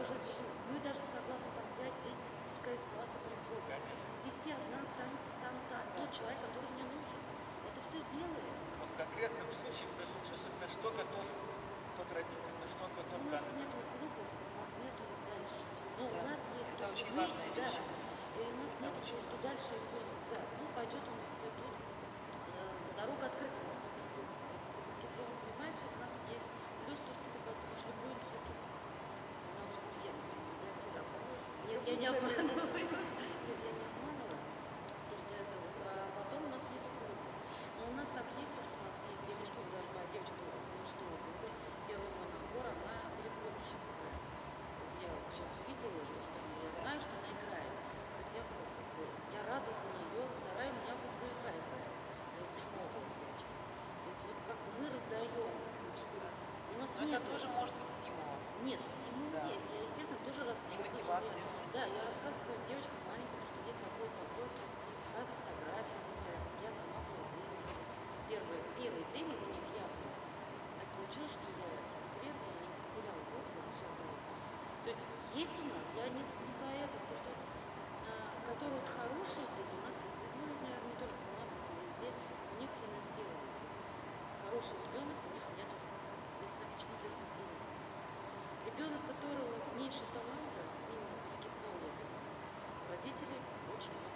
мы даже согласны, там 5-10, пускай из класса приходят. Конечно. Естественно, останется сам тот человек, который мне нужен. Это все делает. Но в конкретном случае вы должны чувствовать, на что готов тот родитель, на что он готов У нас данный. нету клубов, у нас нету дальше. Ну, у нас есть Это то, очень что важная да, вещь. и у нас нет того, что дальше будет. Да, ну, пойдет он в институт. Дорога открыта у нас. Если ты баскетбол понимаешь, у нас есть плюс то, что ты поступишь в любой институт. У нас у всех. Нет, я не обманываю. Нет, я не обманываю. То, что это вот. А потом у нас нет клуба. Но у нас так есть, то, что у нас есть девочки, вот даже моя девочка 96-го года, первого набора, она перед блоки сейчас играет. Вот я сейчас увидела ее, что я знаю, что она играет. То есть я как бы, я рада за нее, вторая у меня будет БК играет. За 7-го девочка. То есть вот как бы мы раздаем. У нас Но это нету. тоже может быть стимулом. Нет, стимул Да. есть. Я, естественно, тоже рассказываю. мотивация. Да, я рассказываю своим девочкам маленьким, что есть такой-то, показываю фотографии, я сама была тренером. Первое время у них я была. Так получилось, что я декретная, я не потеряла год, и все отдалось. То есть есть у нас, я не про это, потому что которые вот хорошие дети, у нас, ну, наверное, не только у нас, это везде, у них финансирование. Хороший ребенок, у них нету, если почему-то их денег. Ребенок, которого меньше таланта, именно в баскетболе, родители очень много.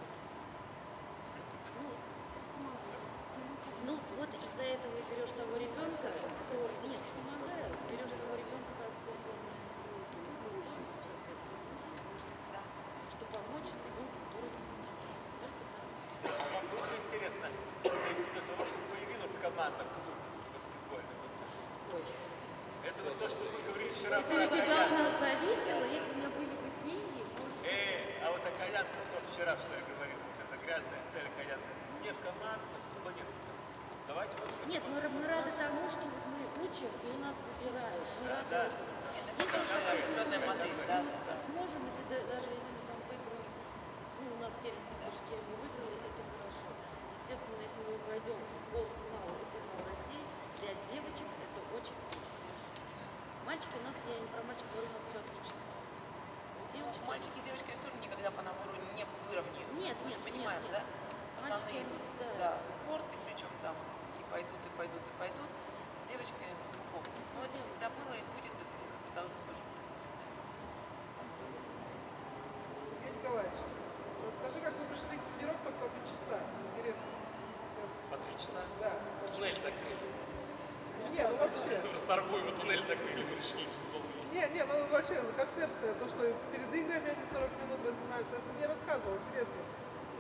Ну вот из-за этого и берешь того ребенка, который нет, помогаю, берешь того ребенка как духовное чтобы помочь ребенку, который нужен. Только так. А вам было бы интересно дойти до того, чтобы появилась команда клуб баскетбольный? Ой. Это вот то, что мы говорили вчера Это про если бы от окаянство. нас зависело, если у меня были бы деньги, может... А вот окаянство, то вчера, что я говорил, вот это грязная цель окаянства. Нет команд, у нас клуба нет. Давайте подумаем. Нет, мы рады тому, что вот мы учим, и у нас забирают. Мы рады Да. этому. Это Если же такая определенная модель, да. мы сможем, если даже если мы там выиграем, ну, у нас первенство в Башке мы выиграли, это хорошо. Естественно, если мы пойдем в полуфинал и финал России, для девочек это очень-очень хорошо. Мальчики у нас, я не про мальчиков говорю, у нас все отлично. Девочки... Мальчики с девочками все равно никогда по набору не выровняются. Нет, Мы же нет, понимаем, нет, да? нет. Пацаны Мальчики, они идут, всегда- да, в спорт, и причем там и пойдут, и пойдут, и пойдут. С девочками по-другому. Но это всегда было и будет, это мы как бы должны тоже Сергей Николаевич, расскажи, как вы пришли к тренировкам по 3 часа. Интересно. По 3 часа? Да. Туннель закрыли. Не, ну вообще. В Расторгуево туннель закрыли, мы решили футбол вместе. Не, ну вообще, ну, концепция, то, что перед играми они 40 минут разминаются, это мне рассказывал, интересно же.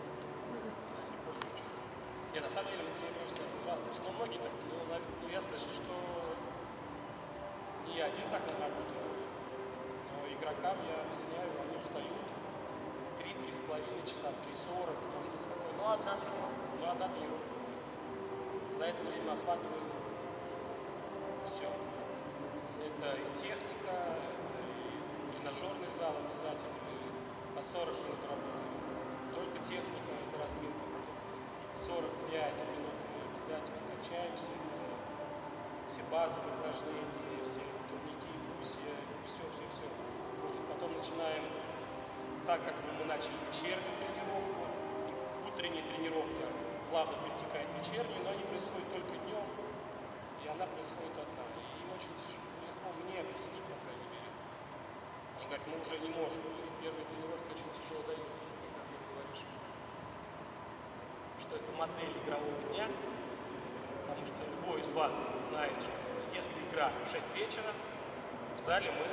Не, на самом деле, мы тренируемся раз, но многие так, ну, я слышал, что не я один так работаю, но игрокам я объясняю, они устают 3-3,5 часа, 3:40, можно спокойно. Ну, одна тренировка. Ну, одна тренировка. За это время охватываем все. Это и техника, это и тренажерный зал обязательно, и по 40 минут работаем. Только техника, это разминка. 45 минут мы обязательно качаемся, это все базовые упражнения, все турники, брусья, это все. Потом начинаем, так как мы начали вечернюю тренировку, и утренняя тренировка плавно перетекает в вечернюю, но они происходят только днем, и она происходит одна. И им очень тяжело мне объяснить, по крайней мере. Они говорят, мы уже не можем, и первая тренировка очень тяжело дается, когда ты говоришь, что это модель игрового дня, потому что любой из вас знает, что если игра в 6 вечера, в зале мы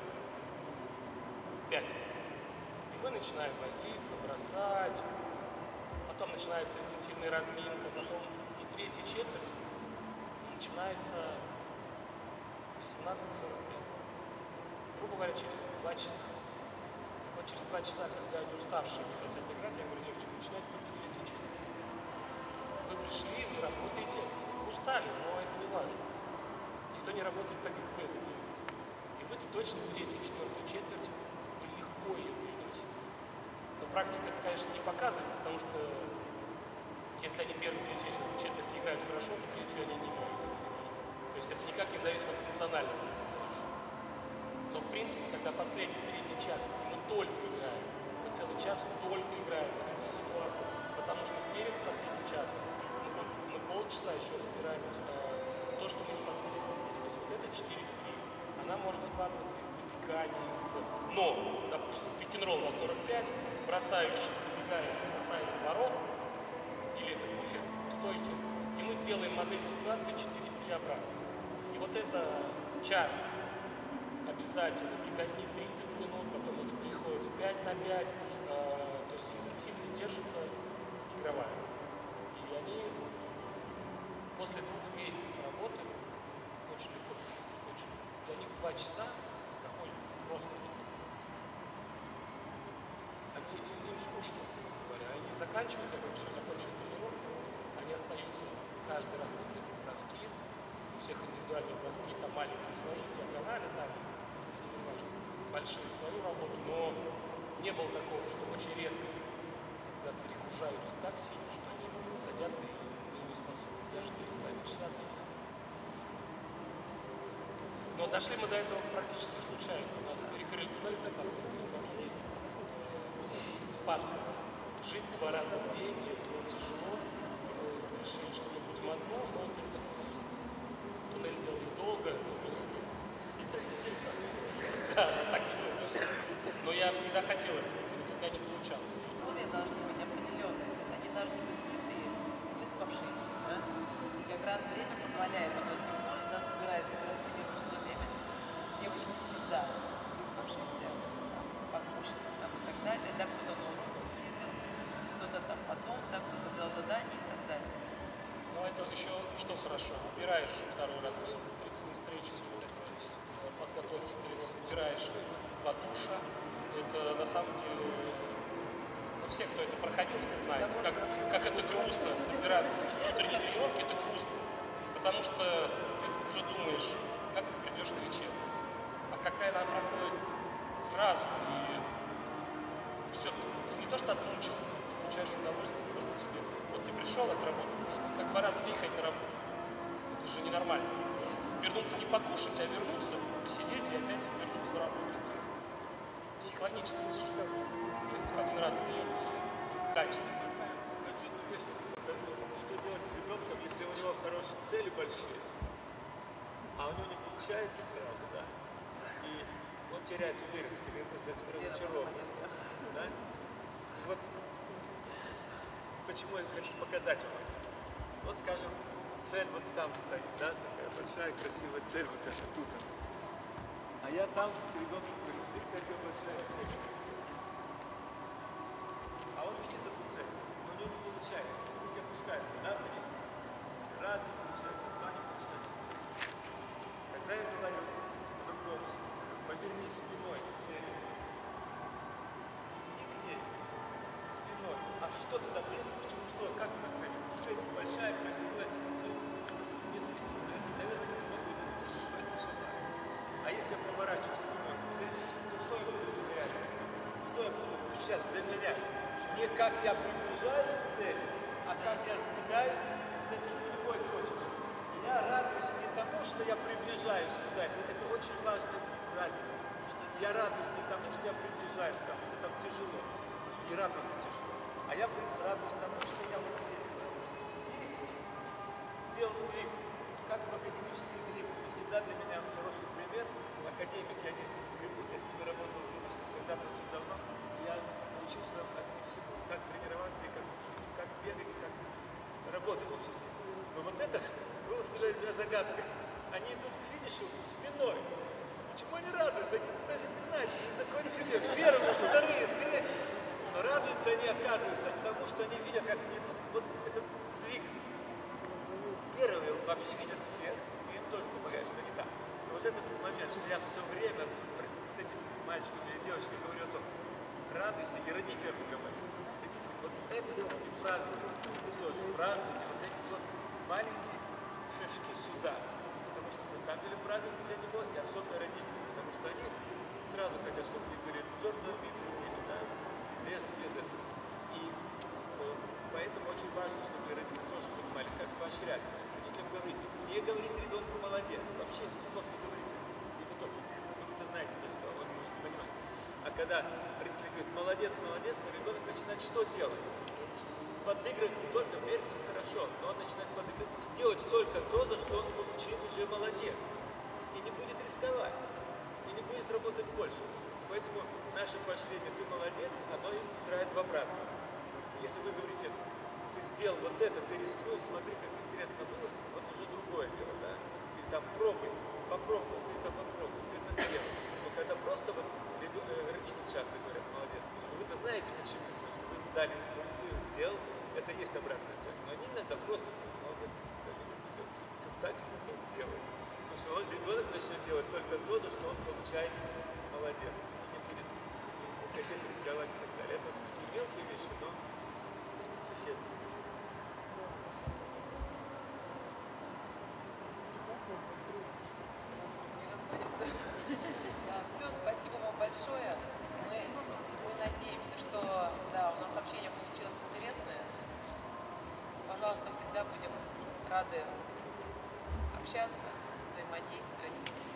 в 5. И мы начинаем возиться, бросать, потом начинается интенсивная разминка, потом и третья четверть начинается 18:45. Грубо говоря, через 2 часа. Так вот через 2 часа, когда они уставшие не хотят играть, я говорю, девочки, начинается только третья четверть. Вы пришли, вы работаете, устали, но это не важно. Никто не работает так, как вы это делаете. И вы-то точно третью, четвертую четверть вы легко ее переносите. Но практика это, конечно, не показывает, потому что если они первые две четверти играют хорошо, то третью они не играют. То есть это никак не зависит от функциональной составляющей. Но в принципе, когда последний третий час мы только играем, мы целый час только играем в этой ситуации, потому что перед последним часом мы полчаса еще разбираем то, что мы непосредственно здесь. То есть вот это 4 в 3. Она может складываться из добегания, но, допустим, пик-н-ролл на 45, бросающий, добегает, бросается ворот, или это буфер в стойке, и мы делаем модель ситуации 4 в 3 обратно. И вот это час обязательно, беготни 30 минут, потом это переходит в 5 на 5, то есть интенсивность держится игровая. И они после 2 месяцев работы очень легко, очень, для них 2 часа проходит просто легко. Им скучно, говоря, они заканчивают, я говорю, все, закончили тренировку, они остаются каждый раз после этого броски, у всех индивидуальные броски, там маленькие свои, диагонали, там, неважно, большие свою работу, но не было такого, что очень редко, когда перегружаются так сильно, что они садятся и не способны, даже 3,5 часа для них. Но дошли мы до этого практически случайно. У нас перекрыли туннель, Спасска. Жить 2 раза в день, это было тяжело. Мы решили, что мы будем одно, но туннель делали долго. Да, так что. Но я всегда хотел это, никогда не получалось. Условия должны быть определенные, то есть они должны быть сытые, выспавшиеся, да? И как раз время позволяет, оно дневное, да, собирает как раз тренировочное время. Девочки всегда выспавшиеся, там, покушали там, и так далее, да, кто-то на уроке съездил, кто-то там потом, да, кто-то взял задание и так далее. Но это еще что хорошо, выбираешь второй разминку, 30 минут встречи, все вот это. подготовки тренировок, выбираешь 2 душа. Это на самом деле, ну, все, кто это проходил, все знают, как это грустно собираться с утренней тренировки, это грустно. Потому что ты уже думаешь, как ты придешь на вечернюю. А когда она проходит сразу, и все, ты не то что отмучился, ты получаешь удовольствие, просто тебе. Вот ты пришел, отработаешь, как 2 раза в день ходить на работу. Это же ненормально. Вернуться не покушать, а вернуться, посидеть и опять вернуться на работу. Психологически тяжело. 1 раз в день, качественно. Скажи одну вещь, что делать с ребенком, если у него хорошие цели большие, а у него не получается сразу, да? И он теряет уверенность или разочарован. Да? Вот почему я хочу показать вам это. Вот, скажем, цель вот там стоит, да, такая большая, красивая цель, вот эта тут. А я там с ребенком говорю, смотри, какая большая цель. А он видит эту цель, но у него не получается, руки опускаются, да, значит, раз не получается, 2 не получается. Тогда я говорю по-другому, поверни спиной к цели. Иди к ней спиной. А что туда будет? Почему что? Как она цель? Цель большая, красивая, наверное, не смогу достичь, поэтому все так. А если я поворачиваю спиной к цели, то что я буду замерять? Что я буду сейчас замерять? Не как я приближаюсь к цели, а как я сдвигаюсь с этой другой точки. Я радуюсь не тому, что я приближаюсь туда, это очень важная разница. Я радуюсь не тому, что я приближаюсь, потому что там тяжело, потому что не радоваться тяжело. А я радуюсь тому, что я и сделал сдвиг, как в академической двигателе. Всегда для меня хороший пример. Академики, они любят, я с ними работал в юности когда-то очень давно, я научился от них всему, как тренироваться, и как бегать, и как работать вообще с ними. Но вот это было всегда для меня загадкой. Они идут к финишу спиной. Почему они радуются? Они даже не знают, что они закончили первые, вторые, третьи. Но радуются они, оказывается, тому, что они видят, как они идут. Вот этот сдвиг. Первые вообще видят всех, и им тоже помогает, что не так. Но вот этот момент, что я все время с этим мальчиком или девочкой говорю о том, радуйся, и родителям говорю. Вот это самое празднование, вы тоже празднуйте вот эти вот маленькие шажки сюда. Потому что на самом деле праздник для него и особенно родители, потому что они сразу хотят, чтобы они были черную битву, да, без этого. И поэтому очень важно, чтобы родители тоже понимали, как поощрять. Скажем, родителям говорите, не говорите ребенку молодец, вообще этих слов не говорите. И вы тоже, вы знаете, за что, он может понимать. А когда родители говорят молодец, молодец, то ребенок начинает что делать? Подыгрывать не только мерить хорошо, но он начинает подыгрывать. Делать только то, за что он получил уже молодец. И не будет рисковать. И не будет работать больше. Поэтому наше поощрение «ты молодец», оно играет в обратную. Если вы говорите, ты сделал вот это, ты рискнул, смотри, как интересно было, вот уже другое дело, да? Или там пробуй, попробовал, ты это попробовал, ты это сделал. Но когда просто вот родители часто говорят «молодец», потому что вы-то знаете почему, потому что вы ему дали инструкцию, сделал, это есть обратная связь. Но они иногда просто «молодец», скажи, чтобы так не делать. Потому что ребенок начнет делать только то, за что он получает молодец. И не будет хотеть рисковать и так далее. Это не мелкие вещи, но существенные. Все, спасибо вам большое. Мы надеемся, что да, у нас общение получилось интересное. Пожалуйста, всегда будем рады общаться, взаимодействовать.